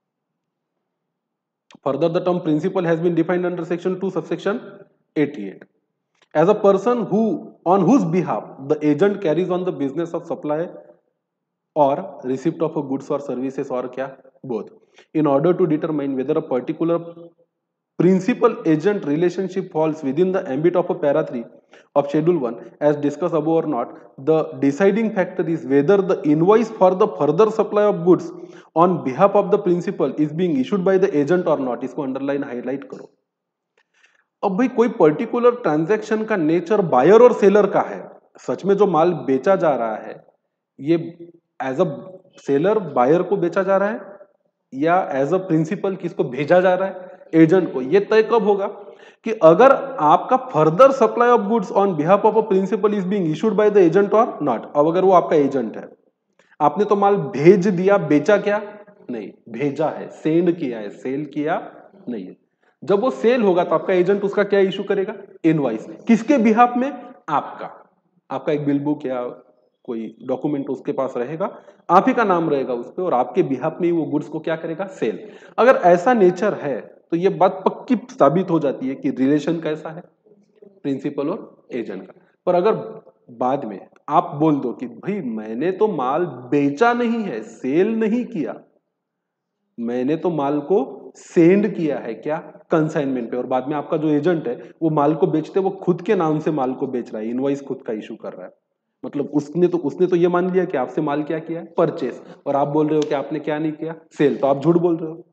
Further, the term principal has been defined under section 2 subsection 88 as a person who on whose behalf the agent carries on the business of supply or receipt of goods or services or क्या both, in order to determine whether a particular principal agent relationship falls within the ambit of a para 3 of schedule 1 as discussed above or not. The deciding factor is whether the invoice for the further supply of goods on behalf of the principal is being issued by the agent or not। इसको underline highlight करो। अब भाई कोई particular transaction का nature buyer और seller का है, सच में जो माल बेचा जा रहा है ये एज अ सेलर बायर को बेचा जा रहा है या एज अ प्रिंसिपल किसको भेजा जा रहा है, एजेंट को। ये तय कब होगा कि अगर आपका further supply of goods on behalf of a principal is being issued by the agent और नॉट। अब अगर वो आपका एजेंट है, आपने तो माल भेज दिया, बेचा क्या नहीं, भेजा है, सेंड किया है, सेल किया नहीं है। जब वो सेल होगा तो आपका एजेंट उसका क्या इशू करेगा, इनवॉइस। किसके बिहाफ में, आपका एक बिल बुक या कोई डॉक्यूमेंट उसके पास रहेगा, आप ही का नाम रहेगा उस पर, और आपके बिहाफ में ही वो गुड्स को क्या करेगा, सेल। अगर ऐसा नेचर है तो ये बात पक्की साबित हो जाती है कि रिलेशन कैसा है, प्रिंसिपल और एजेंट का। पर अगर बाद में आप बोल दो कि भाई मैंने तो माल बेचा नहीं है, सेल नहीं किया, मैंने तो माल को सेंड किया है क्या, कंसाइनमेंट पे, और बाद में आपका जो एजेंट है वो माल को बेचते वो खुद के नाम से माल को बेच रहा है, इनवॉइस खुद का इशू कर रहा है। मतलब उसने तो ये मान लिया कि आपसे माल क्या किया है, परचेस, और आप बोल रहे हो कि आपने क्या नहीं किया, सेल। तो आप झूठ बोल रहे हो।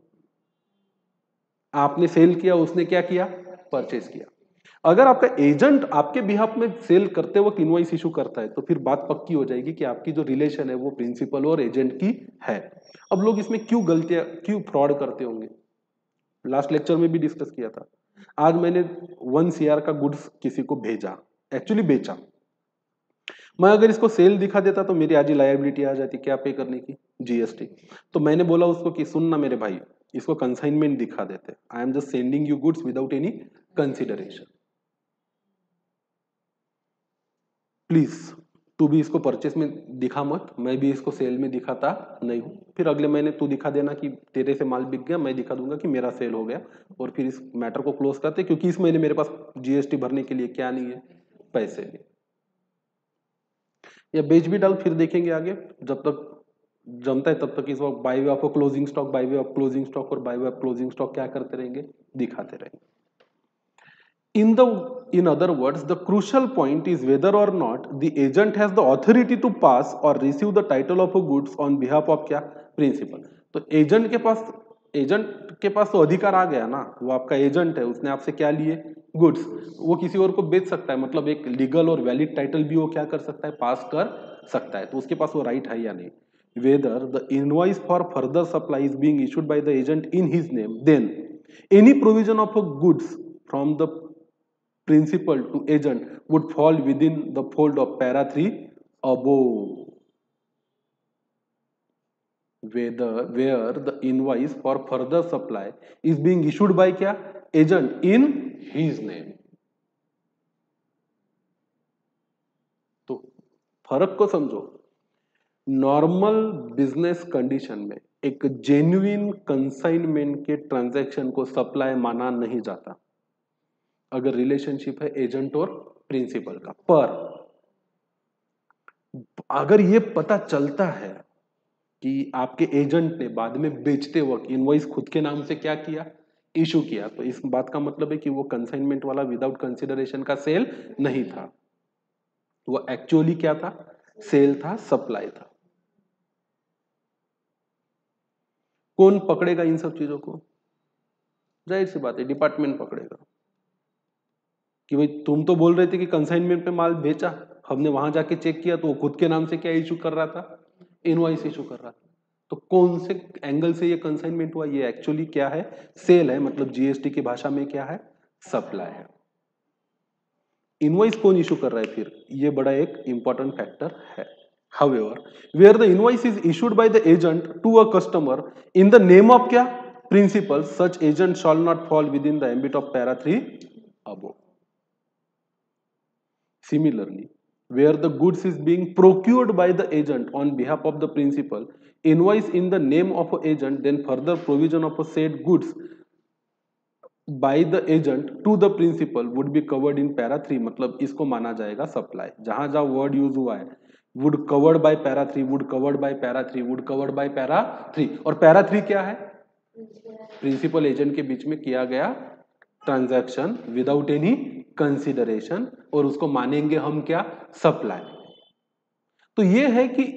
आपने सेल किया, उसने क्या किया, परचेस किया। अगर आपका एजेंट आपके बिहाफ में सेल करते वक्त इनवॉइस इशू करता है तो फिर बात पक्की हो जाएगी कि आपकी जो रिलेशन है वो प्रिंसिपल और एजेंट की है। अब लोग इसमें क्यों गलतियां, क्यों फ्रॉड करते होंगे, लास्ट लेक्चर में भी डिस्कस किया था। आज मैंने 1 CR का गुड्स किसी को भेजा, एक्चुअली बेचा, मैं अगर इसको सेल दिखा देता तो मेरी आज ही लायबिलिटी आ जाती, क्या पे करने की, जीएसटी। तो मैंने बोला उसको कि सुन ना मेरे भाई, इसको कंसाइनमेंट दिखा देते, I am just sending you goods without any consideration, please तू भी इसको परचेस में दिखा मत, मैं भी इसको सेल में दिखाता नहीं हूं। फिर अगले महीने तू दिखा देना कि तेरे से माल बिक गया, मैं दिखा दूंगा कि मेरा सेल हो गया, और फिर इस मैटर को क्लोज करते, क्योंकि इस महीने मेरे पास जीएसटी भरने के लिए क्या नहीं है, पैसे नहीं। या बेच भी डाल, फिर देखेंगे आगे, जब तक जमता है तब तक इस वक्त by way of closing stock, by way of closing stock और by way of closing stock क्या करते रहेंगे, दिखाते रहेंगे। In other words, the crucial point is whether or not the agent has the authority to pass or receive the title of a goods on behalf of क्या, principal. तो agent के पास तो अधिकार आ गया ना, वो आपका एजेंट है, उसने आपसे क्या लिए, गुड्स। वो किसी और को बेच सकता है, मतलब एक लीगल और वैलिड टाइटल भी वो क्या कर सकता है, पास कर सकता है। तो उसके पास वो राइट है या नहीं। Whether the invoice for further supply is being issued by the agent in his name, then any provision of a goods from the principal to agent would fall within the fold of para 3 above, where the invoice for further supply is being issued by क्या, agent in his name। तो फर्क को समझो। Normal business condition में एक genuine consignment के transaction को supply माना नहीं जाता अगर रिलेशनशिप है एजेंट और प्रिंसिपल का। पर अगर ये पता चलता है कि आपके एजेंट ने बाद में बेचते वक्त इनवॉइस खुद के नाम से क्या किया, इशू किया, तो इस बात का मतलब है कि वो कंसाइनमेंट वाला विदाउट कंसिडरेशन का सेल नहीं था। वो एक्चुअली क्या था? सेल था, सप्लाई था। कौन पकड़ेगा इन सब चीजों को? जाहिर सी बात है डिपार्टमेंट पकड़ेगा कि भाई तुम तो बोल रहे थे कि कंसाइनमेंट पे माल बेचा, हमने वहां जाके चेक किया तो वो खुद के नाम से क्या इशू कर रहा था? इनवॉइस इशू कर रहा था। तो कौन से एंगल से ये कंसाइनमेंट हुआ? ये एक्चुअली क्या है? सेल है, मतलब जीएसटी की भाषा में क्या है? सप्लाई है। इनवॉइस कौन इशू कर रहा है फिर? ये बड़ा एक इंपॉर्टेंट फैक्टर है। However, where the invoice is issued by the agent to a customer in the name of क्या? Principal, such agent shall not fall within the ambit of para 3 above. Similarly, where the goods is being procured by the agent on behalf of the principal, invoice in the name of an agent, then further provision of a said goods by the agent to the principal would be covered in para 3. मतलब इसको माना जाएगा supply. जहां जहां word use हुआ है would covered by para 3, would covered by para 3, would covered by para 3, और para 3 क्या है? प्रिंसिपल एजेंट के बीच में किया गया ट्रांजैक्शन विदाउट एनी कंसिडरेशन, और उसको मानेंगे हम क्या? सप्लाई। तो ये है कि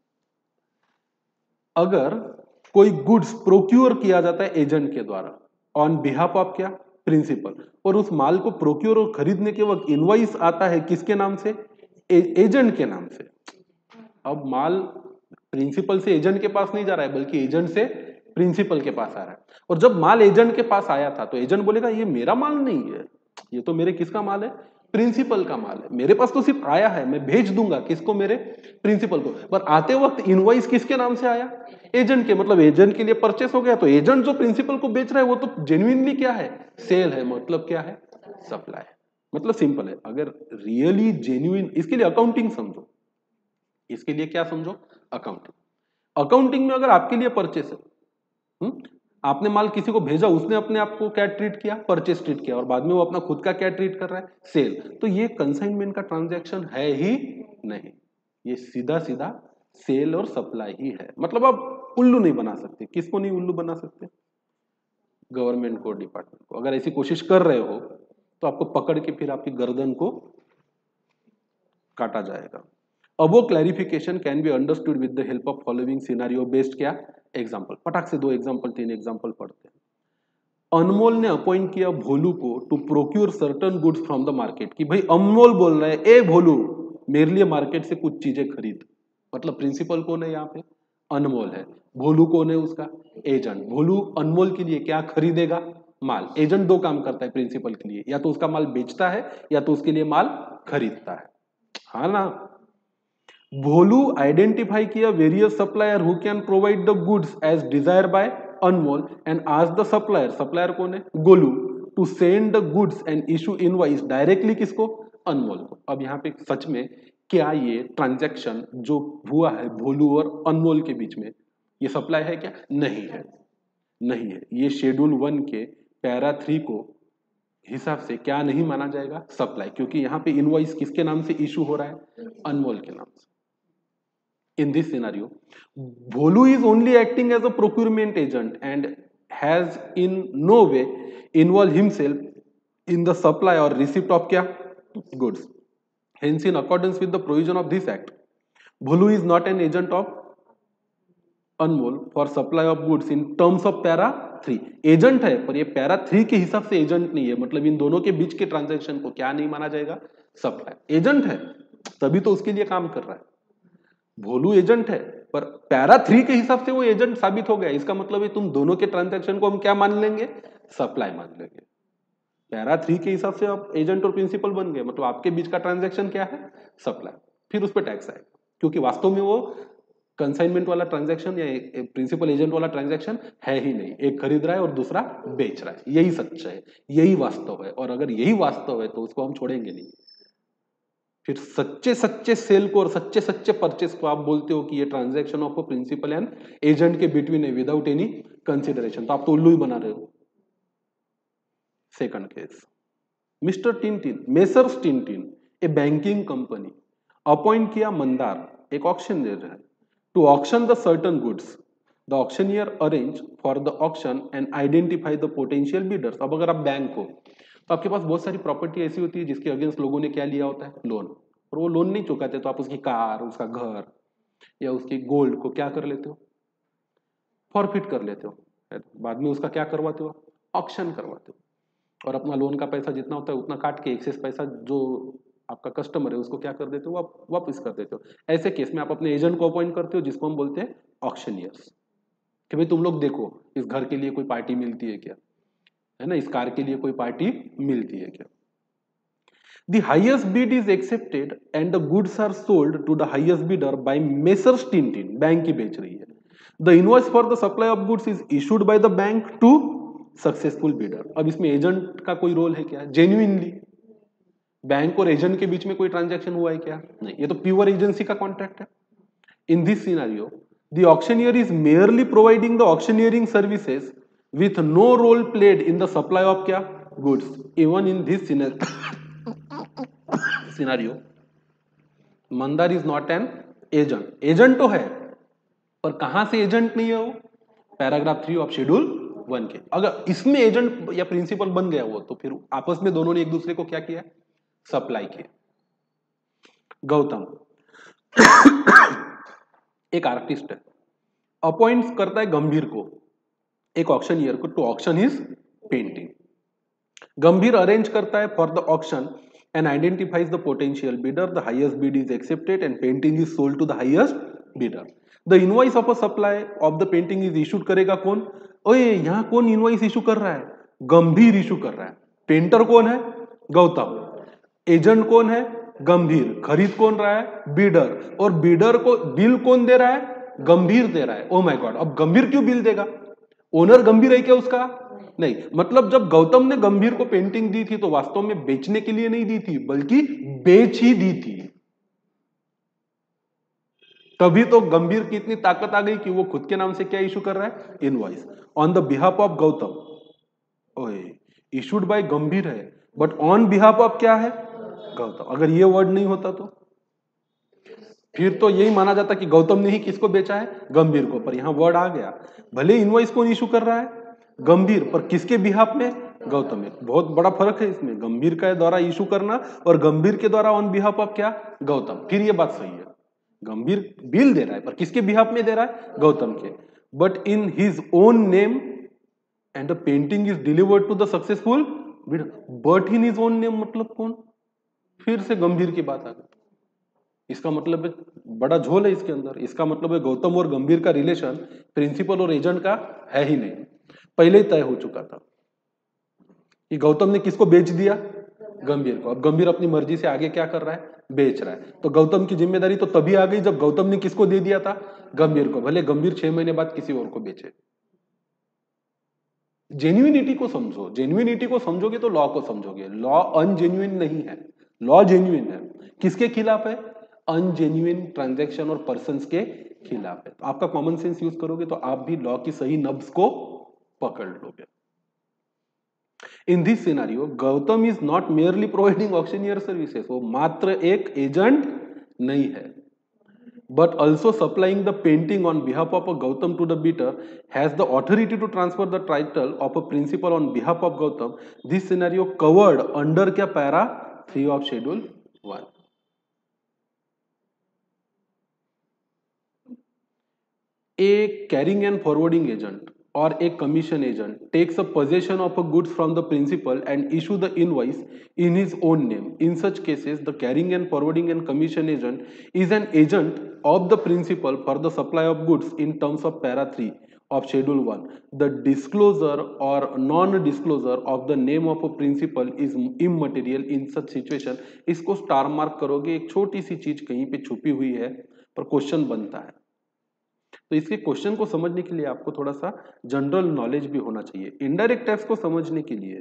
अगर कोई गुड्स प्रोक्योर किया जाता है एजेंट के द्वारा ऑन बिहाफ ऑफ क्या? प्रिंसिपल, और उस माल को प्रोक्योर और खरीदने के वक्त इनवॉइस आता है किसके नाम से? एजेंट के नाम से। अब माल प्रिंसिपल से एजेंट के पास नहीं जा रहा है, बल्कि एजेंट से प्रिंसिपल के पास आ रहा है। और जब माल एजेंट के पास आया था तो एजेंट बोलेगा ये मेरा माल नहीं है, ये तो मेरे किसका माल है? प्रिंसिपल का माल है। मेरे पास तो सिर्फ आया है, मैं भेज दूंगा किसको? मेरे प्रिंसिपल को। पर आते वक्त इनवॉइस किसके नाम से आया? एजेंट के। मतलब एजेंट के लिए परचेस हो गया, तो एजेंट जो प्रिंसिपल को बेच रहा है वो तो जेन्युइनली क्या है? सेल है। मतलब क्या है? सप्लाई। मतलब सिंपल है, अगर रियली जेन्युइन, इसके लिए अकाउंटिंग समझो। इसके लिए क्या समझो? अकाउंटिंग। अकाउंटिंग में अगर आपके लिए परचेस है, आपने माल किसी को भेजा, उसने अपने आप को क्या ट्रीट किया? परचेस ट्रीट किया, और बाद में वो अपना खुद का क्या ट्रीट कर रहा है? सेल। तो ये कंसाइनमेंट का ट्रांजैक्शन है ही नहीं, ये सीधा सीधा सेल और सप्लाई ही है। मतलब आप उल्लू नहीं बना सकते। किसको नहीं उल्लू बना सकते? गवर्नमेंट को, डिपार्टमेंट को। अगर ऐसी कोशिश कर रहे हो तो आपको पकड़ के फिर आपकी गर्दन को काटा जाएगा। अब वो clarification can be understood with the help of following scenario based क्या? एग्जांपल। फटाक से 2 एग्जांपल 3 एग्जांपल पढ़ते हैं। अनमोल ने अपॉइंट किया भोलू को to procure certain goods from the market. कि भाई अनमोल बोल रहे हैं, ए भोलू मेरे लिए मार्केट से कुछ चीजें खरीद। मतलब प्रिंसिपल कौन है यहाँ पे? अनमोल है। भोलू कौन है? उसका एजेंट। भोलू अनमोल के लिए क्या खरीदेगा? माल। एजेंट 2 काम करता है प्रिंसिपल के लिए, या तो उसका माल बेचता है या तो उसके लिए माल खरीदता है, हाँ ना? भोलू आइडेंटिफाई किया various supplier who can provide the goods as desire by Anmol and ask the supplier, supplier कौन है? Golu, to send the goods and issue invoice directly किसको? अनमोल को। अब यहाँ पे सच में क्या ये ट्रांजैक्शन जो हुआ है भोलू और अनमोल के बीच में, ये सप्लाई है क्या? नहीं है, नहीं है। ये शेड्यूल 1 के पैरा 3 को हिसाब से क्या नहीं माना जाएगा? सप्लाई। क्योंकि यहाँ पे इनवॉइस किसके नाम से इशू हो रहा है? अनमोल के नाम से। In this scenario, Bholu is only acting as a procurement agent and has in no way involved himself in the supply or receipt of क्या? Goods. Hence, in accordance with the provision of this act, Bholu is not an agent of Anmol for supply of goods in terms of para 3. Agent है, पर ये para 3 के हिसाब से agent नहीं है। मतलब इन दोनों के बीच के ट्रांजैक्शन को क्या नहीं माना जाएगा? सप्लाई। एजेंट है तभी तो उसके लिए काम कर रहा है। भोलू एजेंट है, पर पैरा 3 के हिसाब से वो एजेंट साबित हो गया। इसका मतलब है तुम दोनों के ट्रांजैक्शन को हम क्या मान लेंगे? सप्लाई मान लेंगे। पैरा 3 के हिसाब से आप एजेंट और प्रिंसिपल बन गए, मतलब आपके बीच का ट्रांजैक्शन क्या है? सप्लाई। फिर उस पर टैक्स आएगा, क्योंकि वास्तव में वो कंसाइनमेंट वाला ट्रांजैक्शन या प्रिंसिपल एजेंट वाला ट्रांजैक्शन है ही नहीं। एक खरीद रहा है और दूसरा बेच रहा है। यही सच है, यही वास्तव है। और अगर यही वास्तव है तो उसको हम छोड़ेंगे नहीं। फिर सच्चे सच्चे सेल को और सच्चे सच्चे परचेस को आप बोलते हो कि ये transaction of principal and agent के बिटवीन है विदाउट एनी कंसिडरेशन, तो आप तो उल्लू ही बना रहे हो। Second case, mister Tintin, messrs Tintin, a banking company appoint किया मंदार, एक ऑक्शन दे रहा है, to auction the certain goods. The auctioneer arrange for the auction and identify the potential bidders. अब अगर आप बैंक हो तो आपके पास बहुत सारी प्रॉपर्टी ऐसी होती है जिसके अगेंस्ट लोगों ने क्या लिया होता है? लोन। और वो लोन नहीं चुकाते तो आप उसकी कार, उसका घर या उसकी गोल्ड को क्या कर लेते हो, फॉरफिट कर लेते हो। बाद में उसका क्या करवाते हो, ऑक्शन करवाते हो, और अपना लोन का पैसा जितना होता है उतना काट के एक्सेस पैसा जो आपका कस्टमर है उसको क्या कर देते हो, आप वापस कर देते हो। ऐसे केस में आप अपने एजेंट को अपॉइंट करते हो जिसको हम बोलते हैं ऑक्शनियर्स, कि भाई तुम लोग देखो इस घर के लिए कोई पार्टी मिलती है क्या, है ना, इस कार के लिए कोई पार्टी मिलती है क्या। The highest bid is accepted and the goods are sold to the highest bidder by Messrs Tintin, bank की बेच रही है। The invoice for the supply of goods is issued by the bank to successful bidder। अब इसमें agent का कोई role है क्या, जेन्युइनली बैंक और एजेंट के बीच में कोई ट्रांजैक्शन हुआ है क्या, नहीं, ये तो प्योर एजेंसी का कॉन्ट्रैक्ट है। In this scenario, the auctioneer is merely providing the auctioneering services with no role played in the supply of क्या goods। Even in this scenario, Mandar is not an agent. Agent तो है पर कहां से agent नहीं है वो, पैराग्राफ 3 ऑफ शेड्यूल 1 के। अगर इसमें एजेंट या प्रिंसिपल बन गया वो, तो फिर आपस में दोनों ने एक दूसरे को क्या किया, सप्लाई किया। गौतम एक आर्टिस्ट है, अपॉइंट करता है गंभीर को, एक ऑक्शनियर को, to auction his painting. Gambhir arrange करता है for the auction and identifies the potential bidder, the highest bid is accepted and painting is sold to the highest bidder। The invoice of a supply of the painting is issued करेगा कौन, ओए यहां कौन invoice issue कर रहा है, गंभीर issue कर रहा है। पेंटर कौन है, गौतम। एजेंट कौन है, गंभीर। खरीद कौन रहा है, बीडर। और बीडर को बिल कौन दे रहा है, गंभीर दे रहा है। ओ माय गॉड, अब गंभीर क्यों बिल देगा, ओनर गंभीर है क्या उसका, नहीं। मतलब जब गौतम ने गंभीर को पेंटिंग दी थी तो वास्तव में बेचने के लिए नहीं दी थी बल्कि बेच ही दी थी। तभी तो गंभीर की इतनी ताकत आ गई कि वो खुद के नाम से क्या इशू कर रहा है, invoice on the behalf of Gautam. ओए इशूड बाय गंभीर है बट ऑन बिहाफ ऑफ क्या है, गौतम। अगर ये वर्ड नहीं होता तो फिर तो यही माना जाता कि गौतम ने ही किसको बेचा है, गंभीर को, पर यहां वर्ड आ गया। भले इनवॉइस कौन इशू कर रहा है, गंभीर, पर किसके बिहाफ में, गौतम में। बहुत बड़ा फर्क है इसमें, गंभीर का द्वारा इशू करना और गंभीर के द्वारा ऑन बिहाफ ऑफ क्या, गौतम। फिर ये बात सही है, गंभीर बिल दे रहा है पर किसके बिहाफ में दे रहा है, गौतम के। But in his own name and the painting is delivered to the successful bidder. But in his own name मतलब कौन, फिर से गंभीर की बात आ गई। इसका मतलब है बड़ा झोल है इसके अंदर। इसका मतलब है गौतम और गंभीर का रिलेशन प्रिंसिपल और एजेंट का है ही नहीं, पहले ही तय हो चुका था कि गौतम ने किसको बेच दिया, गंभीर को। अब गंभीर अपनी मर्जी से आगे क्या कर रहा है, बेच रहा है। तो गौतम की जिम्मेदारी तो तभी आ गई जब गौतम ने किसको दे दिया था, गंभीर को, भले गंभीर 6 महीने बाद किसी और को बेचे। जेन्युइनिटी को समझो, जेन्युइनिटी को समझोगे तो लॉ को समझोगे। लॉ अनजेन्युइन नहीं है, लॉ जेन्युइन है। किसके खिलाफ है, अनजेन्युइन ट्रांजैक्शन और पर्संस के खिलाफ है। तो आपका कॉमन सेंस यूज करोगे तो आप भी लॉ की सही नब्ज को पकड़ लोगे। In this scenario Gautam is not merely providing auctioneer services, वो मात्र एक एजेंट नहीं है, but also supplying the painting on behalf of a Gautam to the bidder, has the authority to transfer the title of a principal on behalf of Gautam। This scenario covered under क्या para 3 of schedule 1। A carrying and forwarding agent or a commission agent takes a possession of a goods from the principal and issue the invoice in his own name। In such cases, the carrying and forwarding and commission agent is an agent of the principal for the supply of goods in terms of para 3 of schedule 1। The disclosure or non-disclosure of the name of a principal is immaterial in such situation। इसको star mark करोगे, एक छोटी सी चीज कहीं पे छुपी हुई है पर क्वेश्चन बनता है। तो इसके क्वेश्चन को समझने के लिए आपको थोड़ा सा जनरल नॉलेज भी होना चाहिए। इनडायरेक्ट टैक्स को समझने के लिए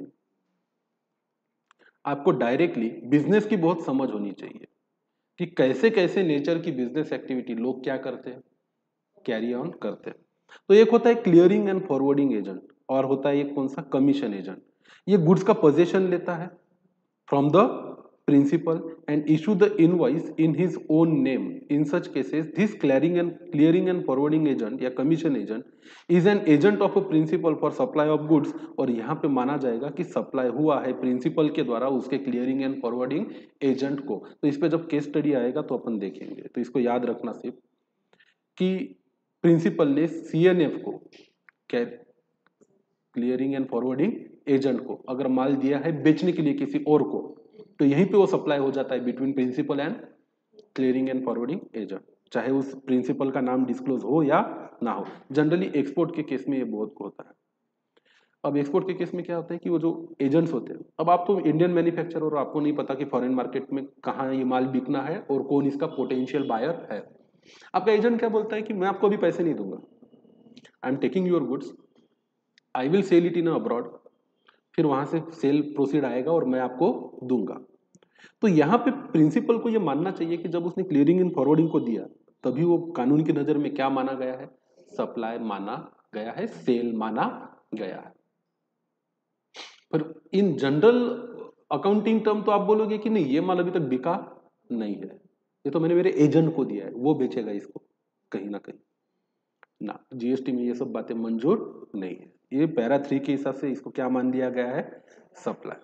आपको डायरेक्टली बिजनेस की बहुत समझ होनी चाहिए कि कैसे कैसे नेचर की बिजनेस एक्टिविटी लोग क्या करते हैं, कैरी ऑन करते हैं। तो एक होता है क्लियरिंग एंड फॉरवर्डिंग एजेंट और होता है एक कौन सा, कमीशन एजेंट। ये गुड्स का पोजीशन लेता है from the principal and issue the invoice in his own name. In such cases, this clearing and forwarding agent या commission agent is an agent of a principal for supply of goods. और यहाँ पे माना जाएगा कि supply हुआ है principal के द्वारा उसके क्लियरिंग एंड फॉरवर्डिंग एजेंट को। तो इस पे जब केस स्टडी आएगा तो अपन देखेंगे, तो इसको याद रखना सिर्फ कि प्रिंसिपल ने CNF को क्लियरिंग एंड फॉरवर्डिंग एजेंट को अगर माल दिया है बेचने के लिए किसी और को, तो यहीं पे वो सप्लाई हो जाता है between principal and clearing and forwarding agent, चाहे उस प्रिंसिपल का नाम डिस्क्लोज हो या ना हो। जनरली एक्सपोर्ट के केस में ये बहुत होता है। अब एक्सपोर्ट के केस में क्या होता है कि वो जो एजेंट्स होते हैं, अब आप तो इंडियन मैन्युफैक्चरर और आपको नहीं पता कि फॉरेन मार्केट में कहाँ ये माल बिकना है और कौन इसका पोटेंशियल बायर है। आपका एजेंट क्या बोलता है कि मैं आपको अभी पैसे नहीं दूंगा, I am taking your goods, I will sell it in abroad, फिर वहां से सेल प्रोसीड आएगा और मैं आपको दूंगा। तो यहाँ पे प्रिंसिपल को ये मानना चाहिए कि जब उसने क्लियरिंग एंड फॉरवर्डिंग को दिया तभी वो कानून की नजर में क्या माना गया है, सप्लाई माना गया है, सेल माना गया है। पर इन जनरल अकाउंटिंग टर्म तो आप बोलोगे कि नहीं ये माल अभी तक बिका नहीं है, ये तो मैंने मेरे एजेंट को दिया है, वो बेचेगा इसको कहीं ना कहीं ना। जीएसटी में ये सब बातें मंजूर नहीं है। ये पैरा 3 के हिसाब से इसको क्या मान लिया गया है, supply.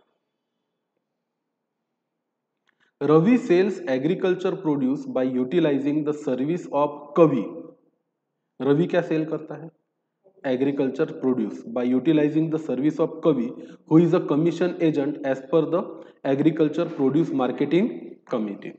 Ravi sells agriculture produce by utilizing the service of Kavi. Ravi क्या सेल करता है, agriculture produce by utilizing the service of Kavi who is a commission agent as per the agriculture produce marketing committee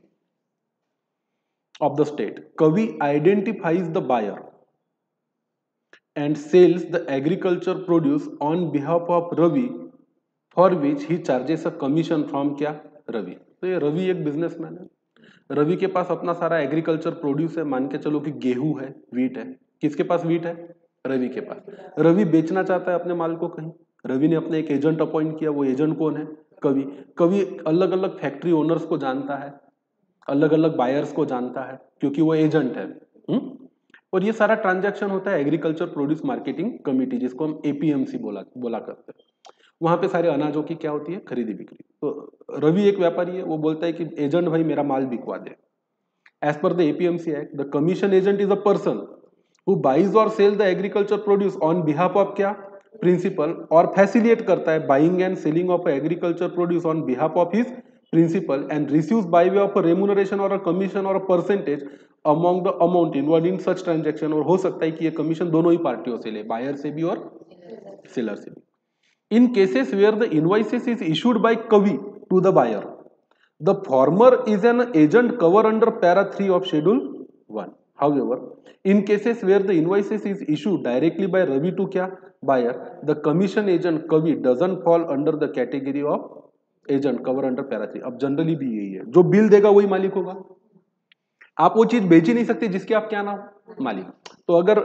of the state. Kavi identifies the buyer and sells the agriculture produce on behalf of Ravi, for which he charges a commission from क्या, रवि। तो ये रवि एक businessman है। रवि के पास अपना सारा agriculture produce है, मान के चलो कि गेहूं है, वीट है। किसके पास वीट है, रवि के पास। रवि बेचना चाहता है अपने माल को कहीं, रवि ने अपने एक एजेंट अपॉइंट किया, वो एजेंट कौन है, कवि। कवि अलग अलग फैक्ट्री ओनर्स को जानता है, अलग अलग बायर्स को जानता है क्योंकि वो एजेंट है। और ये सारा ट्रांजैक्शन होता है एग्रीकल्चर प्रोड्यूस मार्केटिंग कमिटी, जिसको हम APMC बोला करते हैं। वहां पे सारे अनाजों की क्या होती है, खरीदी बिक्री। तो रवि एक व्यापारी है, वो बोलता है कि एजेंट भाई मेरा माल बिकवा दे। As per the APMC act the commission agent is a person who buys or sell the agriculture produce on behalf of क्या, प्रिंसिपल, और फैसिलिटेट करता है buying and selling of agriculture produce on behalf of his principal and receives by way of a remuneration or a commission or a percentage among the amount involved in such transaction। और हो सकता है कि ये commission दोनों ही पार्टियों से ले, बायर से भी और सेलर से भी। In cases where the invoices is issued by Kavi to the buyer, the former is an agent covered under para 3 of schedule 1। However, in cases where the invoices is issued directly by Ravi to क्या, buyer, the commission agent Kavi doesn't fall under the category of agent cover under para 3। अब generally भी यही है, जो bill देगा वही मालिक होगा। आप वो चीज बेच ही नहीं सकते जिसके आप क्या नाम, मालिक। तो अगर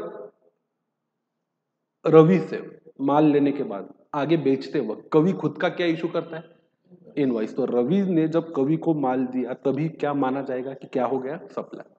रवि से माल लेने के बाद आगे बेचते वक्त कवि खुद का क्या इशू करता है, इनवॉइस, तो रवि ने जब कवि को माल दिया तभी क्या माना जाएगा कि क्या हो गया, सप्लाई।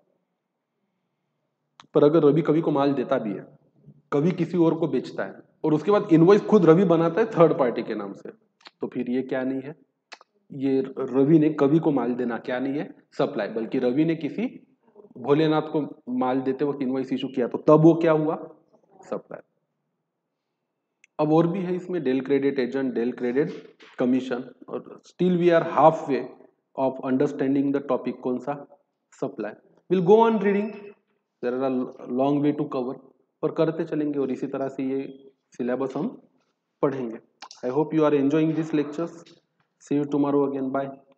पर अगर रवि कवि को माल देता भी है, कवि किसी और को बेचता है और उसके बाद इनवॉइस खुद रवि बनाता है थर्ड पार्टी के नाम से, तो फिर ये क्या नहीं है, ये रवि ने कवि को माल देना क्या नहीं है, सप्लाई, बल्कि रवि ने किसी भोलेनाथ को माल देते वक्त इनवॉइस इशू किया, तो तब वो क्या हुआ, सप्लाई। अब और भी है इसमें, del credit agent, del credit commission, और still we are half way of understanding the topic, कौन सा, supply. Will go on reading, there are a long way to cover, और करते चलेंगे और इसी तरह से ये सिलेबस हम पढ़ेंगे। I hope you are enjoying this lectures. See you tomorrow again. Bye.